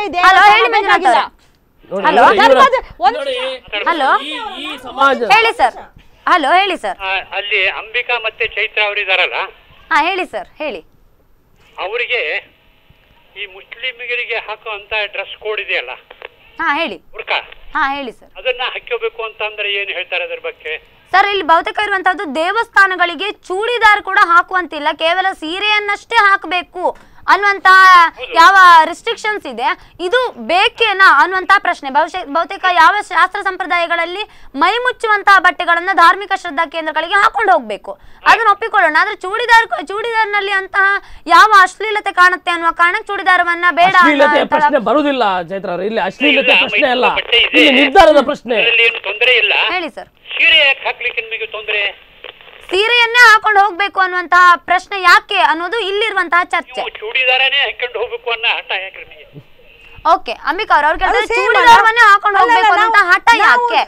ಹಲೋ ಹಲೋ ಹೇಳಿ ಸರ್. ಹಲೋ ಹೇಳಿ ಸರ್. ಅಲ್ಲಿ ಅಂಬಿಕಾ ಮತ್ತೆ ಚೈತ್ರ ಅವರಿದಾರಲ್ಲ, ಹಾ ಹೇಳಿ ಸರ್ ಹೇಳಿ. ಅವರಿಗೆ ಈ ಮುಸ್ಲಿಮರಿಗೆ ಹಾಕುವಂತ ಡ್ರೆಸ್ ಕೋಡ್ ಇದೆಯಲ್ಲ, ಹಾ ಹೇಳಿ. ಬುರ್ಕಾ, ಹಾ ಹೇಳಿ ಸರ್. ಅದನ್ನ ಹಾಕೋಬೇಕು ಅಂತ ಅಂದ್ರೆ ಏನು ಹೇಳ್ತಾರೆ ಅದ್ರ ಬಗ್ಗೆ? ಸರ್, ಇಲ್ಲಿ ಬಹುತೇಕ ಇರುವಂತಹದ್ದು ದೇವಸ್ಥಾನಗಳಿಗೆ ಚೂಡಿದಾರ್ ಕೂಡ ಹಾಕುವಂತಿಲ್ಲ, ಕೇವಲ ಸೀರೆಯನ್ನಷ್ಟೇ ಹಾಕಬೇಕು ಅನ್ನುವಂತ ಯಾವ ರಿಸ್ಟ್ರಿಕ್ಷನ್ಸ್ ಇದೆ, ಇದು ಬೇಕೇನಾ ಅನ್ನುವಂತ ಪ್ರಶ್ನೆ. ಬಹುತೇಕ ಯಾವ ಶಾಸ್ತ್ರ ಸಂಪ್ರದಾಯಗಳಲ್ಲಿ ಮೈ ಮುಚ್ಚುವಂತಹ ಬಟ್ಟೆಗಳನ್ನ ಧಾರ್ಮಿಕ ಶ್ರದ್ಧಾ ಕೇಂದ್ರಗಳಿಗೆ ಹಾಕೊಂಡು ಹೋಗ್ಬೇಕು, ಅದನ್ನ ಒಪ್ಪಿಕೊಳ್ಳೋಣ. ಆದ್ರೆ ಚೂಡಿದಾರ್ ಚೂಡಿದಾರ್ನಲ್ಲಿ ಅಂತಹ ಯಾವ ಅಶ್ಲೀಲತೆ ಕಾಣುತ್ತೆ ಅನ್ನುವ ಕಾರಣಕ್ಕೆ ಚೂಡಿದಾರವನ್ನ ಬೇಡ ಪ್ರಶ್ನೆ ಬರುವುದಿಲ್ಲ. ಚೈತ್ರ, ಇಲ್ಲಿ ಅಶ್ಲೀಲತೆ ಪ್ರಶ್ನೆ ಅಲ್ಲ, ಇಲ್ಲಿ ನಿರ್ಧಾರದ ಪ್ರಶ್ನೆ. ತೊಂದರೆ ಇಲ್ಲ. ಹೇಳಿ ಸರ್. ಸೀರೆ ಯಾಕೆ ಹಾಕ್ಲಿಕ್ಕೆ ನಿಮಗೆ ತೊಂದರೆ? ಸೀರೆಯನ್ನೇ ಹಾಕೊಂಡು ಹೋಗ್ಬೇಕು ಅನ್ನುವಂತಹ ಪ್ರಶ್ನೆ ಯಾಕೆ ಅನ್ನೋದು ಇಲ್ಲಿರುವಂತಹ ಚರ್ಚೆ. ಚೂಡಿದಾರನೇ ಹಾಕೊಂಡು ಹೋಗ್ಬೇಕು ಅನ್ನೋ ಹಠ ಯಾಕೆ ನಿಮಗೆ? ಓಕೆ ಅಂಬಿಕಾ ಅವ್ರ ಅವ್ರ ಕೇಳ್ತಾರೆ ಚೂಡಿದಾರವನ್ನೇ ಹಾಕೊಂಡು ಹೋಗ್ಬೇಕು ಅಂತ ಹಠ ಯಾಕೆ?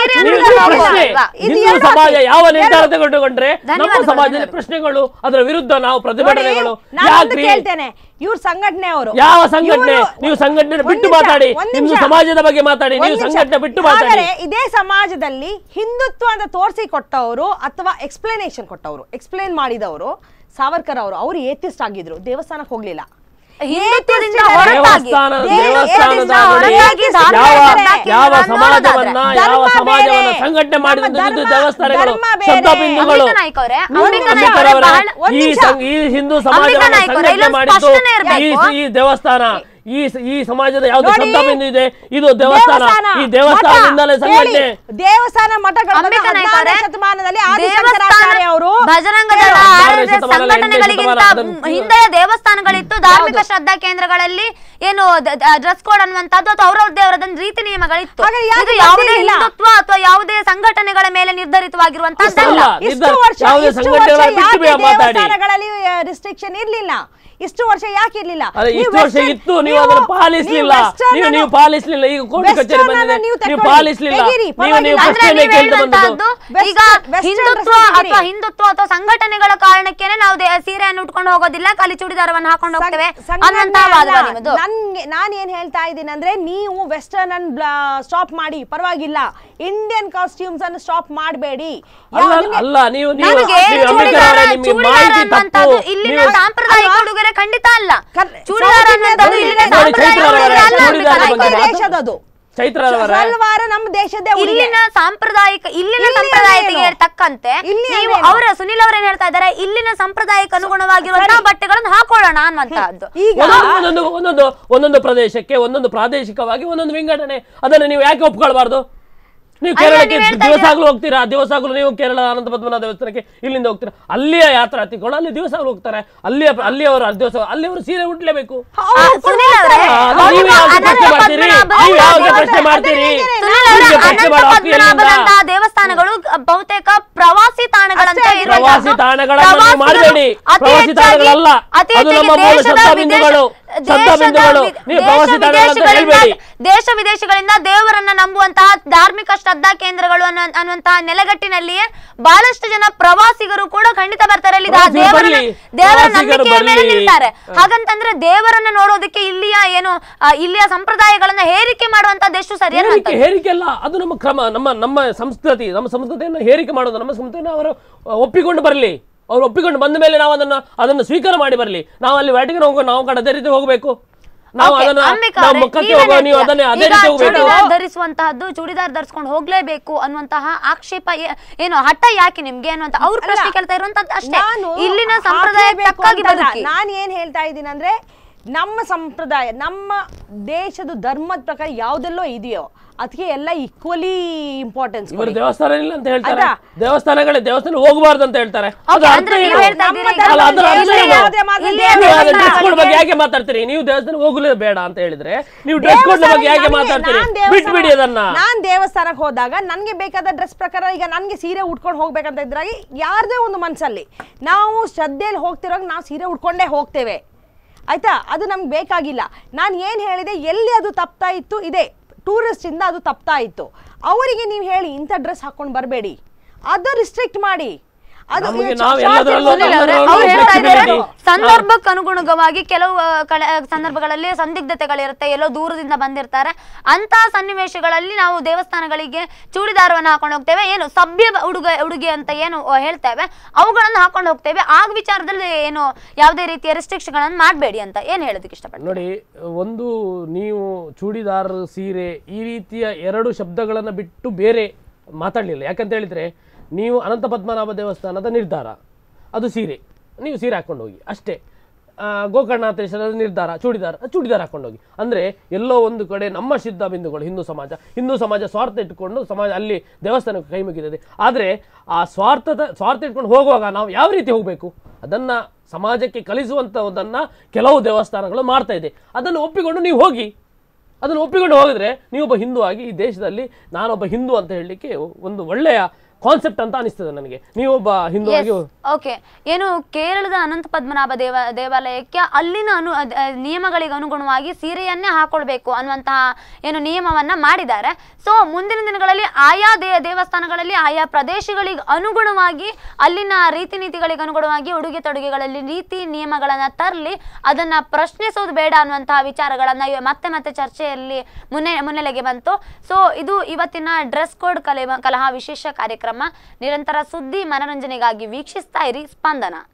ಹಿಂದೂ ಸಮಾಜ ಯಾವ ನಿರ್ಧಾರ ತಗೊಂಡುಕೊಂಡ್ರೆ ನಮ್ಮ ಸಮಾಜದಲ್ಲಿ ಪ್ರಶ್ನೆಗಳು, ಅದರ ವಿರುದ್ಧ ನಾವು ಪ್ರತಿಭಟನೆಗಳು ಯಾಕ್ರಿ? ಹೇಳ್ತೇನೆ, ಇವ್ರ ಸಂಘಟನೆ ಅವರು ಯಾವ ಸಂಘಟನೆ? ನೀವು ಸಂಘಟನೆ ಬಿಟ್ಟು ಮಾತಾಡಿ, ಹಿಂದೂ ಸಮಾಜದ ಬಗ್ಗೆ ಮಾತಾಡಿ, ನೀವು ಸಂಘಟನೆ ಬಿಟ್ಟು ಮಾತಾಡಿ. ಇದೇ ಸಮಾಜದಲ್ಲಿ ಹಿಂದುತ್ವ ಅಂತ ತೋರಿಸಿ ಕೊಟ್ಟವರು ಅಥವಾ ಎಕ್ಸ್ಪ್ಲನೇಷನ್ ಕೊಟ್ಟವರು, ಎಕ್ಸ್ಪ್ಲೇನ್ ಮಾಡಿದವರು ಸಾವರ್ಕರ್ ಅವರು. ಅವರು ಏತಿಸ್ಟ್ ಆಗಿದ್ರು, ದೇವಸ್ಥಾನಕ್ಕೆ ಹೋಗ್ಲಿಲ್ಲ. ದೇವಸ್ಥಾನ ದೇವಸ್ಥಾನದ ಯಾವ ಸಮಾಜವನ್ನ ಯಾವ ಸಮಾಜವನ್ನ ಸಂಘಟನೆ ಮಾಡಿದ ದೇವಸ್ಥಾನಗಳು ಶಬ್ದ ಬಿಂದುಗಳು. ಈ ಹಿಂದೂ ಸಮಾಜವನ್ನ ಸಂಘಟನೆ ಮಾಡಿದ್ದು ಈ ದೇವಸ್ಥಾನ, ಈ ಈ ಸಮಾಜದ ಯಾವ್ದು ಶಬ್ದ ಬಿಂದು ಇದೆ, ಇದು ದೇವಸ್ಥಾನ. ಈ ದೇವಸ್ಥಾನದಿಂದಲೇ ಸಂಘಟನೆ, ದೇವಸ್ಥಾನ ಮಠಗಳು ಶತಮಾನದಲ್ಲಿ ಆದಿಶಂಕರಾಚಾರ್ಯ ಅವರು ಬಜರಂಗ ದಳ ಸಂಘಟನೆಗಳಿಗಿಂತ ಹಿಂದೆ ದೇವಸ್ಥಾನಗಳಿತ್ತು. ಧಾರ್ಮಿಕ ಶ್ರದ್ಧಾ ಕೇಂದ್ರಗಳಲ್ಲಿ ಏನು ಡ್ರೆಸ್ ಕೋಡ್ ಅನ್ನುವಂಥದ್ದು ಅಥವಾ ಅವರ ದೇವರದ ರೀತಿ ನಿಯಮಗಳಿತ್ತು. ಇದು ಯಾವುದೇ ಹಿಂದುತ್ವ ಅಥವಾ ಯಾವುದೇ ಸಂಘಟನೆಗಳ ಮೇಲೆ ನಿರ್ಧರಿತವಾಗಿರುವಂತಹದ್ದಲ್ಲ. ಇಷ್ಟು ವರ್ಷ ದೇವಸ್ಥಾನಗಳಲ್ಲಿ ರಿಸ್ಟ್ರಿಕ್ಷನ್ ಇರ್ಲಿಲ್ಲ. ಇಷ್ಟು ವರ್ಷ ಯಾಕೆ ಇರ್ಲಿಲ್ಲ? ಇಷ್ಟು ವರ್ಷ ಇತ್ತು, ನೀವು ಅದನ್ನು ಪಾಲಿಸಲಿಲ್ಲ. ನೀವು ನೀವು ಪಾಲಿಸಲಿಲ್ಲ. ಈಗ ಕೋರ್ಟ್ ಕಚೇರಿ ಬಂದಿದೆ, ನೀವು ಪಾಲಿಸಲಿಲ್ಲ. ನೀವು ನೀವು ಪ್ರಶ್ನೆ ಕೇಳ್ತಾ ಬಂದದ್ದು ಈಗ ಹಿಂದುತ್ವ ಅಥವಾ ಹಿಂದುತ್ವ ಅಥವಾ ಸಂಘಟನೆಗಳ ಕಾರಣಕ್ಕೇನೆ ನಾವು ಸೀರೆಯನ್ನು ಉಟ್ಕೊಂಡು ಹೋಗೋದಿಲ್ಲ, ಖಾಲಿ ಚೂಡಿದಾರವನ್ನು ಹಾಕೊಂಡು ಹೋಗ್ತೇವೆ ಅನ್ನುವಂತಹ ವಾದ ನಿಮ್ಮದು. ನನ್ಗೆ ನಾನು ಏನ್ ಹೇಳ್ತಾ ಇದ್ದೀನಿ ಅಂದ್ರೆ, ನೀವು ವೆಸ್ಟರ್ನ್ ಅನ್ನು ಸ್ಟಾಪ್ ಮಾಡಿ, ಪರವಾಗಿಲ್ಲ, ಇಂಡಿಯನ್ ಕಾಸ್ಟ್ಯೂಮ್ಸ್ ಅನ್ನು ಸ್ಟಾಪ್ ಮಾಡಬೇಡಿ. ಅಲ್ಲ, ನೀವು ಇಲ್ಲಿನ ಸಾಂಪ್ರದಾಯಿಕ ಉಡುಗೊರೆ ಖಂಡಿತ ಅಲ್ಲ. ಸಲ್ವಾರ ನಮ್ಮ ದೇಶದ ಇಲ್ಲಿನ ಸಾಂಪ್ರದಾಯಿಕ ಇಲ್ಲಿನ ಸಂಪ್ರದಾಯಕ್ಕೆ ತಕ್ಕಂತೆ ನೀವು ಅವರ ಸುನಿಲ್ ಅವರೇನ್ ಹೇಳ್ತಾ ಇದ್ದಾರೆ, ಇಲ್ಲಿನ ಸಂಪ್ರದಾಯಕ್ಕೆ ಅನುಗುಣವಾಗಿರುವಂತಹ ಬಟ್ಟೆಗಳನ್ನು ಹಾಕೊಳ್ಳೋಣ ಅನ್ನುವಂತಹದ್ದು. ಒಂದೊಂದು ಒಂದೊಂದು ಒಂದೊಂದು ಪ್ರದೇಶಕ್ಕೆ ಒಂದೊಂದು ಪ್ರಾದೇಶಿಕವಾಗಿ ಒಂದೊಂದು ವಿಂಗಡಣೆ, ಅದನ್ನು ನೀವು ಯಾಕೆ ಒಪ್ಕೊಳ್ಬಾರ್ದು? ನೀವು ಕೇರಳಕ್ಕೆ ದಿವಸಾಗ್ಲೂ ಹೋಗ್ತೀರಾ, ದಿವಸಾಗ್ಲೂ ನೀವು ಕೇರಳ ಅನಂತ ಪದ್ಮನಾಭ ದೇವಸ್ಥಾನಕ್ಕೆ ಇಲ್ಲಿಂದ ಹೋಗ್ತೀರಾ, ಅಲ್ಲಿಯ ಯಾತ್ರಾರ್ಥಿಗಳು ಅಲ್ಲಿ ದಿವಸಾಗ್ಲೂ ಹೋಗ್ತಾರೆ, ಅಲ್ಲಿಯ ಅಲ್ಲಿಯವರು ದಿವಸ ಅಲ್ಲಿಯವರು ಸೀರೆ ಉಟ್ಲೇಬೇಕು. ದೇವಸ್ಥಾನಗಳು ಬಹುತೇಕ ಪ್ರವಾಸಿ ತಾಣಗಳಂತೆ ಪ್ರವಾಸಿ ತಾಣಗಳನ್ನು ಮಾಡಬೇಡಿ, ಪ್ರವಾಸಿ ತಾಣಗಳಲ್ಲ, ಅದು ನಮ್ಮ ಮೂಲ ಶಬ್ದ ಬಿಂದುಗಳು. ದೇಶ ವಿದೇಶಗಳಿಂದ ದೇವರನ್ನ ನಂಬುವಂತಹ ಧಾರ್ಮಿಕ ಶ್ರದ್ಧಾ ಕೇಂದ್ರಗಳು ಅನ್ನುವಂತಹ ನೆಲೆಗಟ್ಟಿನಲ್ಲಿಯೇ ಬಹಳಷ್ಟು ಜನ ಪ್ರವಾಸಿಗರು ಕೂಡ ಖಂಡಿತ ಬರ್ತಾರೆ. ಅಲ್ಲಿ ದೇವರನ್ನ ದೇವರ ನಂಬಿಕೆಯ ಮೇಲೆ ನಿಲ್ತಾರೆ. ಹಾಗಂತಂದ್ರೆ ದೇವರನ್ನ ನೋಡೋದಕ್ಕೆ ಇಲ್ಲಿಯ ಏನು ಇಲ್ಲಿಯ ಸಂಪ್ರದಾಯಗಳನ್ನ ಹೇರಿಕೆ ಮಾಡುವಂತದ್ದು ಎಷ್ಟು ಸರಿಯಲ್ಲ? ಹೇರಿಕೆ ಅಲ್ಲ, ಅದು ನಮ್ಮ ಕ್ರಮ, ನಮ್ಮ ನಮ್ಮ ಸಂಸ್ಕೃತಿ, ನಮ್ಮ ಸಂಸ್ಕೃತಿಯನ್ನು ಹೇರಿಕೆ ಮಾಡೋದು, ನಮ್ಮ ಸಂಸ್ಕೃತಿಯನ್ನು ಅವರು ಒಪ್ಪಿಕೊಂಡು ಬರಲಿ. ಅವ್ರು ಒಪ್ಪಿಕೊಂಡು ಬಂದ ಮೇಲೆ ನಾವು ಅದನ್ನ ಅದನ್ನು ಸ್ವೀಕಾರ ಮಾಡಿ ಬರಲಿ. ನಾವು ಅಲ್ಲಿ ವ್ಯಾಟಿಕನ್ ಹೋಗೋ, ನಾವು ಕಡೆ ಅದೇ ರೀತಿ ಹೋಗಬೇಕು. ನಾವು ಅದನ್ನ ನಾವು ಮುಖಕ್ಕೆ ಹೋಗೋ, ನೀವು ಅದನ್ನೇ ಅದೇ ರೀತಿ ಹೋಗಬೇಕು. ಧರಿಸುವಂತಹದ್ದು ಚೂಡಿದಾರ್ ಧರಿಸ್ಕೊಂಡು ಹೋಗ್ಲೇಬೇಕು ಅನ್ನುವಂತಹ ಆಕ್ಷೇಪ ಏನು, ಹಠ ಯಾಕೆ ನಿಮ್ಗೆ ಅನ್ನುವಂತ ಅವ್ರ ಪ್ರಶ್ನೆ ಕೇಳ್ತಾ ಇರುವಂತದ್ದು ಅಷ್ಟೇ. ಇಲ್ಲಿನ ಸಂಪ್ರದಾಯ ತಕ್ಕಾಗಿ ಬದುಕಿ. ನಾನು ಏನ್ ಹೇಳ್ತಾ ಇದ್ದೀನಿ ಅಂದ್ರೆ, ನಮ್ಮ ಸಂಪ್ರದಾಯ, ನಮ್ಮ ದೇಶದ ಧರ್ಮದ ಪ್ರಕಾರ ಯಾವ್ದೆಲ್ಲೋ ಇದೆಯೋ ಅದಕ್ಕೆ ಎಲ್ಲ ಈಕ್ವಲಿ ಇಂಪಾರ್ಟೆನ್ಸ್. ಇವರು ದೇವಸ್ಥಾನ ಇಲ್ಲ ಅಂತ ಹೇಳ್ತಾರೆ, ದೇವಸ್ಥಾನಗಳೇ ದೇವಸ್ಥಾನ ಹೋಗಬಾರ್ದು ಅಂತ ಹೇಳ್ತಾರೆ. ಬಗ್ಗೆ ಯಾಕೆ ಮಾತಾಡ್ತೀರಿ ನೀವು? ದೇವಸ್ಥಾನ ಹೋಗಲೇ ಬೇಡ ಅಂತ ಹೇಳಿದ್ರೆ ನೀವು ಡ್ರೆಸ್ ಕೋಡ್ ಬಗ್ಗೆ ಯಾಕೆ ಮಾತಾಡ್ತೀರಿ? ಬಿಟ್ಬಿಡಿ ಅದನ್ನ. ನಾನ್ ದೇವಸ್ಥಾನಕ್ಕೆ ಹೋದಾಗ ನನ್ಗೆ ಬೇಕಾದ ಡ್ರೆಸ್ ಪ್ರಕಾರ, ಈಗ ನನ್ಗೆ ಸೀರೆ ಉಟ್ಕೊಂಡು ಹೋಗ್ಬೇಕಂತ ಇದ್ರಾಗಿ ಯಾರ್ದೇ ಒಂದು ಮನ್ಸಲ್ಲಿ ನಾವು ಶ್ರದ್ಧೆಯಲ್ಲಿ ಹೋಗ್ತಿರೋವಾಗ ನಾವು ಸೀರೆ ಉಟ್ಕೊಂಡೇ ಹೋಗ್ತೇವೆ, ಆಯ್ತಾ? ಅದು ನಮ್ಗೆ ಬೇಕಾಗಿಲ್ಲ. ನಾನು ಏನು ಹೇಳಿದೆ, ಎಲ್ಲಿ ಅದು ತಪ್ತಾ ಇತ್ತು ಇದೆ, ಟೂರಿಸ್ಟ್ ಇಂದ ಅದು ತಪ್ತಾ ಇತ್ತು. ಅವರಿಗೆ ನೀವು ಹೇಳಿ ಇಂಥ ಡ್ರೆಸ್ ಹಾಕೊಂಡು ಬರಬೇಡಿ, ಅದು ರಿಸ್ಟ್ರಿಕ್ಟ್ ಮಾಡಿ. ಸಂದರ್ಭಕ್ಕೆ ಅನುಗುಣವಾಗಿ ಕೆಲವು ಸಂದರ್ಭಗಳಲ್ಲಿ ಸಂದಿಗ್ಧತೆಗಳಿರುತ್ತೆ, ಎಲ್ಲೋ ದೂರದಿಂದ ಬಂದಿರ್ತಾರೆ, ಅಂತಹ ಸನ್ನಿವೇಶಗಳಲ್ಲಿ ನಾವು ದೇವಸ್ಥಾನಗಳಿಗೆ ಚೂಡಿದಾರವನ್ನು ಹಾಕೊಂಡು ಹೋಗ್ತೇವೆ, ಏನು ಸಭ್ಯ ಉಡುಗೆ ಉಡುಗೆ ಅಂತ ಏನು ಹೇಳ್ತೇವೆ ಅವುಗಳನ್ನು ಹಾಕೊಂಡು ಹೋಗ್ತೇವೆ. ಆಗ ವಿಚಾರದಲ್ಲಿ ಏನು ಯಾವುದೇ ರೀತಿಯ ರೆಸ್ಟ್ರಿಕ್ಷನ್ ಗಳನ್ನು ಮಾಡಬೇಡಿ ಅಂತ ಏನ್ ಹೇಳೋದಕ್ಕೆ ಇಷ್ಟಪಡ್ತೀನಿ. ನೋಡಿ, ಒಂದು ನೀವು ಚೂಡಿದಾರ್, ಸೀರೆ ಈ ರೀತಿಯ ಎರಡು ಶಬ್ದಗಳನ್ನು ಬಿಟ್ಟು ಬೇರೆ ಮಾತಾಡಲಿಲ್ಲ. ಯಾಕಂತ ಹೇಳಿದ್ರೆ, ನೀವು ಅನಂತ ಪದ್ಮನಾಭ ದೇವಸ್ಥಾನದ ನಿರ್ಧಾರ ಅದು ಸೀರೆ, ನೀವು ಸೀರೆ ಹಾಕೊಂಡು ಹೋಗಿ ಅಷ್ಟೇ. ಗೋಕರ್ಣಾಥೇಶ್ವರದ ನಿರ್ಧಾರ ಚೂಡಿದಾರ, ಚೂಡಿದಾರ ಹಾಕೊಂಡು ಹೋಗಿ. ಅಂದರೆ ಎಲ್ಲೋ ಒಂದು ಕಡೆ ನಮ್ಮ ಸಿದ್ಧ ಬಿಂದುಗಳು ಹಿಂದೂ ಸಮಾಜ ಹಿಂದೂ ಸಮಾಜ ಸ್ವಾರ್ಥ ಇಟ್ಟುಕೊಂಡು ಸಮಾಜ ಅಲ್ಲಿ ದೇವಸ್ಥಾನಕ್ಕೆ ಕೈ ಮುಗಿದಿದೆ. ಆದರೆ ಆ ಸ್ವಾರ್ಥದ ಸ್ವಾರ್ಥ ಇಟ್ಕೊಂಡು ಹೋಗುವಾಗ ನಾವು ಯಾವ ರೀತಿ ಹೋಗಬೇಕು ಅದನ್ನು ಸಮಾಜಕ್ಕೆ ಕಲಿಸುವಂಥದ್ದನ್ನು ಕೆಲವು ದೇವಸ್ಥಾನಗಳು ಮಾಡ್ತಾ ಇದೆ. ಅದನ್ನು ಒಪ್ಪಿಕೊಂಡು ನೀವು ಹೋಗಿ, ಅದನ್ನು ಒಪ್ಪಿಕೊಂಡು ಹೋಗಿದ್ರೆ ನೀವೊಬ್ಬ ಹಿಂದೂ ಆಗಿ ಈ ದೇಶದಲ್ಲಿ ನಾನೊಬ್ಬ ಹಿಂದೂ ಅಂತ ಹೇಳಲಿಕ್ಕೆ ಒಂದು ಒಳ್ಳೆಯ ಕಾನ್ಸೆಪ್ಟ್ ಅಂತ ಅನಿಸ್ತದೆ ನನಗೆ. ನೀವೊಬ್ಬ ಹಿಂದೂ ಆಗಿ ಓಕೆ, ಏನು ಕೇರಳದ ಅನಂತ ಪದ್ಮನಾಭ ದೇವ ದೇವಾಲಯಕ್ಕೆ ಅಲ್ಲಿನ ಅನು ಅದ್- ಅದ್ ನಿಯಮಗಳಿಗೆ ಅನುಗುಣವಾಗಿ ಸೀರೆಯನ್ನೇ ಹಾಕೊಳ್ಬೇಕು ಅನ್ನುವಂತಹ ಏನು ನಿಯಮವನ್ನ ಮಾಡಿದ್ದಾರೆ. ಸೊ ಮುಂದಿನ ದಿನಗಳಲ್ಲಿ ಆಯಾ ದೇ ದೇವಸ್ಥಾನಗಳಲ್ಲಿ ಆಯಾ ಪ್ರದೇಶಗಳಿಗೆ ಅನುಗುಣವಾಗಿ ಅಲ್ಲಿನ ರೀತಿ ನೀತಿಗಳಿಗೆ ಅನುಗುಣವಾಗಿ ಉಡುಗೆ ತೊಡುಗೆಗಳಲ್ಲಿ ರೀತಿ ನಿಯಮಗಳನ್ನ ತರಲಿ, ಅದನ್ನ ಪ್ರಶ್ನಿಸೋದು ಬೇಡ ಅನ್ನುವಂತಹ ವಿಚಾರಗಳನ್ನ ಇವ- ಮತ್ತೆ ಮತ್ತೆ ಚರ್ಚೆಯಲ್ಲಿ ಮುನ್ನೆ ಮುನ್ನೆಲೆಗೆ ಬಂತು. ಸೊ ಇದು ಇವತ್ತಿನ ಡ್ರೆಸ್ ಕೋಡ್ ಕಲೆ ಕಲಹ ವಿಶೇಷ ಕಾರ್ಯಕ್ರಮ. ನಿರಂತರ ಸುದ್ದಿ ಮನರಂಜನೆಗಾಗಿ ವೀಕ್ಷಿಸ್ತಾ ಇರಿ ಸ್ಪಂದನ.